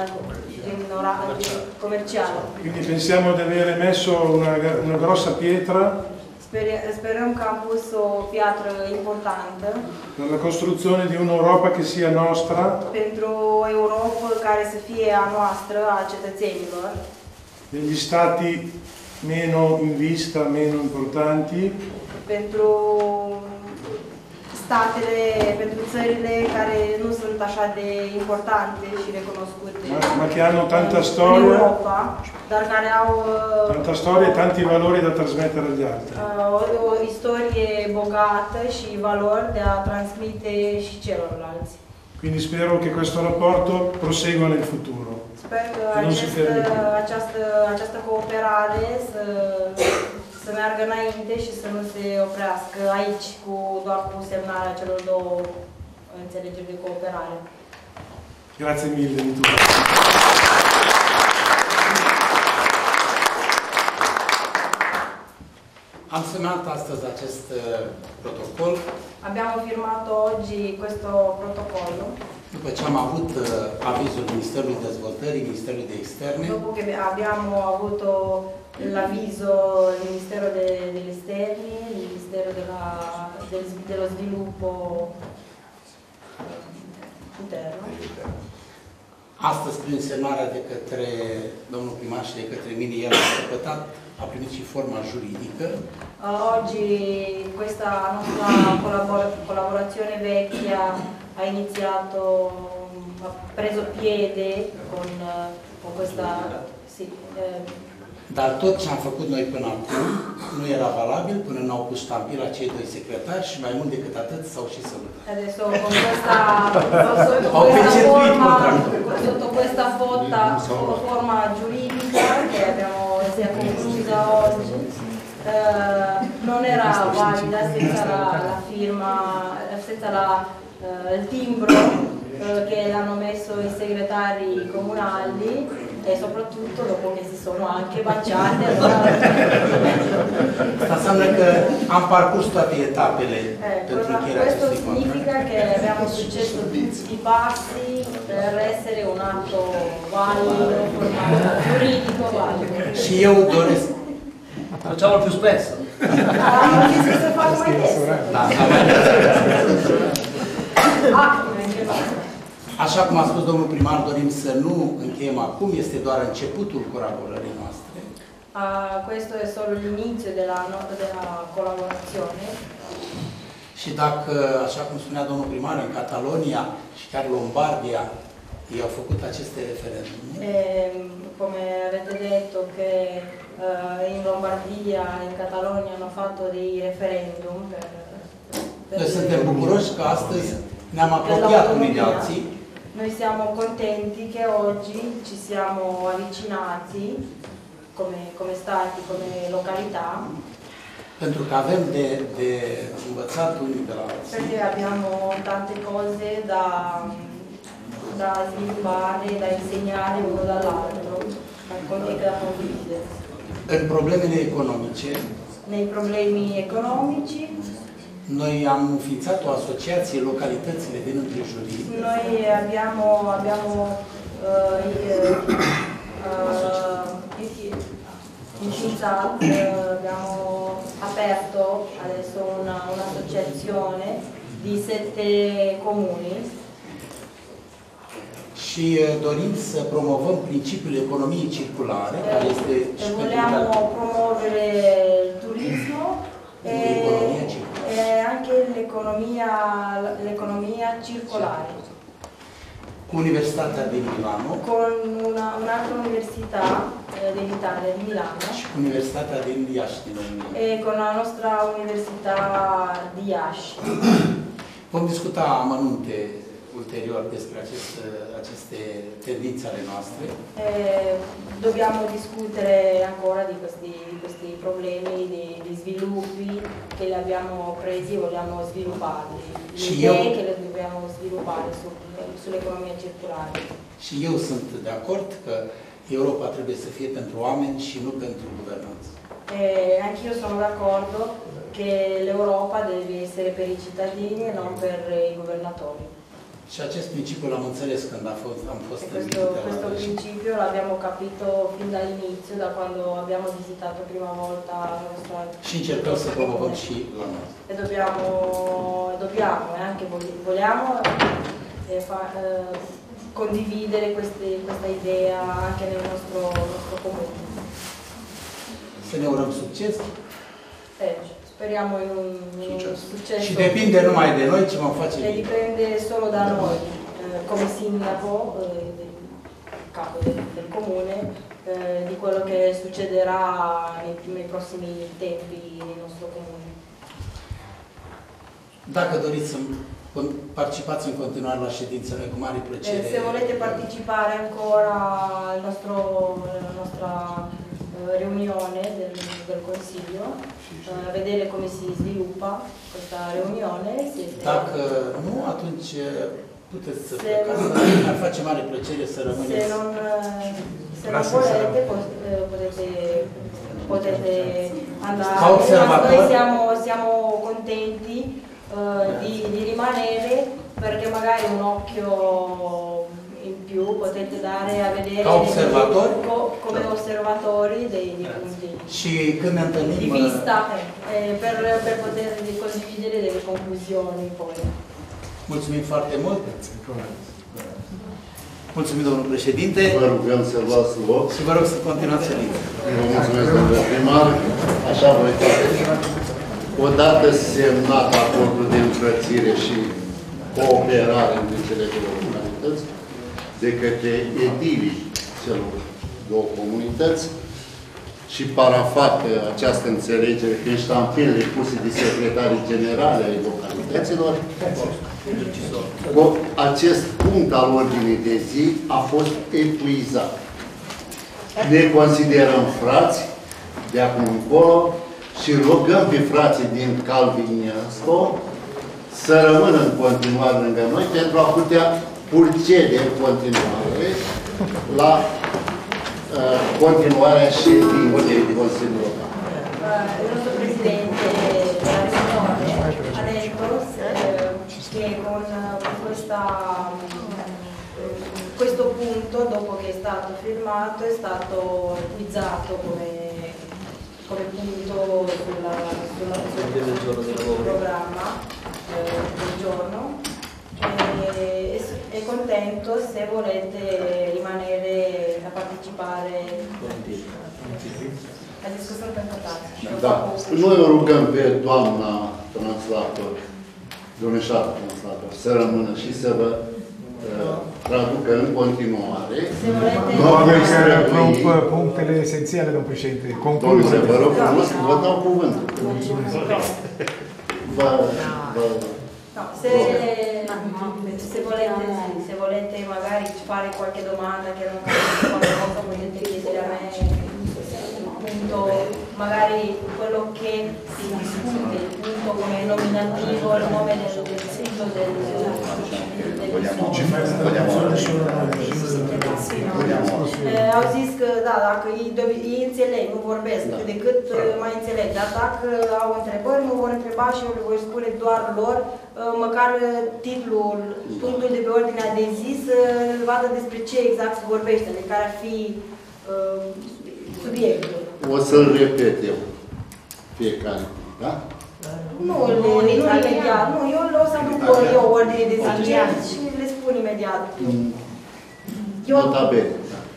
comercială. Quindi pensiamo di avere messo una, una grossa pietra. Sperăm că am pus o piatră importantă per la costruzione di un'Europa che sia nostra. Pentru o Europa care să fie a noastră, a cetățenilor. Degli stati meno in vista, meno importanti. Pentru statele, pentru țările care nu sunt așa de importante și recunoscute ma, ma che hanno tanta în storia, Europa, dar care au tanta storia e tanti valori da trasmettere agli altri. o, o istorie bogată și valori de a transmite și celorlalți. Quindi spero che questo rapporto prosegua nel futuro. Sper că Che non si acest, fermi qui. această, această cooperare să, să meargă înainte și să nu se oprească aici cu, doar cu semnarea celor două înțelegeri de cooperare. Grazie mille di tutto. Am semnat astăzi acest uh, protocol. Abbiamo firmato oggi questo protocollo. După ce am avut uh, avizul Ministerului Dezvoltării, Ministerului de Externe. Dopo che abbiamo avuto l'avviso del Ministero de, degli Esterni, del Ministero della, del, dello Sviluppo Interno. Astăzi, prin semnarea de către domnul primar și de către mine, el a căpătat, a primit și forma juridică. Uh, oggi questa nostra collabor collaborazione vecchia ha iniziato, ha preso piede con, uh, con questa... Sì, eh, Dar tot ce am făcut noi până acum nu era valabil până n-au pus ștampila cei doi secretari și mai mult decât atât s-au și sărutat. Adesso con questa, sotto questa forma, sotto questa fotta, forma giuridica che abbiamo, si è conclusa oggi, eh, non era valida senza la, la firma, senza la, eh, il timbro eh, che l'hanno messo i segretari comunali e soprattutto dopo che si sono anche baciati. Asta înseamnă că am parcurs toate etapele eh, pentru încheierea questo acestui contract. significa che abbiamo successo tutti i passi per essere un atto valido, formato, giuridico valido. Și eu doresc. Facciamolo più spesso. Ah, non si se fa mai adesso. Da, da, mai Ah, anche no. Așa cum a spus domnul primar, dorim să nu încheiem acum, este doar începutul colaborării noastre. Uh, questo è solo l'inizio della, della collaborazione. Și dacă, așa cum spunea domnul primar, în Catalonia și chiar Lombardia, ei au făcut aceste referendumi. E, come avete detto che uh, in Lombardia, in Catalonia hanno fatto dei referendum per, per Noi suntem bucuroși că astăzi ne-am apropiat unii de alții. Noi siamo contenti che oggi ci siamo avvicinati come, come stati, come località. Pentru că avem de, de învățat unii de la alții. Perché abbiamo tante cose da, da sviluppare, da insegnare uno dall'altro, racconti da condividere. În problemele economice, nei problemi economici, noi am înființat o asociație Localitățile din Împrejurim. Noi abbiamo, abbiamo uh, uh, infiinzato, uh, abbiamo aperto adesso un'associazione una di sette comuni. Și dorim să promovăm principiul economiei circulare, care este și vogliamo promuovere il turismo e, e anche l'economia circolare. Cu Universitatea din Milano. Con un'altra un università eh, dell'Italia, di Milano. Și cu Universitatea din Iași, din România. E con la nostra Università di Iași. Vom discuta amănunte ulterior despre acest, aceste tendințe ale noastre. Eh, dobbiamo discutere ancora di questi, di questi problemi, di, di sviluppi che li abbiamo presi e vogliamo sviluppare, le idee che le dobbiamo sviluppare su, sull'economia circolare. Și eu sunt de acord că Europa trebuie să fie pentru oameni și nu pentru guvernanță. Eh, anch'io sono d'accordo che l'Europa deve essere per i cittadini e non per i governatori. Și acest principiu l-am înțeles când a fost, am fost e questo, questo principio l'abbiamo capito fin dall'inizio, da quando abbiamo visitato prima volta la nostra... Și încercăm să promovăm și la noi. E dobbiamo, dobbiamo e anche vogliamo eh, fa, eh, condividere queste, questa idea anche nel nostro, nostro comune. Să ne urăm succes! Eh, speriamo in un, in un successo. Și depinde numai de noi ce vom face. Ne dipende solo da noi, eh, come sindaco, eh, capo del, del comune, eh, di quello che succederà nei, nei prossimi tempi nel nostro comune. Dacă doriți să partecipați în continuare la ședințele, cu mare plăcere. Eh, se volete partecipare ancora al nostro, alla nostra eh, riunione del, del Consiglio, eh, vedere come si sviluppa questa riunione, siete... Dacă nu, atunci puteți să plecați. Mi-ar face mare plăcere să rămâneți. Se non, se non volete, potete, potete andare. Noi siamo, siamo contenti uh, di, di rimanere, perché magari un occhio in più potete dare a vedere osservatori? Co, come osservatori dei, dei punti și când ne întâlnim, di vista eh, per, per poter condividere delle conclusioni poi. Mulțumim foarte mult. Mulțumim, domnul președinte. Vă rugăm să luați loc. Și vă rog să continuați ședința. Vă mulțumesc, domnule primar. Așa voi face. Odată semnat acordul de împrățire și cooperare între cele două comunități, de către edilii celor două comunități, și parafată această înțelegere prin ștampilele puse de secretarii generale ai localităților, acest punct al ordinii de zi a fost epuizat. Ne considerăm frați de acum încolo și rugăm pe frații din Calviniansco să rămână în continuare lângă noi pentru a putea purcede în continuare la uh, continuarea ședinței de Consiliul Local. Il nostro Presidente della Riunione ha detto che con questa, questo punto, dopo che è stato firmato, è stato epuizzato come, come punto sulla, sulla, sul, sul programma eh, del giorno. E, è contento se volete rimanere a partecipare la discussione per votare. Da. Noi o rugăm pe doamna translator, domnișoară translator, să rămână și să vă uh, traducă în continuare. Nu avem că punctele esențiale, domnul președinte. Domnule, vă rog frumos, vă dau cuvântul. Vă, vă, No, se, se, volete, se volete magari fare qualche domanda che non capisco qualcosa, potete chiedere a me, appunto, magari quello che si discute, il punto come nominativo, il nome del, del sito del, del au zis că, da, dacă ei, ei înțeleg, nu vorbesc, de cât mai înțeleg, dar dacă au întrebări, mă vor întreba și eu le voi spune doar lor, măcar titlul, punctul de pe ordinea de zi, să vadă despre ce exact se vorbește, de care ar fi uh, subiectul. O să-l repet eu, fiecare, da? Nu, nu, nu imediat, nu, eu o să aduc eu ordine de zi și le spun imediat. Notabene.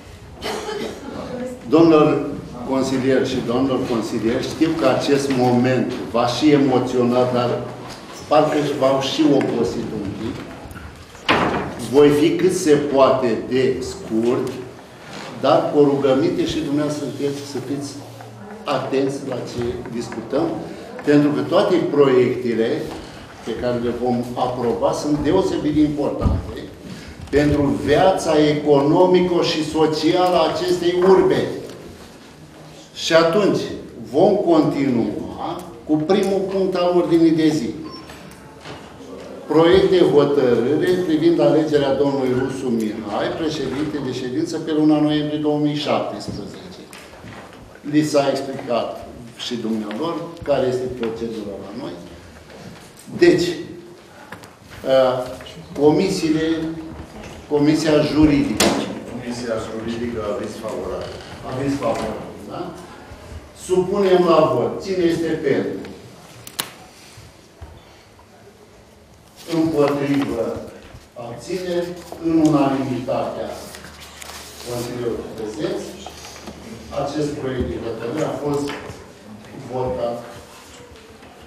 Domnilor consilieri și domnilor consilieri, știu că acest moment va și emoționat, dar parcă v-au și obosit un pic. Voi fi cât se poate de scurt, dar cu o rugăminte și dumneavoastră sunteți să fiți atenți la ce discutăm, pentru că toate proiectele pe care le vom aproba sunt deosebit de importante pentru viața economică și socială a acestei urbe. Și atunci vom continua cu primul punct al ordinii de zi. Proiect de hotărâre privind alegerea domnului Rusu Mihai, președinte de ședință pe luna noiembrie două mii șaptesprezece. Li s-a explicat și dumnealor care este procedura la noi. Deci, comisiile, Comisia Juridică. Comisia Juridică aviz favorabil. Aviz favorabil, da? Supunem la vot. Cine este pentru? Împotrivă, abțineri, în unanimitatea Consiliului prezenți, acest proiect de hotărâre a fost votat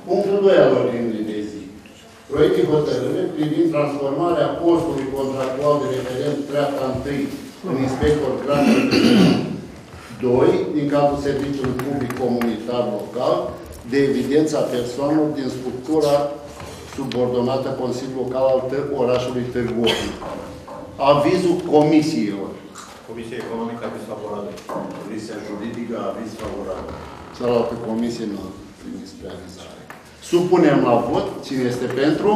Punctul doi al ordinii de zi. Proiect de hotărâre privind transformarea postului contractual de referent treapta întâi în inspector grafic doi din cadrul serviciului public comunitar local de evidența persoanelor din structura subordonată Consiliului Local al orașului Târgu Mureș. Avizul comisiilor. Comisia Economică, aviz favorabil. Comisia Juridică, aviz favorabil. Cealaltă comisie nu a trimis spre avizare. Supunem la vot. Cine este pentru?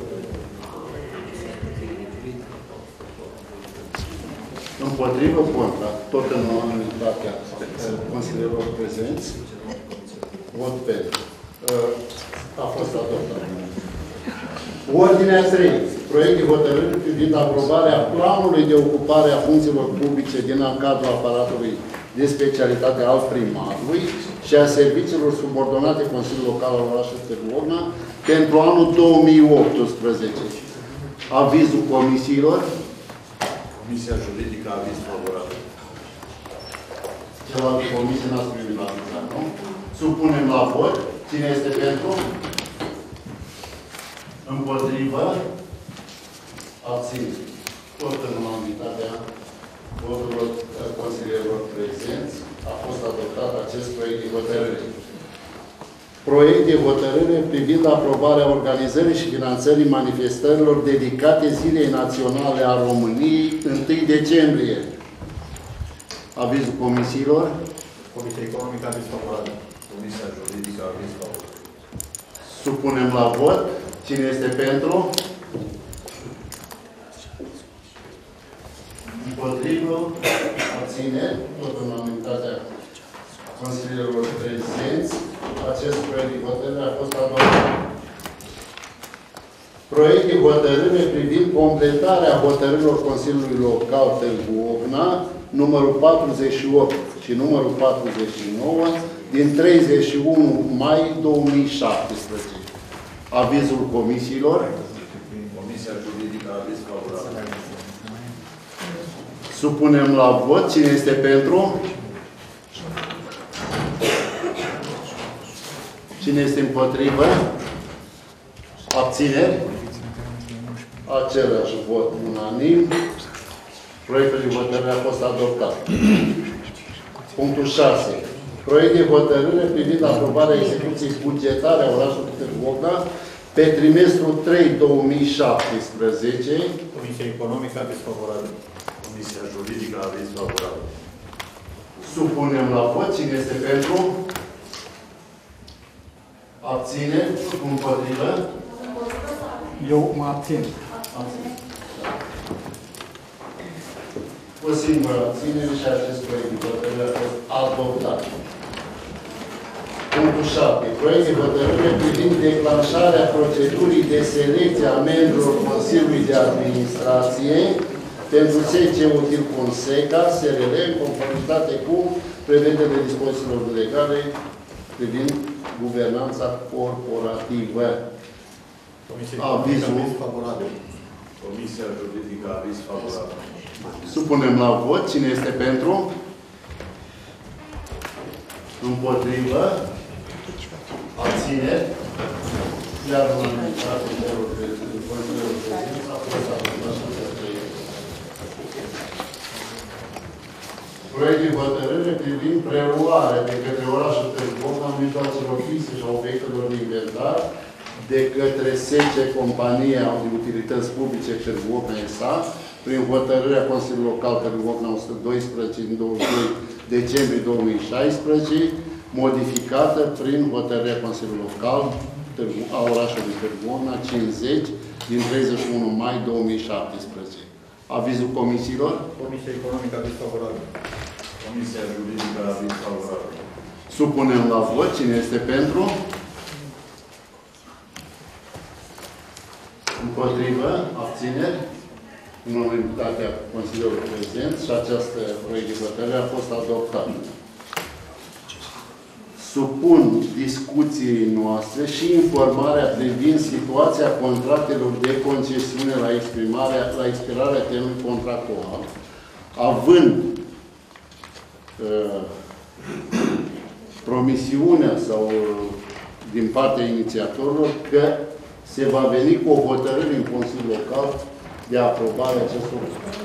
Împotrivă, contra. Tot în unanimitatea consilierilor prezenți. Vot pentru. A fost adoptat. Ordinea trei. Proiect de hotărâre privind aprobarea planului de ocupare a funcțiilor publice din cadrul aparatului de specialitate al primarului și a serviciilor subordonate Consiliului Local al orașului Târgu Mureș pentru anul două mii optsprezece. Avizul comisiilor. Comisia Juridică, aviz favorabil. Celălalt comisie n-ați primit la avizare, nu? Supunem la vot. Cine este pentru? Împotrivă? Abțin. Tot în unanimitatea voturilor consilierilor prezenți a fost adoptat acest proiect de hotărâre. Proiect de hotărâre privind aprobarea organizării și finanțării manifestărilor dedicate Zilei Naționale a României întâi decembrie. Avizul comisiilor. Comisia Economică, aviz favorabil. Comisia Juridică, aviz favorabil. Supunem la vot. Cine este pentru? Împotrivă? Abține? Tot în unanimitatea consilierilor prezenți. Acest proiect de hotărâre a fost adoptat. Proiect de hotărâre privind completarea hotărârilor Consiliului Local Târgu Ocna, numărul patruzeci și opt și numărul patruzeci și nouă, din treizeci și unu mai două mii șaptesprezece. Avizul comisiilor. Comisia Juridică, aviz favorabil. Supunem la vot. Cine este pentru? Cine este împotrivă? Abțineri? Același vot unanim. Proiectul de hotărâre a fost adoptat. Punctul șase. Proiect de hotărâre privind aprobarea execuției bugetare a orașului Târgu Ocna pe trimestrul trei două mii șaptesprezece. Comisia Economică, aviz favorabil. Comisia Juridică, aviz favorabil. Supunem la vot. Cine este pentru? Abține? Împotrivă? Eu mă abțin. O singură abținere și acest proiect de hotărâre a fost adoptat. Punctul șapte. Proiect de hotărâre privind declanșarea procedurii de selecție a membrilor Consiliului de Administrație pentru S C Util Conseca, S R L, în conformitate cu prevederile dispozițiilor legale privind guvernanța corporativă. Avizul favorabil. Comisia Juridică, aviz favorabil. Supunem la vot. Cine este pentru? Împotrivă? Abține? Iar în unanimitate Consiliul President a fost adoptat acest proiect. Proiect de hotărâre privind preluarea de către orașul Târgu Ocna a mijloacelor fixe și a obiectelor de inventar de către S C Compania de Utilități Publice Târgu Ocna S A prin hotărârea Consiliului Local Târgu Ocna o sută doisprezece din douăzeci și doi decembrie două mii șaisprezece, modificată prin hotărârea Consiliului Local a orașului Târgu Ocna cincizeci din treizeci și unu mai două mii șaptesprezece. Avizul comisiilor? Comisia Economică, aviz favorabil. Comisia Juridică, aviz favorabil. Supunem la vot. Cine este pentru? Împotrivă? Abțineri? În unanimitatea Consiliului Prezent și această proiect de hotărâre a fost adoptat. Supun discuției noastre și informarea privind situația contractelor de concesiune la, la expirarea termenului contractual, având uh, promisiunea sau din partea inițiatorilor că se va veni cu o hotărâre în Consiliul Local de aprobare acestor.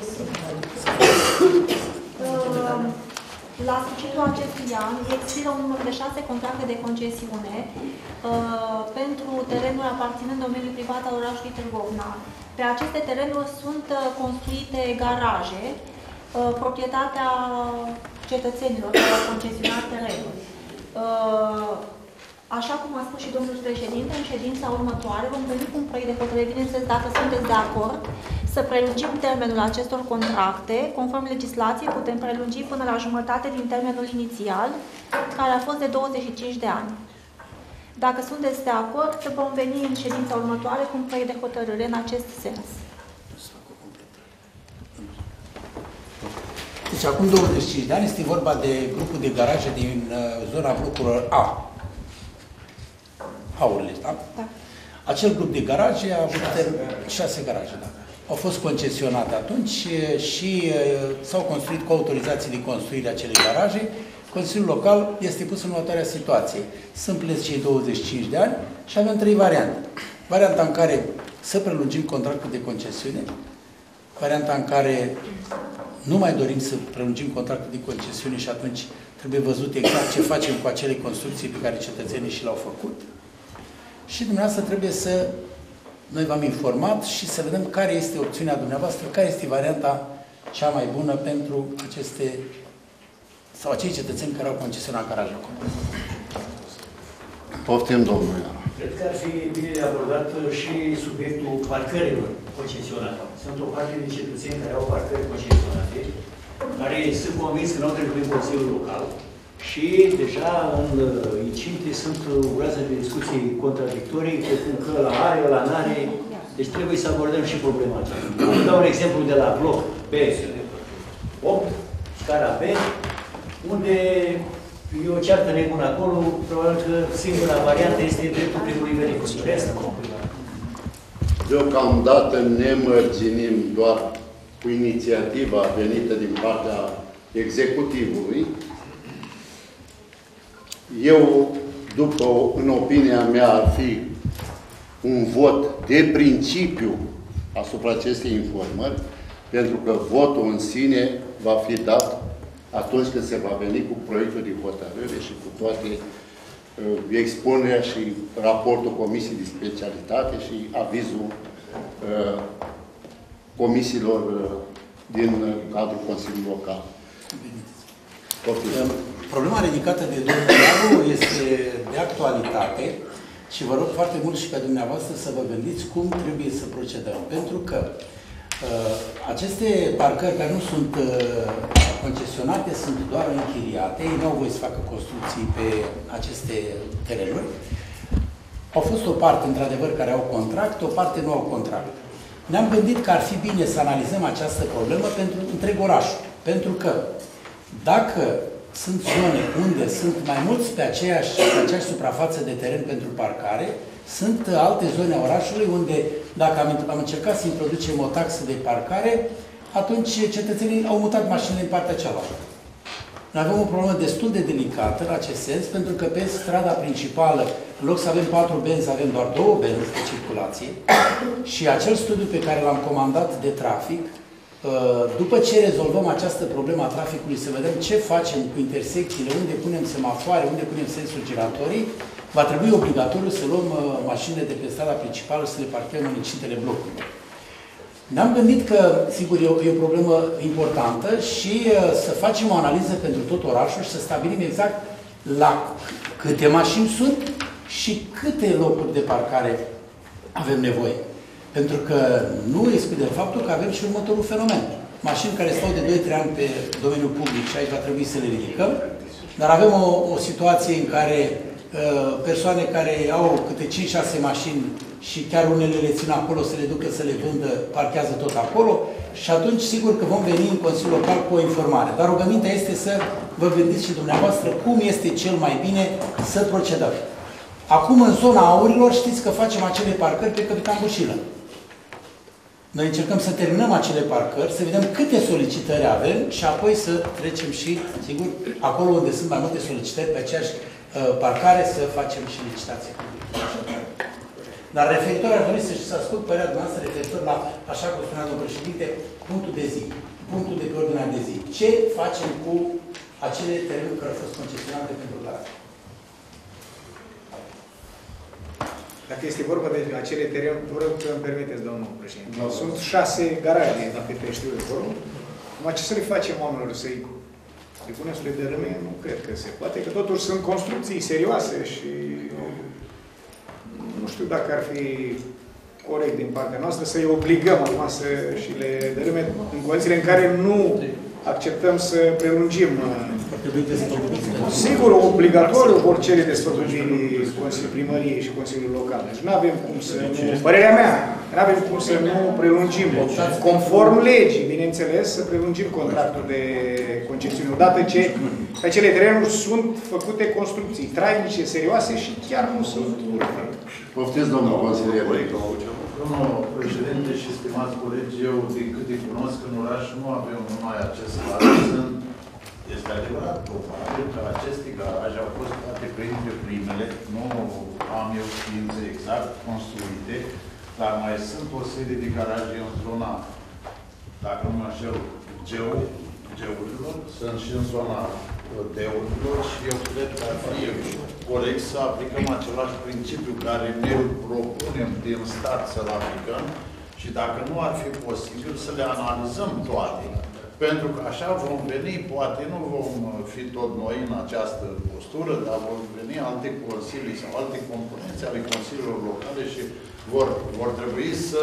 La sfârșitul acestui an expiră un număr de șase contracte de concesiune uh, pentru terenuri aparținând domeniului privat al orașului Târgovna. Pe aceste terenuri sunt uh, construite garaje, uh, proprietatea cetățenilor care au concesionat terenul. Uh, Așa cum a spus și domnul președinte, în ședința următoare vom veni cu un proiect de hotărâre, bineînțeles, dacă sunteți de acord, să prelungim termenul acestor contracte. Conform legislației, putem prelungi până la jumătate din termenul inițial, care a fost de douăzeci și cinci de ani. Dacă sunteți de acord, vom veni în ședința următoare cu un proiect de hotărâre în acest sens. Deci, acum douăzeci și cinci de ani este vorba de grupul de garaje din uh, zona blocurilor A. Aurile, da? Da. Acel grup de garaje a avut șase garaje, da. Au fost concesionate atunci și s-au construit cu autorizații de construire acele garaje. Consiliul Local este pus în următoarea situație. Sunt plăți cei douăzeci și cinci de ani și avem trei variante. Varianta în care să prelungim contractul de concesiune, varianta în care nu mai dorim să prelungim contractul de concesiune și atunci trebuie văzut exact ce facem cu acele construcții pe care cetățenii și le-au făcut. Și dumneavoastră trebuie să, noi v-am informat și să vedem care este opțiunea dumneavoastră, care este varianta cea mai bună pentru aceste, sau acei cetățeni care au concesionat garajul acolo. Poftim, domnule. Cred că ar fi bine de abordat și subiectul parcărilor concesionate. Sunt o parte de cetățeni care au parcări concesionate, care sunt convins că nu au trecut în Consiliul Local, și deja în incinte sunt o groază de discuții contradictorii, că la are, la n-are, deci trebuie să abordăm și problema aceasta. Vă dau un exemplu de la bloc B opt, scara B, unde e o ceartă nebună acolo, probabil că singura variantă este dreptul primului venit. Deocamdată ne mărginim doar cu inițiativa venită din partea executivului. Eu, după, în opinia mea, ar fi un vot de principiu asupra acestei informări, pentru că votul în sine va fi dat atunci când se va veni cu proiectul de hotărâre și cu toate uh, expunerea și raportul Comisiei de Specialitate și avizul uh, comisiilor uh, din uh, cadrul Consiliului Local. Problema ridicată de domnul Iaru este de actualitate și vă rog foarte mult și pe dumneavoastră să vă gândiți cum trebuie să procedăm. Pentru că uh, aceste parcări care nu sunt uh, concesionate sunt doar închiriate, ei nu au voie să facă construcții pe aceste terenuri. Au fost o parte, într-adevăr, care au contract, o parte nu au contract. Ne-am gândit că ar fi bine să analizăm această problemă pentru întreg orașul. Pentru că dacă sunt zone unde sunt mai mulți pe aceeași, pe aceeași suprafață de teren pentru parcare, sunt alte zone a orașului unde, dacă am, am încercat să introducem o taxă de parcare, atunci cetățenii au mutat mașinile în partea cealaltă. Noi avem o problemă destul de delicată în acest sens, pentru că pe strada principală, în loc să avem patru benzi, avem doar două benzi de circulație și acel studiu pe care l-am comandat de trafic, după ce rezolvăm această problemă a traficului, să vedem ce facem cu intersecțiile, unde punem semafoare, unde punem sensuri giratorii, va trebui obligatoriu să luăm mașinile de pe strada principală și să le parcăm în incintele blocurilor. Ne-am gândit că, sigur, e o, e o problemă importantă și să facem o analiză pentru tot orașul și să stabilim exact la câte mașini sunt și câte locuri de parcare avem nevoie. Pentru că nu excludem faptul că avem și următorul fenomen. Mașini care stau de doi trei ani pe domeniul public și aici va trebui să le ridicăm, dar avem o, o situație în care uh, persoane care au câte cinci șase mașini și chiar unele le țin acolo să le ducă să le vândă, parchează tot acolo și atunci sigur că vom veni în Consiliul Local cu o informare. Dar rugămintea este să vă gândiți și dumneavoastră cum este cel mai bine să procedăm. Acum, în zona aurilor, știți că facem acele parcări pe Capitan Bușilă. Noi încercăm să terminăm acele parcări, să vedem câte solicitări avem și apoi să trecem și, sigur, acolo unde sunt mai multe solicitări pe aceeași parcare să facem și licitație publică. Dar referitor, aș dori să ascult părerea noastră referitor la, așa cum spunea domnul președinte, punctul de zi, punctul de pe ordinea de zi. Ce facem cu acele terenuri care au fost concesionate pentru garaje? Dacă este vorba de acele terenuri, vă rog că îmi permiteți, domnul președinte. Sunt șase garaje, dacă te știu de vorbă. Numai ce să le facem oamenilor? Să-i să punem să le dărâme? Nu cred că se poate, că totuși sunt construcții serioase și nu știu dacă ar fi corect din partea noastră să-i obligăm acum să și le dărâme în condițiile în care nu acceptăm să prelungim. Sigur, obligatoriu vor cere despăgubirii Consiliului Primăriei și Consiliul Local. Deci nu avem cum să nu, părerea mea, nu avem cum să nu prelungim. Conform legii, bineînțeles, să prelungim contractul de concesiune. Odată ce pe acele terenuri sunt făcute construcții trainice, serioase și chiar nu sunt urte. Poftiți, domnul consilier. Domnul președinte și stimați colegi, eu, din câte cunosc, în oraș nu avem numai acest garaj. Este adevărat, probabil că aceste garaje au fost toate printre primele, nu am eu științe exact construite, dar mai sunt o serie de garaje în zona, dacă nu mă înșel, geu, geurilor, sunt și în zona deurilor și eu cred că ar fi corect să aplicăm același principiu care ne propunem din stat să-l aplicăm și dacă nu ar fi posibil să le analizăm toate. Pentru că așa vom veni, poate nu vom fi tot noi în această postură, dar vor veni alte consilii sau alte componențe ale consiliilor locale și vor, vor trebui să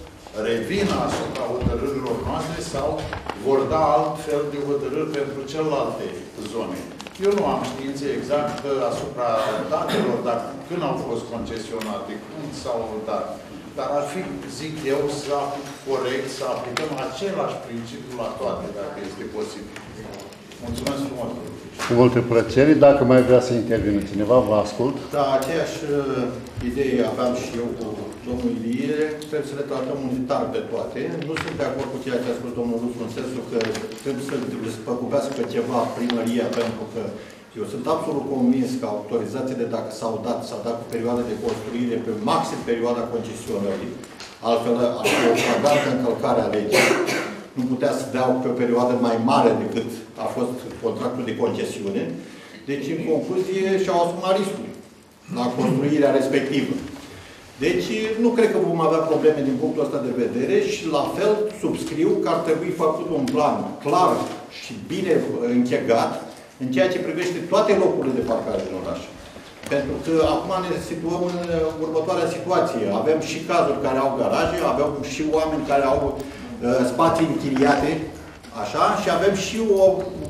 revină asupra hotărârilor noastre sau vor da altfel de hotărâri pentru celelalte zone. Eu nu am științe exact asupra datelor, dar când au fost concesionate, când s-au dat. Dar ar fi, zic eu, să corect, să aplicăm același principiu la toate, dacă este posibil. Mulțumesc frumos. Cu multe plăcere. Dacă mai vrea să intervină cineva, vă ascult. Da, aceeași uh, idee aveam și eu cu domnul Ilie. Trebuie să le tratăm unitar pe toate. Nu sunt de acord cu ceea ce a spus domnul Rusu, în sensul că trebuie să spăgubească ceva primăria, pentru că eu sunt absolut convins că autorizațiile, dacă s-au dat, s-au dat cu perioada de construire pe maxim perioada concesiunii. Altfel, ar fi o flagrantă încălcare a legii. Nu putea să dea pe o perioadă mai mare decât a fost contractul de concesiune. Deci, în concluzie, și-au asumat riscul la construirea respectivă. Deci, nu cred că vom avea probleme din punctul ăsta de vedere și, la fel, subscriu că ar trebui făcut un plan clar și bine închegat în ceea ce privește toate locurile de parcare din oraș. Pentru că acum ne situăm în următoarea situație. Avem și cazuri care au garaje, avem și oameni care au uh, spații închiriate, așa, și avem și o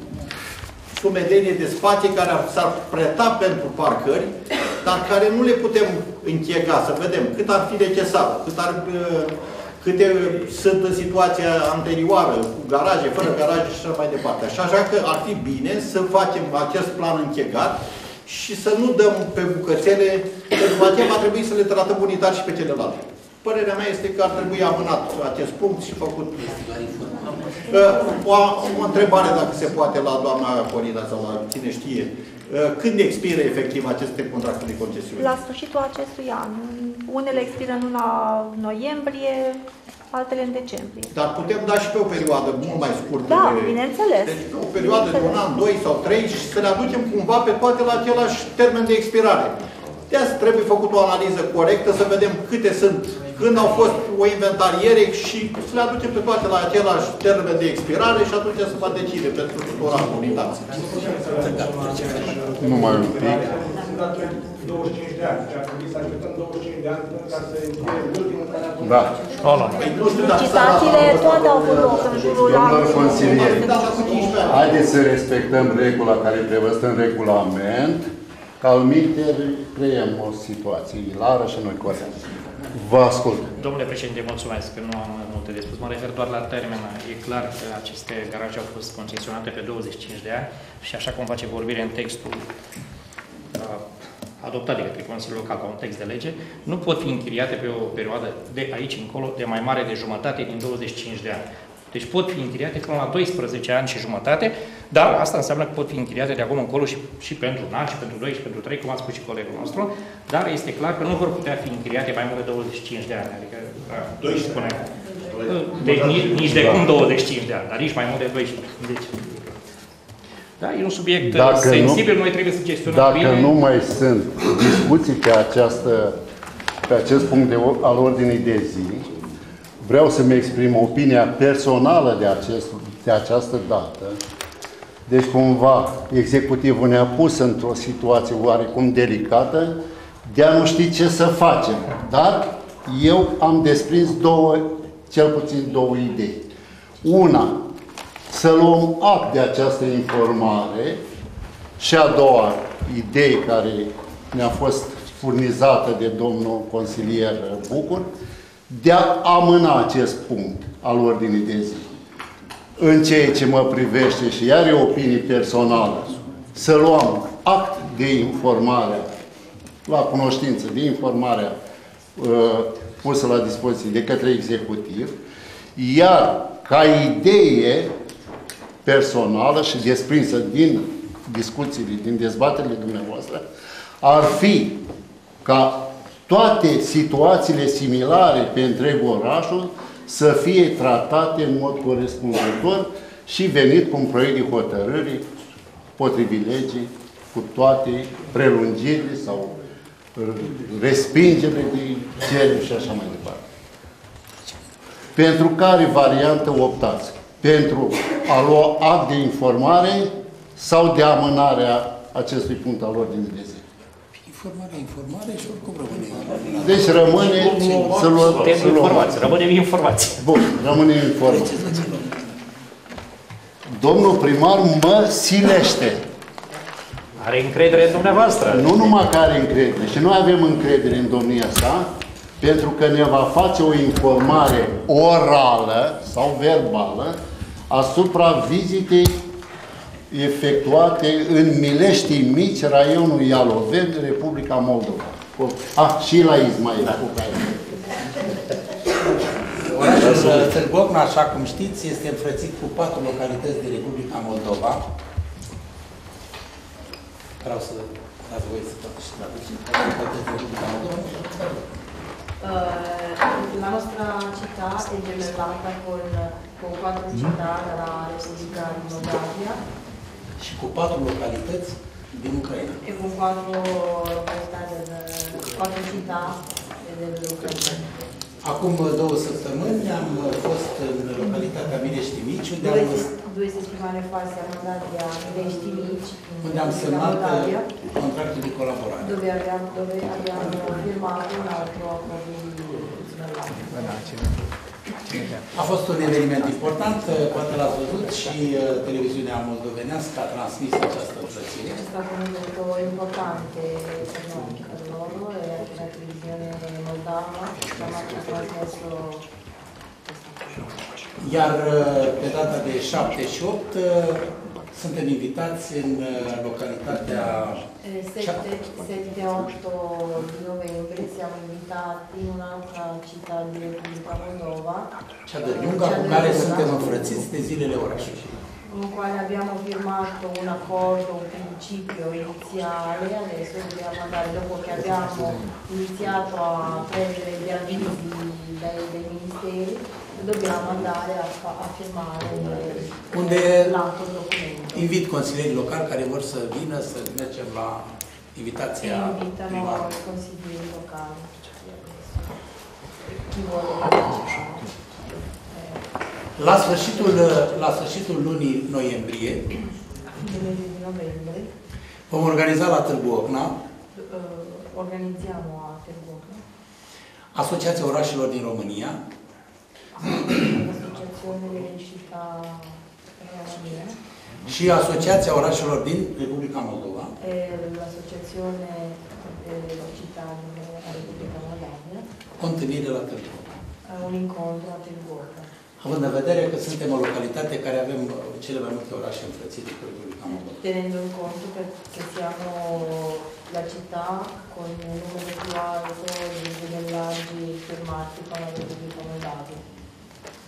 sumedenie de spații care s-ar preta pentru parcări, dar care nu le putem închega, să vedem cât ar fi necesar, cât ar, uh, câte sunt în situația anterioară, cu garaje, fără garaje și așa mai departe. Așa, așa că ar fi bine să facem acest plan închegat și să nu dăm pe bucățele, pentru că aceea va trebui să le tratăm unitar și pe celelalte. Părerea mea este că ar trebui amânat acest punct și făcut. O, o întrebare, dacă se poate, la doamna Corina sau la cine știe. Când expiră efectiv aceste contracte de concesiune? La sfârșitul acestui an. Unele expiră în luna noiembrie, altele în decembrie. Dar putem da și pe o perioadă mult mai scurtă. Da, de... bineînțeles. Deci o perioadă de un an, doi sau trei și să le aducem cumva pe toate la același termen de expirare. De asta trebuie făcut o analiză corectă, să vedem câte sunt, când au fost o inventariere și să le aducem pe toate la același termen de expirare și atunci se va decide pentru tuturor comunității. Numai un pic. douăzeci și cinci de ani. Și ar trebui să așteptăm douăzeci și cinci de ani ca să fie ultimul care a Da. Licitațiile toate au avut loc în jurul Domnul anului. consilier, haideți să respectăm regula care e prevăzută în regulament, că alminteri creăm o situație ilară și nu-i corect. Vă ascult. Domnule președinte, mulțumesc că nu am multe de spus. Mă refer doar la termen. E clar că aceste garaje au fost concesionate pe douăzeci și cinci de ani și așa cum face vorbire în textul uh, adoptat de către Consiliul Local ca un text de lege, nu pot fi închiriate pe o perioadă de aici încolo de mai mare de jumătate din douăzeci și cinci de ani. Deci pot fi închiriate până la doisprezece ani și jumătate, dar asta înseamnă că pot fi închiriate de acum încolo și, și pentru un an, și pentru doi, și pentru trei, cum a spus și colegul nostru, dar este clar că nu vor putea fi închiriate mai mult de douăzeci și cinci de ani. Adică, spune, deci nici, nici de cum douăzeci și cinci de ani, dar nici mai mult de doisprezece. Deci, da, e un subiect dacă sensibil, nu, noi trebuie să gestionăm dacă bine. Dacă nu mai sunt discuții pe, această, pe acest punct de, al ordinii de zi, vreau să-mi exprim opinia personală de, acest, de această dată. Deci, cumva, executivul ne-a pus într-o situație oarecum delicată de a nu ști ce să facem. Dar eu am desprins două, cel puțin două idei. Una, să luăm act de această informare și a doua idee care ne-a fost furnizată de domnul consilier Bucur, de a amâna acest punct al ordinii de zi. În ceea ce mă privește și are opinii personale, să luăm act de informare, la cunoștință de informarea uh, pusă la dispoziție de către executiv, iar ca idee personală și desprinsă din discuțiile, din dezbaterile dumneavoastră, ar fi ca toate situațiile similare pe întreg orașul să fie tratate în mod corespunzător și venit cu un proiect de hotărâri potrivit legii, cu toate prelungirile sau respingerile de cereri și așa mai departe. Pentru care variantă optați? Pentru a lua act de informare sau de amânarea acestui punct al ordinii de zi? Informare, informare și oricum rămâne. Deci rămâne să luăm informații. Rămânem informații. Bun, rămânem informații. Domnul primar mă silește. Are încredere în dumneavoastră. Nu numai că are încredere. Și noi avem încredere în domnia sa, pentru că ne va face o informare orală sau verbală asupra vizitei efectuate în Mileștii Mici, raionul Ialoveni, Republica Moldova. Ah, și la Izmail. Da. Orașul Târgovna, așa cum știți, este înfrățit cu patru localități de Republica Moldova. Vreau să dați voie să poate și traduceți. Localități de Republica Moldova. La nostra città è gemellata con, con quattro città della Repubblica di Moldavia. Și cu patru localități din Ucraina. E con quattro località del, quattro città dell'Ucraina. Acum două săptămâni am fost în localitatea Mileștii Mici, unde am, due settimane fa siamo andati a Mileștii Mici, unde am semnat contractul de colaborare. Dove abbiamo, dove abbiamo firmato un altro accordo di collaborazione. A fost un eveniment important, poate l-ați văzut, și televiziunea moldovenească a transmis această înfrățire. È stato un evento importante per noi, per loro, e anche la televisione moldava ha trasmesso. Iar pe data de șapte și opt suntem invitați în localitatea sette otto novembre siamo invitati in un'altra città di Repubblica Moldova, cea de Lunga, cu care suntem înfrățiți de zilele orașului. Con quale abbiamo firmato un accordo, un principio iniziale, adesso dobbiamo andare, dopo che abbiamo iniziato a prendere gli avvisi dai, dai ministeri, dobbiamo andare a, a firmare l'atto documento. Invit consilierii locali care vor să vină să mergem la invitația primarului. I consiglieri locali. Chi vuole partecipare. La sfârșitul, la sfârșitul lunii noiembrie vom organiza la Târgu Ocna organizziamo a Târgu Ocna Asociația Orașelor din România, Asociazione delle città România și Asociația Orașelor din Republica Moldova, e l'Associazione delle città della Repubblica Moldavia, o întâlnire la Târgu Ocna. Un incontro a Târgu Ocna. Având în vedere că suntem o localitate care avem cele mai multe orașe înfrățite cu Republica Moldova. Tenendo in conto che siamo la città con il numero più alto di gemellaggi firmati con la Repubblica Moldavia.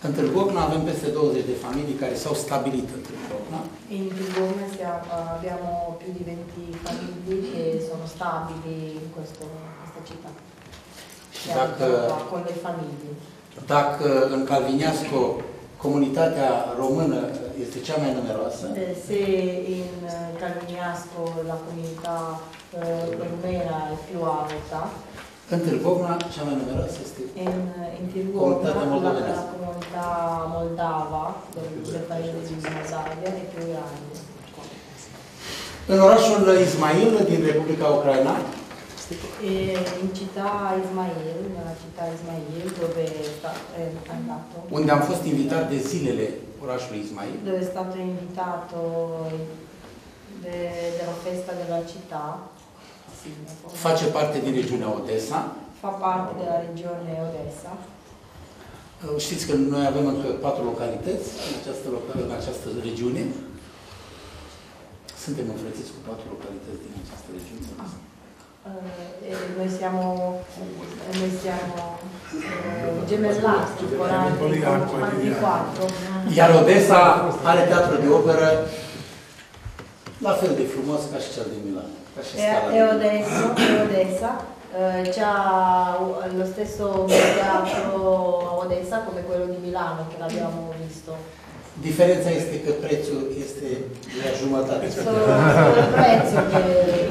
În Târgu Ocna avem peste douăzeci de familii care s-au stabilit în Târgu Ocna. In Tirgona abbiamo più di venti famiglie che sono stabili in questo, questa città. Și dacă, con le famiglie. dacă în Calvineasco comunitatea română este cea mai numeroasă, se in Calvineasco la comunità eh, rumena è più alta, în Târgu Ocna cea mai numeroasă este in, in Tirgona la, la comunità moldava del, del paese di Moldavia è più grande. În orașul Ismail din Republica Ucraina, e in città Ismail, nella città Ismail, dove è andato, unde am fost invitat de zilele orașului Ismail, dove è stato invitato de, della festa della città, face parte din regiunea Odessa. Fa parte della regione Odessa. Știți că noi avem încă patru localități în această, în această regiune. Suntem înfrățiți cu patru localități din această regiune. Uh, e noi siamo, noi siamo uh, gemellati con altri, con altri quattro. Iar Odessa are teatru de operă la fel de frumos ca și cel din Milano. E, e Odessa, e Odessa uh, c'ha lo stesso teatro a Odessa come quello di Milano che l'abbiamo visto. Diferența este că prețul este la jumătate. Solo il prezzo che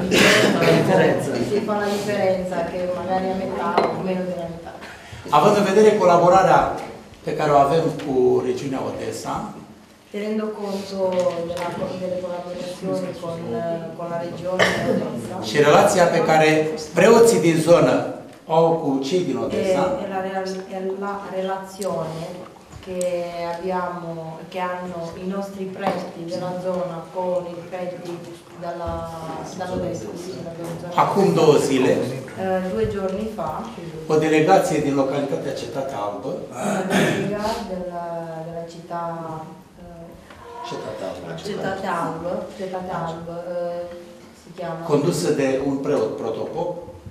si fa la differenza, che magari a metà o meno della metà. Având în vedere colaborarea pe care o avem cu regiunea Odessa, tenendo conto della, delle collaborazioni con, con la regione Odessa și relația pe care preoții din zonă au cu cei din Odessa, e, e, la, e la relazione che abbiamo, che hanno i nostri preti della zona con i preti dalla, dall'Odessa, acum două zile, uh, due giorni fa, o delegație din localitatea Cetatea Albă, una delega della, della città Cetatea Albă, Cetatea Albă, Cetatea Albă uh, si chiama, condusă de un preot protopop,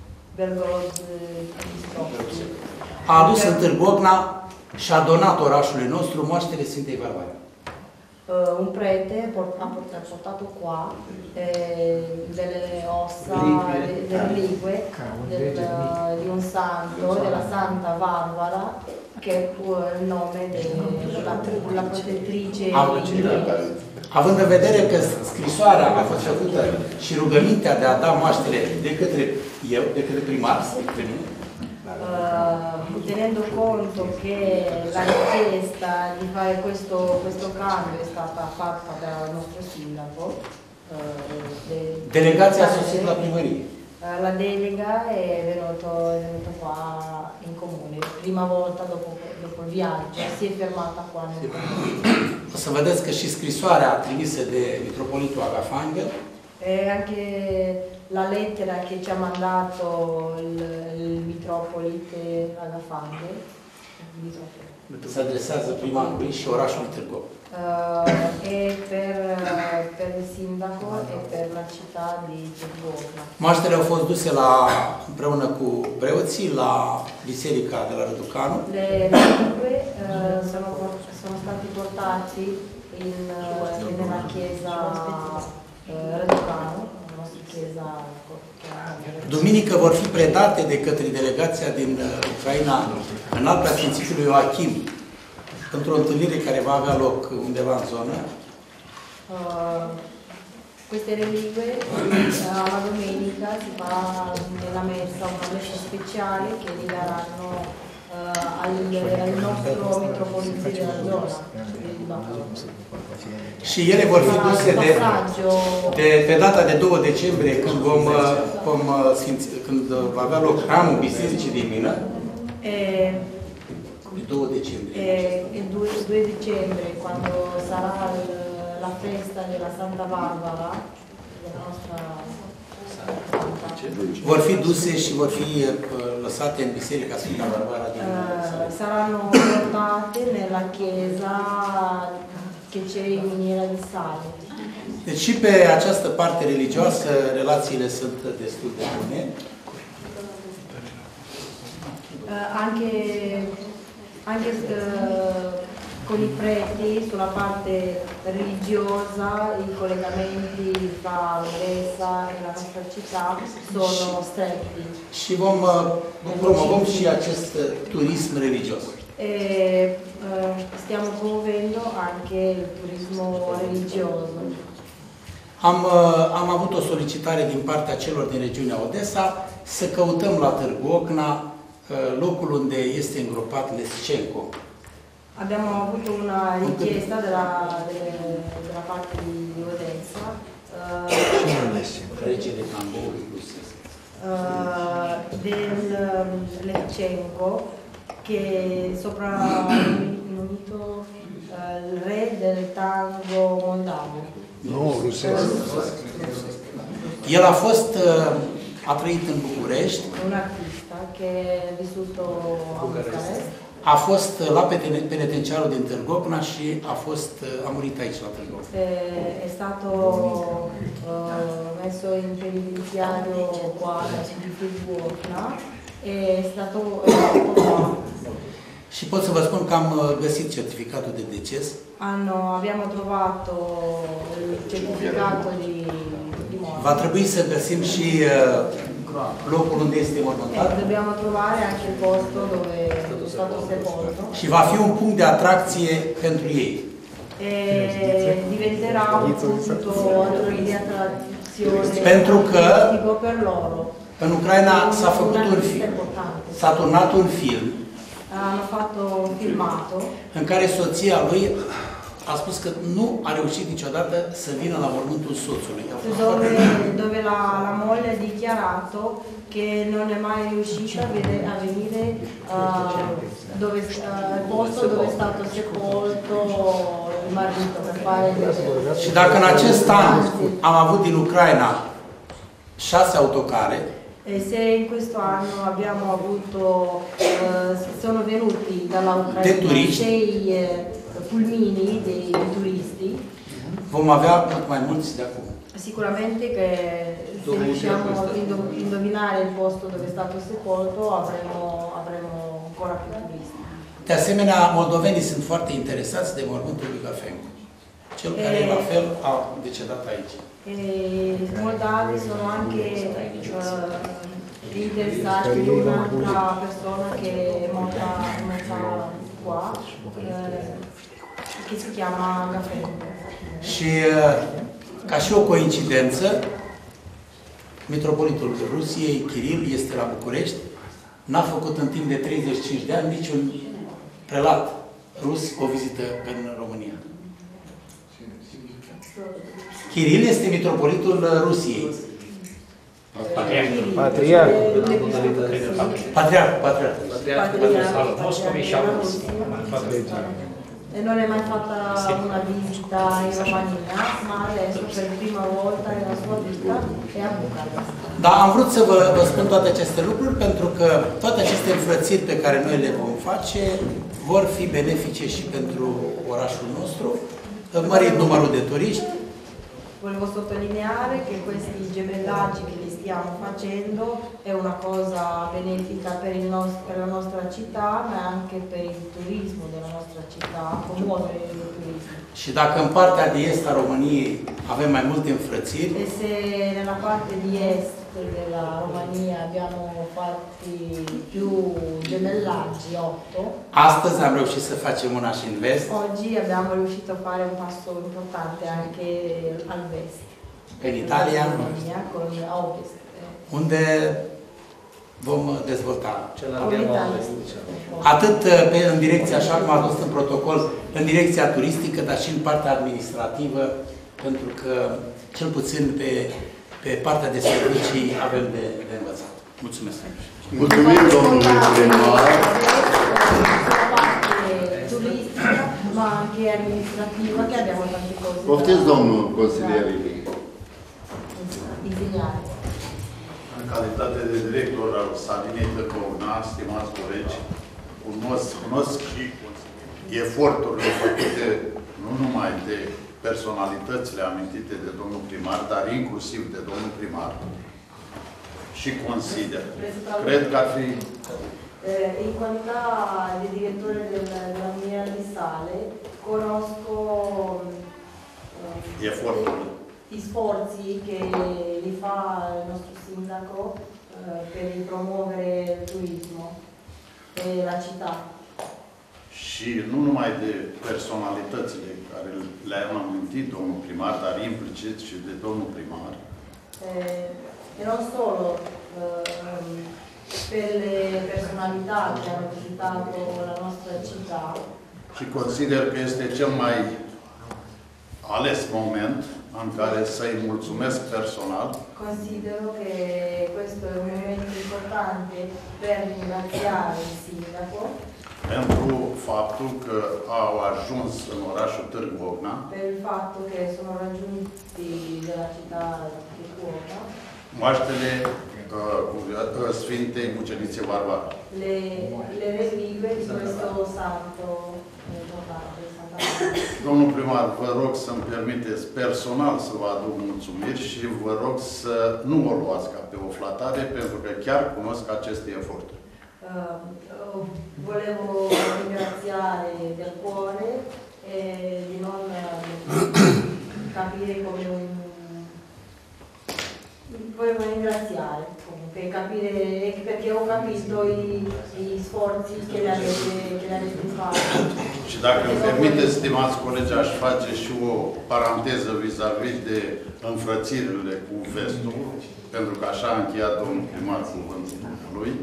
Bergolozzi, a adus în Târgu Ocna și a donat orașului nostru moaștele Sfintei Barbare. Uh, un prete ha portato qua eh, delle ossa, de, delle reliquie del, di un santo, della Santa Barbara, che è il nome della la protettrice. Având în vedere că scrisoarea a fost făcută și rugămintea de a da moaștele de către eu, de către primar, de către mine, Uh, tenendo conto che la richiesta di fare questo, questo cambio è stata fatta dal nostro sindaco, uh, de, delegația a sosit la primărie. Uh, la delega è venuto, è venuto qua in comune, prima volta dopo, dopo il viaggio, si è fermata qua nel comune. O să vedeți că și scrisoarea trimisă de mitropolitul Agafangel, e anche la lettera che ci ha mandato il, il mitropolite Agafangel se adresează primarului și orașul Târgu Ocna. Uh, e per, per il sindaco e per la città di Târgu Ocna. Moaștele au fost duse la, împreună cu preoții la biserica de la Răducanu. Le reliquie uh, sono, sono stati portati in, uh, nella chiesa uh, Răducanu, la nostra chiesa. Duminică vor fi predate de către delegația din Ucraina în al preasfințitul Ioachim, într-o întâlnire care va avea loc undeva în zonă. Uh, queste reliquie uh, la domenica si fa nella messa una messa speciale che li daranno uh, al, al nostro metropolita della zona. Și ele vor fi duse de, de, pe data de doi decembrie, când, vom, vom, sfinți, când va avea loc hramul Bisericii din Mină. due dicembre. E il due dicembre, quando sarà la festa della Santa Barbara, della nostra Santa. Vor fi duse și vor fi lăsate în Biserica Sfânta Barbara din uh, saranno portate nella chiesa che c'è in miniera di sale. Deci și pe această parte religioasă relațiile sunt destul de bune. Uh, anche anche uh, con i preti sulla parte religiosa, i collegamenti tra l'Odessa e la nostra città sono stretti. Și vom uh, promovăm și acest uh, turism religios. E uh, stiamo promuovendo anche il turismo religioso. Am, uh, am avut o solicitare din partea celor din regiunea Odessa să căutăm la Târgu Ocna uh, locul unde este îngropat Lescenco. Abbiamo avuto una richiesta della, delle, della parte di Odessa uh, uh, del Levchenko che è soprannominato uh, il re del tango moldavo. Nu, rusesc. El a fost, uh, a trăit în București. Un artista che è vissuto a Bucarest. A fost la penitenciarul din Târgu Ocna și a fost a murit aici la Târgu Ocna. È stato uh, messo in penitenziario qua di Târgu Ocna e è stato qua. Și pot să vă spun că am găsit certificatul de deces. Hanno, abbiamo trovato il certificato di, di morte. Va trebui să găsim și uh, locul unde este mormântat. E dobbiamo trovare anche il posto dove è stato sepolto. Și va fi un punct de atracție pentru ei. E diventerà un punto di attrazione pentru că per loro. În Ucraina s-a făcut un film. S-a turnat un film. Hanno fatto un filmato. În care soția lui a spus că nu a reușit niciodată să vină la mormântul soțului. Dove, dove la, la moglie ha dichiarato che non è mai riuscita a, vedere, a venire uh, dove, uh, il posto dove è stato sepolto il marito per fare il... Și dacă în acest an am avut din Ucraina șase autocare, e se in questo anno abbiamo avuto, uh, sono venuti dalla Ucraina sei uh, pulmini dei turisti, vom avea mult mai mulți de acum. Sicuramente che se riusciamo a indovinare il posto dove è stato sepolto avremo, avremo ancora più turisti. De asemenea, moldovenii sunt foarte interesați de mormântul lui Gafenko. Cel care, la fel, a decedat aici. E i moldavi sono anche uh, interessati di un'altra persona che è morta, morta qua, uh, che si chiama Gafenko. Și ca și o coincidență, mitropolitul Rusiei, Kiril, este la București. N-a făcut în timp de treizeci și cinci de ani niciun prelat rus o vizită în România. Kiril este mitropolitul Rusiei. Patriarh. Patriarh. Patriarh. Patriarh. Moscovi și August. E non è mai fatta una visita in Romania, ma adesso per prima volta nella sua vita è a Bucarest. Da, am vrut să vă, vă spun toate aceste lucruri pentru că toate aceste înfrățiri pe care noi le vom face vor fi benefice și pentru orașul nostru, mărit numărul de turiști. Volevo sottolineare che questi gemellaggi che li stiamo facendo è una cosa benefica per, il nostro, per la nostra città, ma anche per il turismo della nostra città, promuovere il turismo. Și dacă în partea de est a României avem mai multe înfrățiri, e se nella parte di est della Romania abbiamo fatti più gemellaggi, otto. Astăzi am reușit să facem una și în vest. Oggi abbiamo riuscito a fare un passo importante anche al vest. În Italia, con a ovest. Unde vom dezvolta. Atât pe, în direcția, așa cum a fost în protocol, în direcția turistică, dar și în partea administrativă, pentru că, cel puțin pe, pe partea de servicii, avem de, de învățat. Mulțumesc! Mulțumim, domnului primar! Turistica, ma anche amministrativa, che abbiamo tante cose. Poftiți, domnul consilieri. Disegnare. În calitate de director al Salinei Târgovna, stimați colegi, cunosc, cunosc și eforturile făcute nu numai de personalitățile amintite de domnul primar, dar inclusiv de domnul primar. Și consider, cred că ar fi... In qualità di direttore della mia di sale, conosco uh, efortul. Gli sforzi che li fa il nostro sindaco uh, per promuovere il turismo e la città. Și nu numai de personalitățile care le-am amintit domnul primar, dar implicit și de domnul primar. Eh, e non solo eh, per le personalità che hanno visitato la nostra città. Și consider că este cel mai ales moment în care să-i mulțumesc personal. Considero che questo è un momento importante per ringraziare il sindaco. Pentru faptul că au ajuns în orașul Târgu Ocna. Per il fatto che sono raggiunti della città di Cuoca. Moaștele uh, Sfintei Mucenițe Varvara. Le, le replique di questo santo importante. Domnul primar, vă rog să-mi permiteți personal să vă aduc mulțumiri și vă rog să nu o luați ca pe o flatare, pentru că chiar cunosc aceste eforturi. Uh, uh, volevo ringraziare del cuore e di non capire come un... Volevo ringraziare comunque, capire, perché ho capito i, i sforzi che le avete, che le avete fatto. Și dacă îmi permiteți, stimați colegi, aș face și o paranteză vis-a-vis de înfrățirile cu vestul, pentru că așa a încheiat domnul primar cuvântul lui.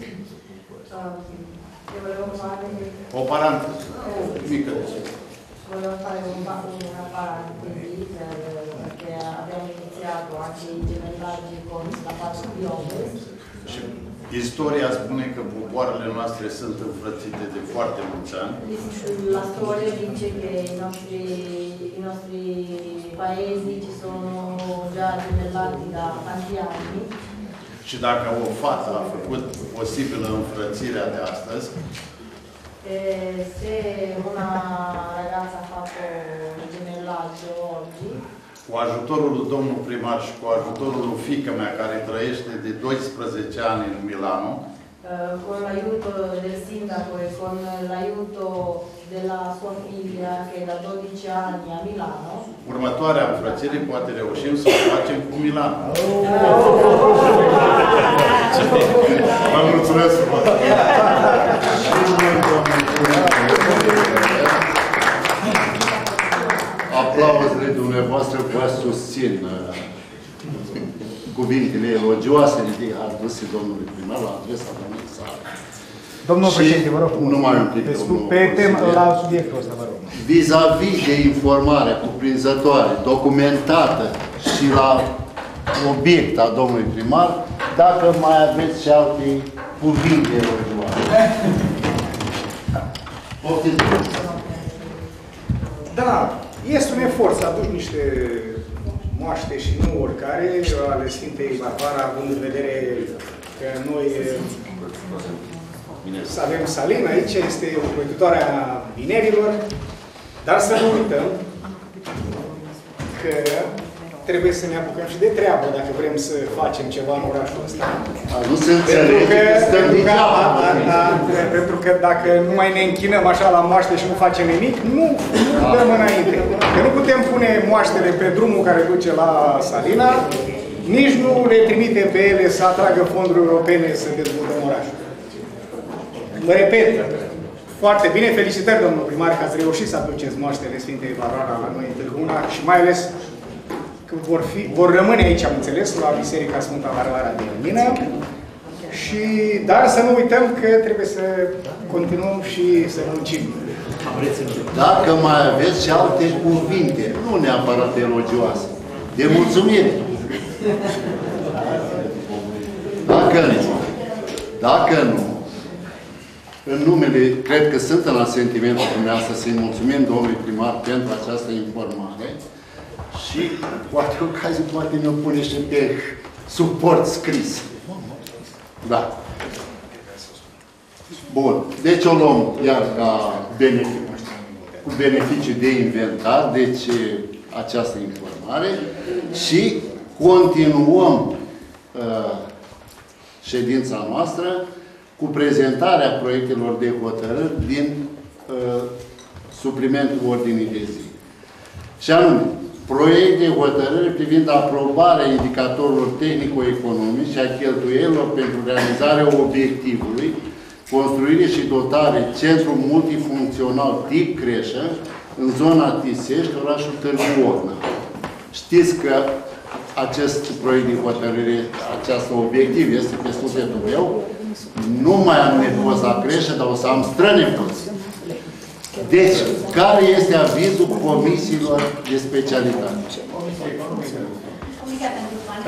O paranteză mică. Volevo fare un, una parentesi perché abbiamo iniziato anche i gemellaggi con la parte di Ovest. Și istoria spune că popoarele noastre sunt înfrățite de foarte mulți ani. La storia dice che i nostri, i nostri paesi ci sono già gemellati da tanti anni. Și dacă o fată a făcut posibilă înfrățirea de astăzi, e se una ragazza ha fatto il gemellaggio oggi, cu ajutorul lui domnul primar și cu ajutorul lui fiica mea, care trăiește de doisprezece ani în Milano, eh, con l'aiuto del sindaco e con l'aiuto della sua figlia che è da dodici anni a Milano, următoarea înfrățire poate reușim să o facem cu Milano. Vă mulțumesc frumos! Aplauzele dumneavoastră vă susțin cuvintele elogioase aduse domnului primar la adresa domnului sale. Domnul președinte, vă rog, numai un pic, pe temă, la subiectul ăsta, vă rog. Vis-a-vis de informarea cuprinzătoare, documentată și la obiect a domnului primar, dacă mai aveți și alte cuvinte elogioase. Poftiți. Da, este un efort să aduci niște moaște și nu oricare ale Sfintei Barbara, având în vedere că noi să avem Salin, aici este ocrotitoarea vinerilor, dar să nu uităm că trebuie să ne apucăm și de treabă dacă vrem să facem ceva în orașul ăsta. Nu se înțelege că stăm degeaba. Pentru că dacă nu mai ne închinăm așa la moaște și nu facem nimic, nu, nu dăm înainte. Că nu putem pune moaștele pe drumul care duce la Salina, nici nu le trimite pe ele să atragă fonduri europene să dezvoltăm orașul. Mă repet, foarte bine, felicitări domnul primar că ați reușit să aduceți moaștele Sfintei Barbara la noi în Târgu Una și mai ales că vor, fi, vor rămâne aici, am înțeles, la Biserica Sfânta Barbara de Mină. Și, dar să nu uităm că trebuie să continuăm și să muncim. Dacă mai aveți și alte cuvinte, nu neapărat elogioase, de mulțumire. Dacă nu, dacă nu, în numele, cred că sunt în asentimentul dumneavoastră să-i mulțumim domnului primar pentru această informare și poate ocazie, poate ne-o pune și pe suport scris. Da. Bun. Deci o luăm iar ca beneficiu, cu beneficiu de inventar, deci această informare și continuăm uh, ședința noastră cu prezentarea proiectelor de hotărâri din uh, suplimentul ordinii de zi. Și anume, proiect de hotărâre privind aprobarea indicatorilor tehnico-economici și a cheltuielilor pentru realizarea obiectivului, construire și dotare centru multifuncțional tip creșă în zona Tisești, orașul Târgu Orna. Știți că acest proiect de hotărâre, acest obiectiv este pe sufletul meu. Nu mai am nepoți la creșă, dar o să am strănepoți. Deci, care este avizul comisiilor de specialitate? Comisia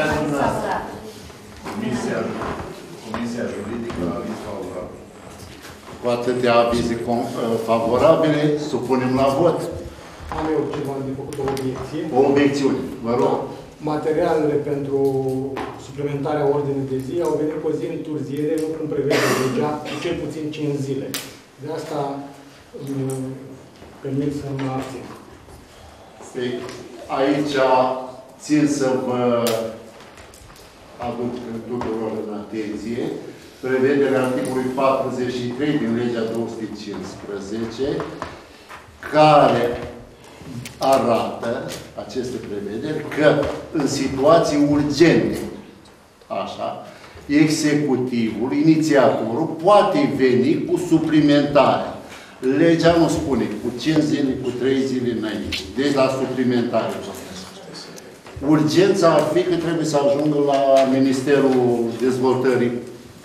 Comisia juridică a aviz favorabil. Cu atâtea avize favorabile, supunem la vot. Am eu ceva de făcut o obiecție. O obiecțiune, vă rog. Materialele pentru suplimentarea ordinii de zi au venit cu o zi întârziere, nu cum prevede legea, cu cel puțin cinci zile. De asta îmi permit să mă abțin. Aici țin să vă aduc tuturor în atenție prevederea articolului patruzeci și trei din legea două sute cincisprezece, care arată aceste prevederi că în situații urgente, așa, executivul, inițiatorul, poate veni cu suplimentare. Legea nu spune cu cinci zile, cu trei zile înainte. Deci la suplimentare. Urgența ar fi că trebuie să ajungă la Ministerul Dezvoltării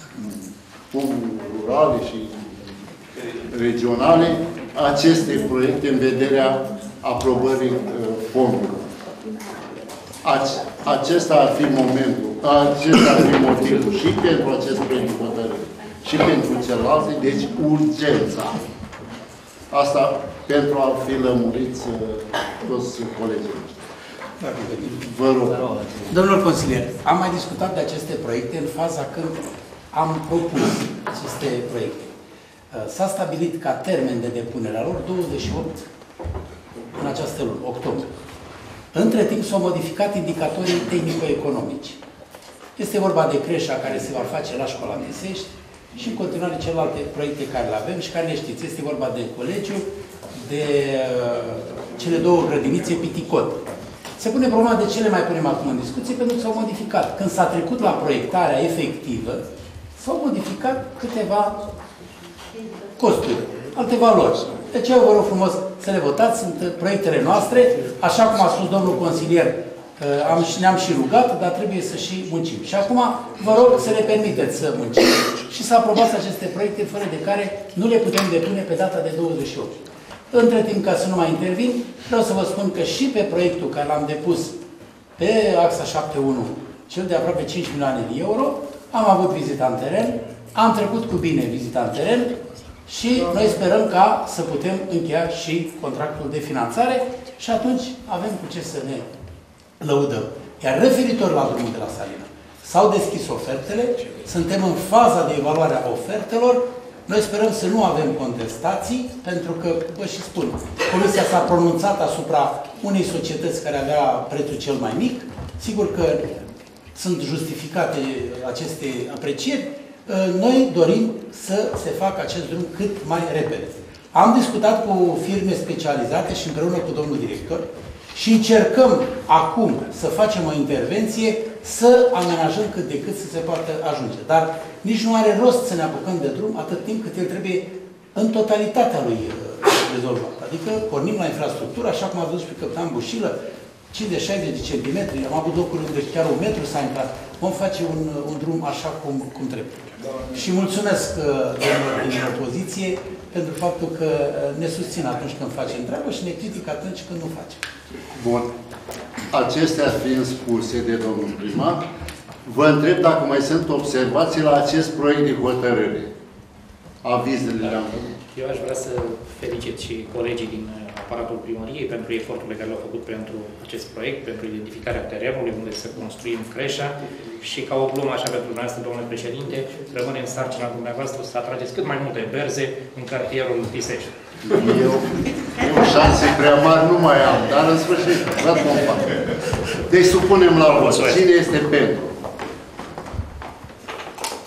rurale și regionale aceste proiecte în vederea aprobării fondurilor. Acesta ar fi momentul, acesta ar fi motivul și pentru acest proiect de hotărâre și pentru celelalte, deci urgența. Asta pentru a fi lămuriți toți colegii. Vă rog. Domnul consilier, am mai discutat de aceste proiecte în faza când am propus aceste proiecte. S-a stabilit ca termen de depunere a lor douăzeci și opt în această lună, octombrie. Între timp s-au modificat indicatorii tehnico-economici. Este vorba de creșa care se va face la școala Mesești și în continuare celelalte proiecte care le avem și care le știți. Este vorba de colegiu, de uh, cele două grădinițe Piticot. Se pune problema de ce le mai punem acum în discuție, pentru că s-au modificat. Când s-a trecut la proiectarea efectivă, s-au modificat câteva costuri, alte valori. De ce eu vă rog frumos să le votați, sunt proiectele noastre, așa cum a spus domnul consilier, am, ne-am și rugat, dar trebuie să și muncim. Și acum vă rog să le permiteți să muncim și să aprobați aceste proiecte fără de care nu le putem depune pe data de douăzeci și opt. Între timp, ca să nu mai intervin, vreau să vă spun că și pe proiectul care l-am depus pe axa șapte unu, cel de aproape cinci milioane de euro, am avut vizita în teren, am trecut cu bine vizita în teren și noi sperăm ca să putem încheia și contractul de finanțare și atunci avem cu ce să ne lăudăm. Iar referitor la drumul de la Salina, s-au deschis ofertele, suntem în faza de evaluare a ofertelor. Noi sperăm să nu avem contestații, pentru că, vă și spun, Comisia s-a pronunțat asupra unei societăți care avea prețul cel mai mic. Sigur că sunt justificate aceste aprecieri. Noi dorim să se facă acest drum cât mai repede. Am discutat cu firme specializate și împreună cu domnul director și încercăm acum să facem o intervenție să amenajăm cât de cât să se poată ajunge. Dar nici nu are rost să ne apucăm de drum atât timp cât el trebuie în totalitatea lui rezolvat. Adică pornim la infrastructură, așa cum a văzut și pe Căptan Bușilă, cincizeci șaizeci de centimetri, am avut locuri unde chiar un metru s-a intrat. Vom face un, un drum așa cum, cum trebuie. Și mulțumesc domnilor din opoziție pentru faptul că ne susțin atunci când facem treabă și ne critică atunci când nu facem. Bun. Acestea fiind spuse de domnul primar, vă întreb dacă mai sunt observații la acest proiect de hotărâre. Avizele le-am făcut. Eu aș vrea să felicit și colegii din aparatul primăriei pentru eforturile care le-au făcut pentru acest proiect, pentru identificarea terenului unde să construim creșa și ca o glumă așa pentru dumneavoastră, domnule președinte, rămâne în sarcina dumneavoastră să atrageți cât mai multe berze în cartierul Tisești. Eu, eu șanse prea mari nu mai am, dar în sfârșit, dat vom face. Deci supunem la vot. Cine este pentru?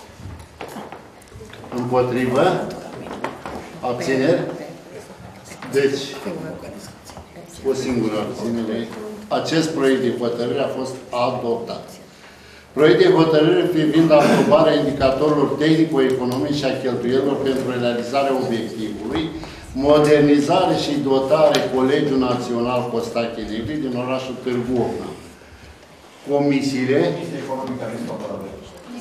Împotrivă? Abțineri? Deci, o singură abținere. Acest proiect de hotărâre a fost adoptat. Proiect de hotărâre privind aprobarea indicatorilor tehnico-economici și a cheltuielilor pentru realizarea obiectivului, modernizare și dotare Colegiul Național Costache Negri din orașul Târgu Ocna. Comisiile. Comisia Economică a favorabil.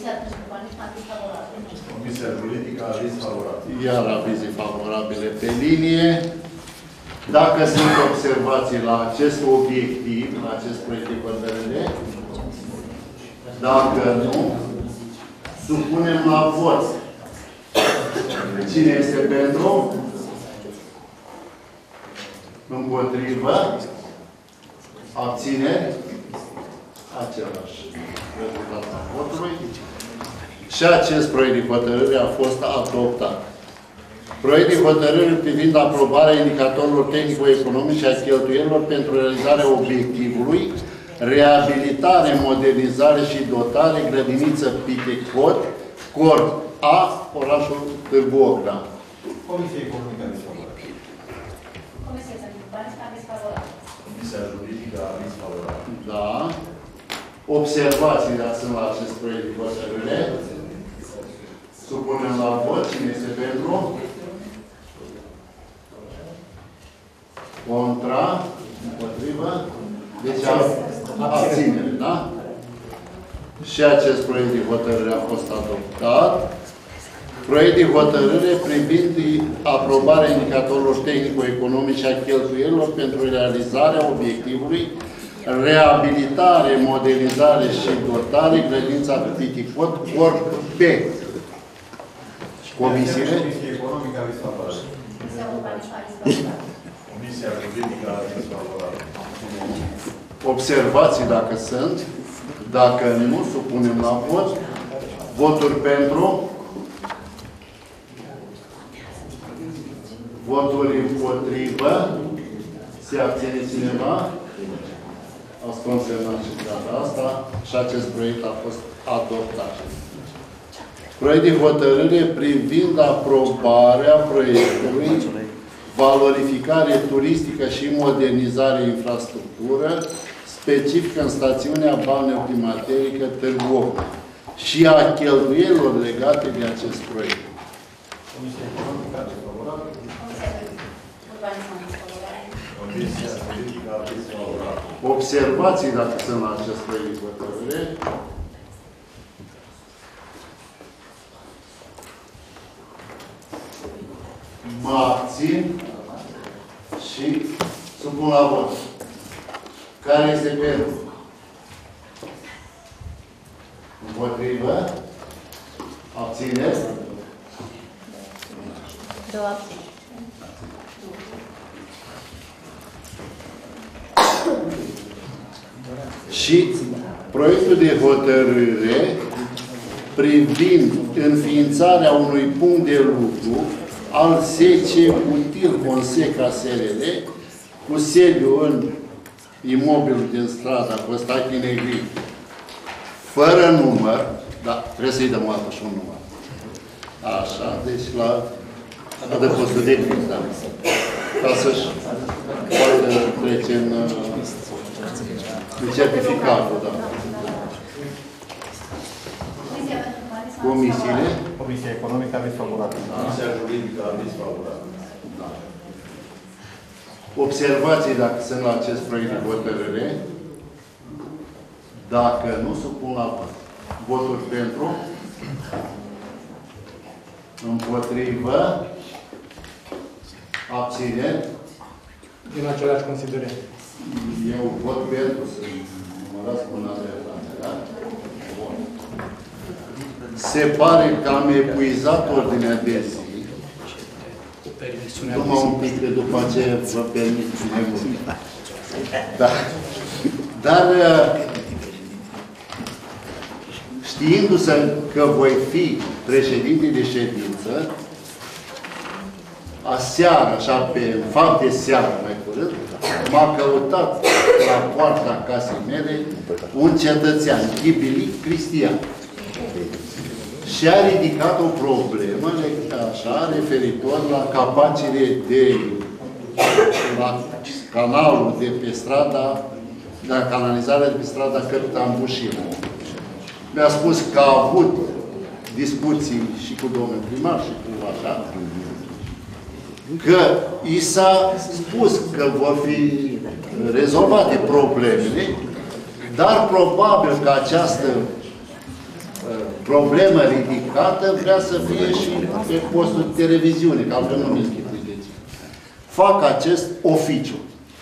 Comisia Juridică a aviz favorabil. Iar avize favorabile pe linie. Dacă sunt observații la acest obiectiv, la acest proiect de hotărâre, dacă nu, supunem la vot. Cine este pentru? Împotrivă? Abține? Același rezultat al votului. Și acest proiect de hotărâre a fost adoptat. Proiect de hotărâre privind aprobarea indicatorilor tehnico-economici și a cheltuielilor pentru realizarea obiectivului, reabilitare, modernizare și dotare, grădiniță Pitecot, Cort A, orașul Târgu Ocna. Comisia Economică a favorabil. Comisia Juridică a aviz favorabil. Da. Observații sunt la acest proiect de hotărâre. Supunem la vot. Cine este pentru? Contra? Împotrivă? Deci abținere, da? Și acest proiect de hotărâre a fost adoptat. Proiect de hotărâre privind aprobarea indicatorilor tehnico-economici a cheltuielilor pentru realizarea obiectivului, reabilitare, modernizare și dotare, grădința Pitecot, Corp B. Comisiile? Comisia Economică a aviz favorabil. Comisia Juridică a aviz favorabil. Observații dacă sunt. Dacă nu, supunem la vot. Voturi pentru. Voturi împotrivă. Se abține cineva. Ați consemnat și data asta. Și acest proiect a fost adoptat. Proiect de hotărâre privind aprobarea proiectului, valorificare turistică și modernizare infrastructură, specifică în stațiunea balneoclimaterică Târgu Ocna și a cheltuielor legate de acest proiect. Comisia Economică a favorabil. Comisia Juridică a aviz favorabil. Observații dacă sunt la acest proiect de hotărâre. Mă abțin și supun la vot. Care este pentru? Împotrivă? Abține? Două abține. Și proiectul de hotărâre privind înființarea unui punct de lucru al S C Util Fonseca S R L cu sediu în imobilul din strada Costache Negri, fără număr, da, trebuie să-i dăm o dată și un număr. Așa, deci la adăpostul de timp, da. Ca să-și poată trece în, în certificatul, da. Comisiile? Comisia Economică a aviz favorabil. Comisia Juridică a aviz favorabil. Da. Observații dacă sunt la acest proiect de hotărâre. Dacă nu, supun la vot. Voturi pentru. Împotrivă. Abțineri. Din același considerent. Eu vot pentru să numărați până la dreptate, da? Bun. Se pare că am epuizat ordinea de zi. Numai un pic, că după aceea vă permit mai mult. Da. Dar știindu-se că voi fi președinte de ședință, aseară, așa pe în fapt de seară mai curând, m-a căutat la poarta casei mele un cetățean, Ghibilic Cristian. Și a ridicat o problemă așa, referitor la capacele de la canalul de pe strada, de la canalizarea de pe strada Capitan Bușiu. Mi-a spus că a avut discuții și cu domnul primar și cu așa, că i s-a spus că vor fi rezolvate problemele, dar probabil că această problemă ridicată vrea să fie și pe postul de televiziune, că altfel nu mi închipuiți. Fac acest oficiu.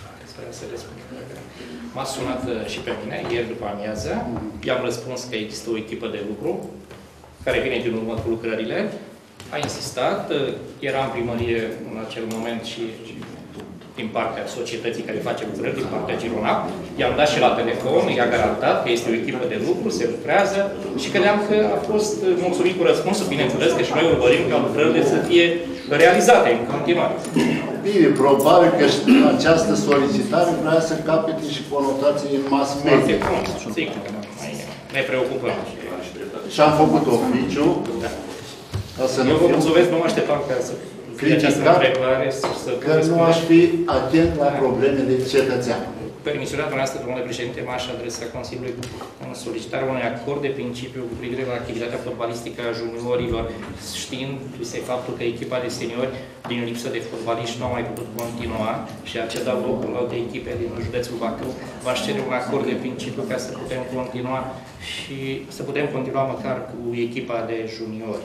M-a sunat și pe mine ieri după amiază. I-am răspuns că există o echipă de lucru care vine din urmă cu lucrările. A insistat, era în primărie în acel moment și din partea societății care face lucrări, din partea Girona. I-am dat și la telefon, i-a garantat că este o echipă de lucru, se lucrează și credeam că a fost mulțumit cu răspunsul. Bineînțeles că și noi urmărim ca lucrările să fie realizate în continuare. Bine, probabil că această solicitare vrea să capete și conotații în mass media. Ne preocupăm. Și am făcut oficiu. Eu vă mulțumesc, nu mă așteptam ca să fie această întrebare. Că nu aș fi atent la problemele cetățean. Permisiunea dumneavoastră, domnule președinte, m-aș adresa Consiliului în solicitarea unui acord de principiu cu privire la activitatea fotbalistică a juniorilor, știind faptul că echipa de seniori, din lipsă de fotbaliști, nu a mai putut continua și a cedat locul alte echipe din județul Bacău. V-aș cere un acord de principiu ca să putem continua și să putem continua măcar cu echipa de juniori.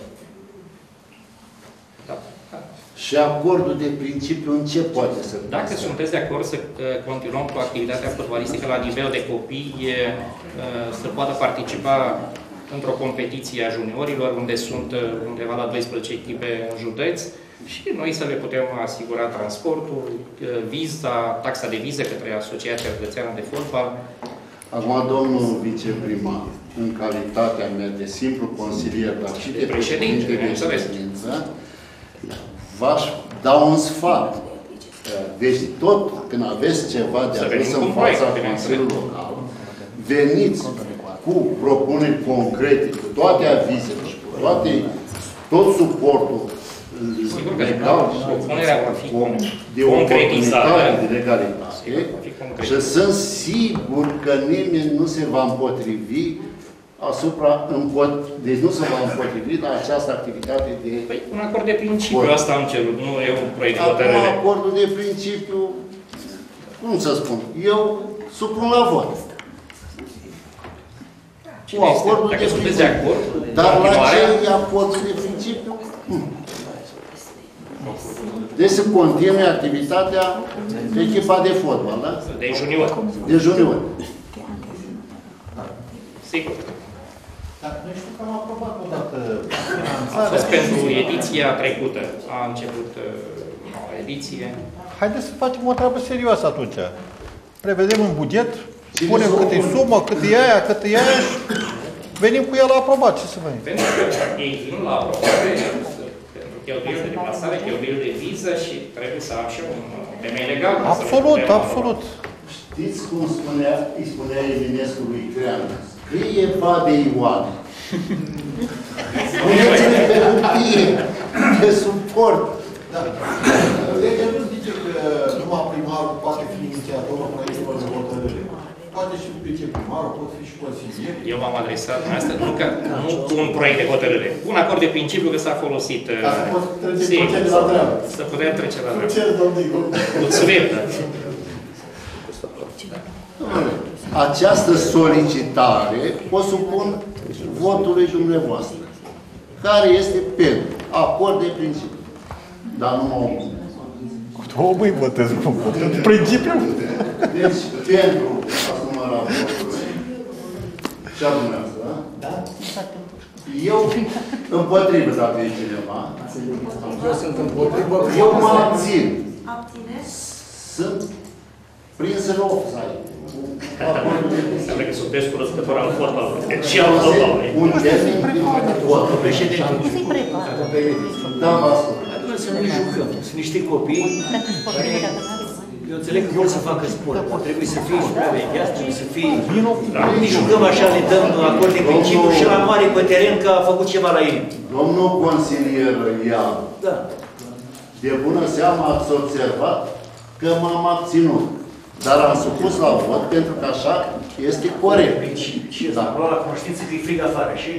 Da. Și acordul de principiu în ce poate să fie? Dacă sunteți de acord să continuăm cu activitatea fotbalistică la nivel de copii, să poată participa într-o competiție a juniorilor, unde sunt undeva la doisprezece echipe în județ, și noi să le putem asigura transportul, viza, taxa de viză către Asociația Județeană de Fotbal. Acum, domnul viceprimar, în calitatea mea de simplu consilier, dar și de președinte de ședință, v-aș da un sfat. Deci tot când aveți ceva de adus în fața Consiliului Local, veniți cu propuneri concrete, cu toate avizele și cu toate, tot suportul legal de oportunitate, de legalitate, și sunt sigur că nimeni nu se va împotrivi asupra, deci nu se va împotrivi la această activitate de... Păi, un acord de principiu, asta am cerut, nu e un proiect de hotărâre. Acum, acordul de principiu, cum să spun, eu supun la vot. Cu acordul de principiu. De acord, dar la ce e acordul de principiu? Hmm. Deci să continue activitatea de echipa de fotbal, da? De junior. De junior. Sigur. Dar noi știu că am aprobat odată finanțarea. A fost pentru ediția trecută. A început noua ediție. Haideți să facem o treabă serioasă atunci. Prevedem un buget, spunem cât e sumă, cât e aia, cât e aia și venim cu el la aprobat. Ce să vedem? Pentru că ei vin la aprobare, pentru cheltuieli de deplasare, cheltuieli de viză și trebuie să am și un temei legal. Absolut, absolut. Știți cum spunea, îi spunea Eminescu lui Crean? Scrie Bade Ioan. Spuneți-ne pe copie, pe suport. Da. Legea nu zice că numai primarul poate fi inițiatorul proiectelor de hotărâre. Poate și viceprimarul, pot fi și consilieri. Eu m-am adresat la asta, nu, că, nu cu un proiect de hotărâre. Un acord de principiu că s-a folosit. Ca să pot trece la treabă. Să putem trece la treabă. Ce, domnicu? Mulțumim, da. Această solicitare o supun votului dumneavoastră, care este pentru acord de principiu. Dar nu mă opun. Tu măi votez cu principiu? Deci, pentru asumarea votului și a dumneavoastră, da? Da? Eu împotrivă, dacă e cineva. Eu sunt împotrivă. Eu mă abțin. Sunt prins în offside. Înseamnă că sunteți cunoscător al fotbalului. Și al fotbalului. Un termen din vot. Președinte, da, vă ascult. să nu-i jucăm. Sunt niște copii care, eu înțeleg că vor să facă sport. Trebuie să fie supravegheați, trebuie să fie... Nu ne jucăm așa, le dăm acord de principiu și la mare pe teren că a făcut ceva la ei. Domnul consilier Ian, da. De bună seamă ați observat că m-am abținut. Dar am supus la vot pentru că așa este corect. Și da. La cunoștință că e frig afară și...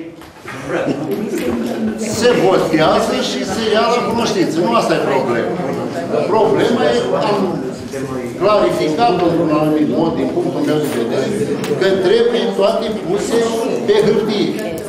Se votează și se ia la cunoștință. Nu asta e problema. Problema e, am clarificat într-un anumit mod, din punctul meu de vedere, că trebuie toate puse pe hârtie.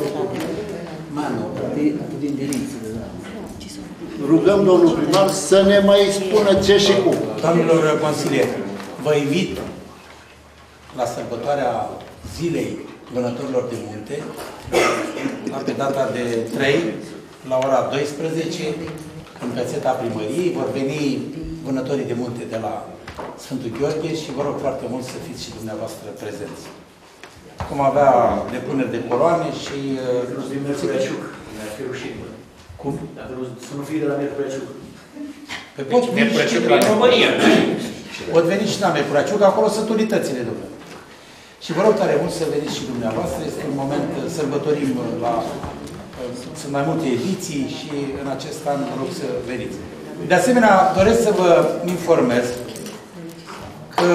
Rugăm domnul primar să ne mai spună ce și cum. Doamnelor consilieri, vă invit la sărbătoarea Zilei Vânătorilor de Munte, la pe data de trei, la ora douăsprezece, în pățeta primăriei, vor veni vânătorii de munte de la Sfântul Gheorghe și vă rog foarte mult să fiți și dumneavoastră prezenți. Vom avea depuneri de coloane și... Nu știu, Mercureaciuc, mi-ar fi rușit. Cum? Dacă nu, să nu fie de la Mercureaciuc. Pe pot veni și de la România. Pot veni și la Mercureaciuc, acolo sunt unitățile, domnule. Și vă rog tare mult să veniți și dumneavoastră. Este un moment, sărbătorim la... Sunt mai multe ediții și în acest an vă rog să veniți. De asemenea, doresc să vă informez că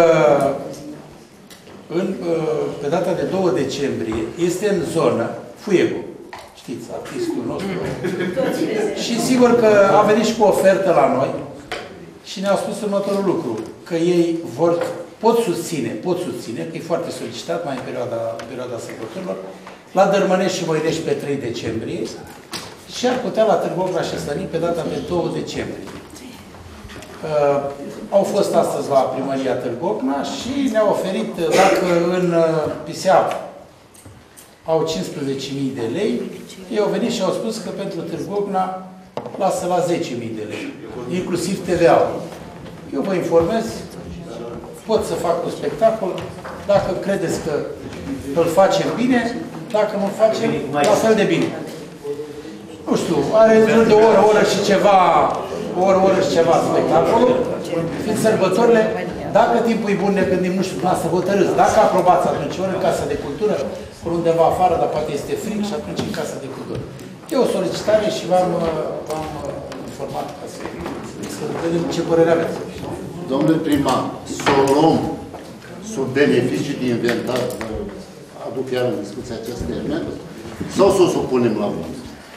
în, pe data de doi decembrie este în zonă Fuego. Știți, artistul nostru. Și sigur că a venit și cu ofertă la noi și ne-au spus următorul lucru, că ei vor, pot susține, pot susține, că e foarte solicitat mai în perioada, perioada sărbătorilor, la Dărmănești și Moinești pe trei decembrie și ar putea la Târgu Ocna și Slănic pe data de doi decembrie. Uh, au fost astăzi la primăria Târgu Ocna și ne-au oferit, dacă în uh, Piseap au cincisprezece mii de lei, ei au venit și au spus că pentru Târgu Ocna lasă la zece mii de lei, inclusiv T V A-ul. Eu vă informez, pot să fac un spectacol, dacă credeți că îl facem bine, dacă nu facem, la fel de bine. Nu știu, are jur de o oră, oră și ceva, o oră, oră și ceva spectacolul, fiind sărbătorile, dacă timpul e bun, ne gândim, nu știu, să hotărâți, dacă aprobați atunci, ori în Casa de Cultură, ori undeva afară, dar poate este frig și atunci în Casa de Cultură. E o solicitare și v-am informat ca să, să vedem ce părere aveți. Domnule primar, să o luăm sub beneficiu de inventar, aduc iar în discuție acest termen, sau să o supunem la vot?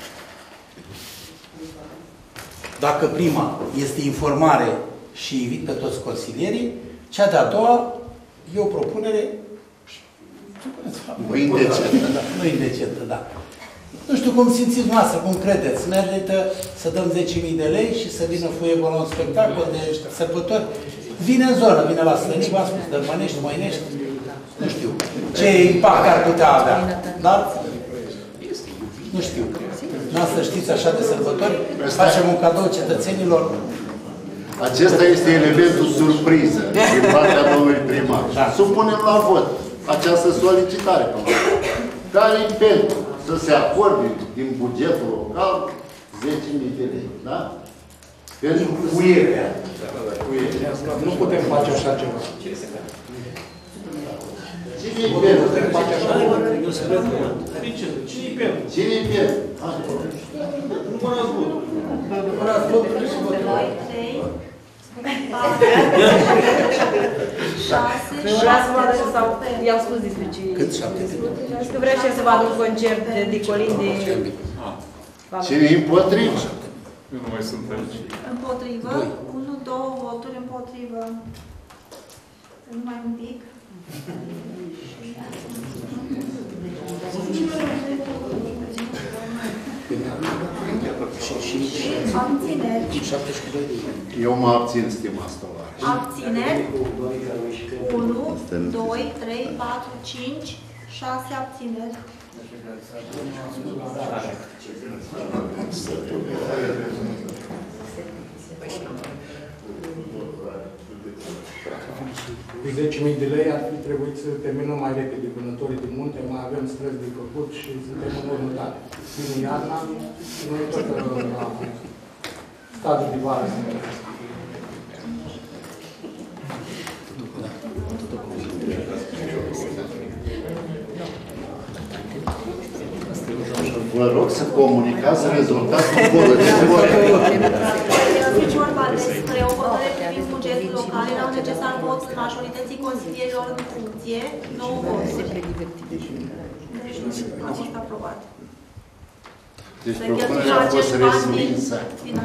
Dacă prima este informare și invit pe toți consilierii, cea de-a doua e o propunere nu indecentă, da. Nu indecentă, da. Nu știu cum simțiți noastră, cum credeți. Merită să dăm zece mii de lei și să vină Fuego la un spectacol de sărbători. Vine în zonă, vine la Slănic, v-am spus, Dărmănești, Moinești, nu știu ce impact ar putea avea. Dar nu știu. Noastră știți așa de sărbători, facem un cadou cetățenilor. Acesta este elementul surpriză din partea domnului primar. Da. Supunem la vot această solicitare, care e pentru să se acorde din bugetul local zece mii de lei. Da? Pentru cuierea. Nu putem face așa ceva. Cine-i pentru? Cine-i pentru? Cine-i pentru? Nu mă las votul. Numărați voturile și votul. I-am spus despre ce... Cât șapte? Că vrea și să vadă un concert de, de Colin de... Cine e împotrivă? Eu nu mai sunt aici. Împotrivă? Unu, două voturi împotrivă. Să nu mai un pic. Abțineri. Eu mă abțin, stimați tovarăși. Abțineri. unu, doi, trei, patru, cinci, șase abțineri. Cu zece mii de lei ar fi trebuit să terminăm mai repede vânătorii de munte, mai avem străzi de făcut și suntem în următoare. Vine iarna, noi tot la stadiul de vară. Vă rog să comunicați rezultatul votului. Este vorba despre o hotărâre privind bugetul local erau necesar votul majorității consilierilor în funcție, nouă voturi. Deci nu a fost aprobat. Deci propunerea a fost respinsă.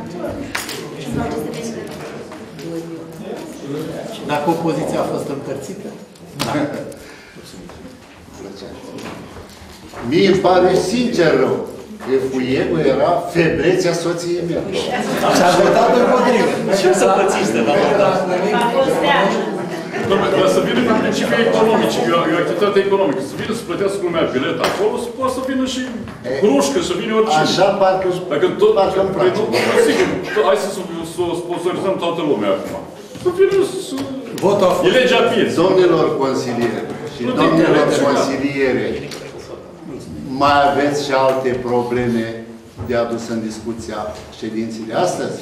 Dacă opoziția a fost împărțită? Da. Mie îmi pare sincer rău că Fuiegul era febrețea soției mele. Și a votat împotrivă. Ce o să pățiți de la votat? Dom'le, dar să vină din principii economice, e o, e o activitate economică. Să vină să plătească lumea bilet acolo, să poate să vină și grușcă, să vină oricine. Așa parcă Dacă tot, parcă îmi place. Sigur, hai să sponsorizăm toată lumea acum. Să vină să... E legea pieței. Domnilor consilieri și domnilor consiliere, mai aveți și alte probleme de adus în discuția ședinții de astăzi?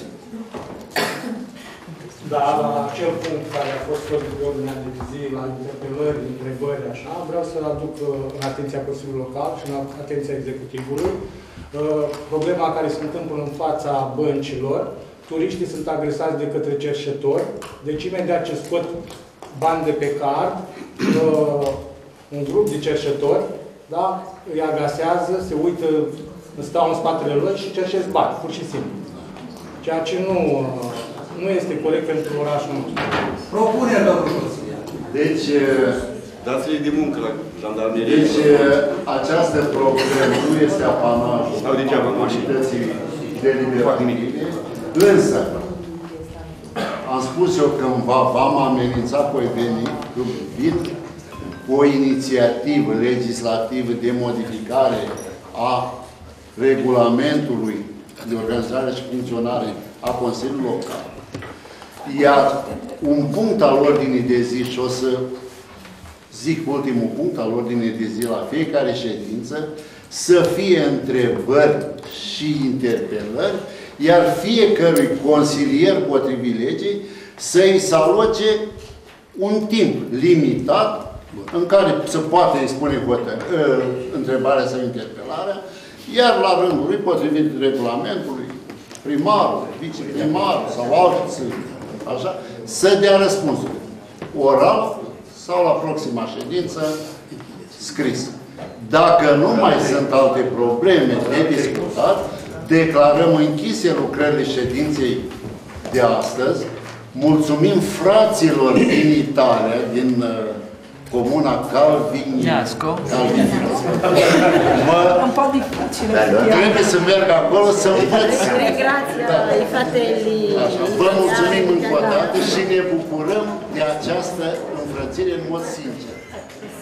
Da, la acel punct care a fost tot de ordinea de zi, la interpelări, întrebări, așa, vreau să aduc în atenția Consiliului Local și în atenția executivului problema care se întâmplă în fața băncilor. Turiștii sunt agresați de către cerșetori, deci imediat ce scot bani de pe card, un grup de cerșetori, da, îi agasează, se uită, stau în spatele lor și cerșesc bani, pur și simplu. Ceea ce nu, nu este corect pentru orașul nostru. Propunere, domnul consilier. Deci, dați-le de muncă la jandarmerie. Deci, această problemă nu este apanajul comunității deliberative, însă, am spus eu cândva, v-am amenințat că voi veni, că vin cu o inițiativă legislativă de modificare a regulamentului de organizare și funcționare a Consiliului Local. Iar un punct al ordinii de zi, și o să zic ultimul punct al ordinii de zi la fiecare ședință, să fie întrebări și interpelări, iar fiecărui consilier potrivit legii să-i se aloce un timp limitat în care se poate spune întrebarea sau interpelarea, iar la rândul lui, potrivit regulamentului, primarul, viceprimarul sau alții, așa, să dea răspunsuri oral sau la proxima ședință scris. Dacă nu mai sunt alte probleme de discutat, declarăm închise lucrările ședinței de astăzi. Mulțumim fraților din Italia, din uh, comuna Calvignasco. Trebuie să merg acolo să învăț. Vă mulțumim încă o dată și ne bucurăm de această înfrățire în mod sincer.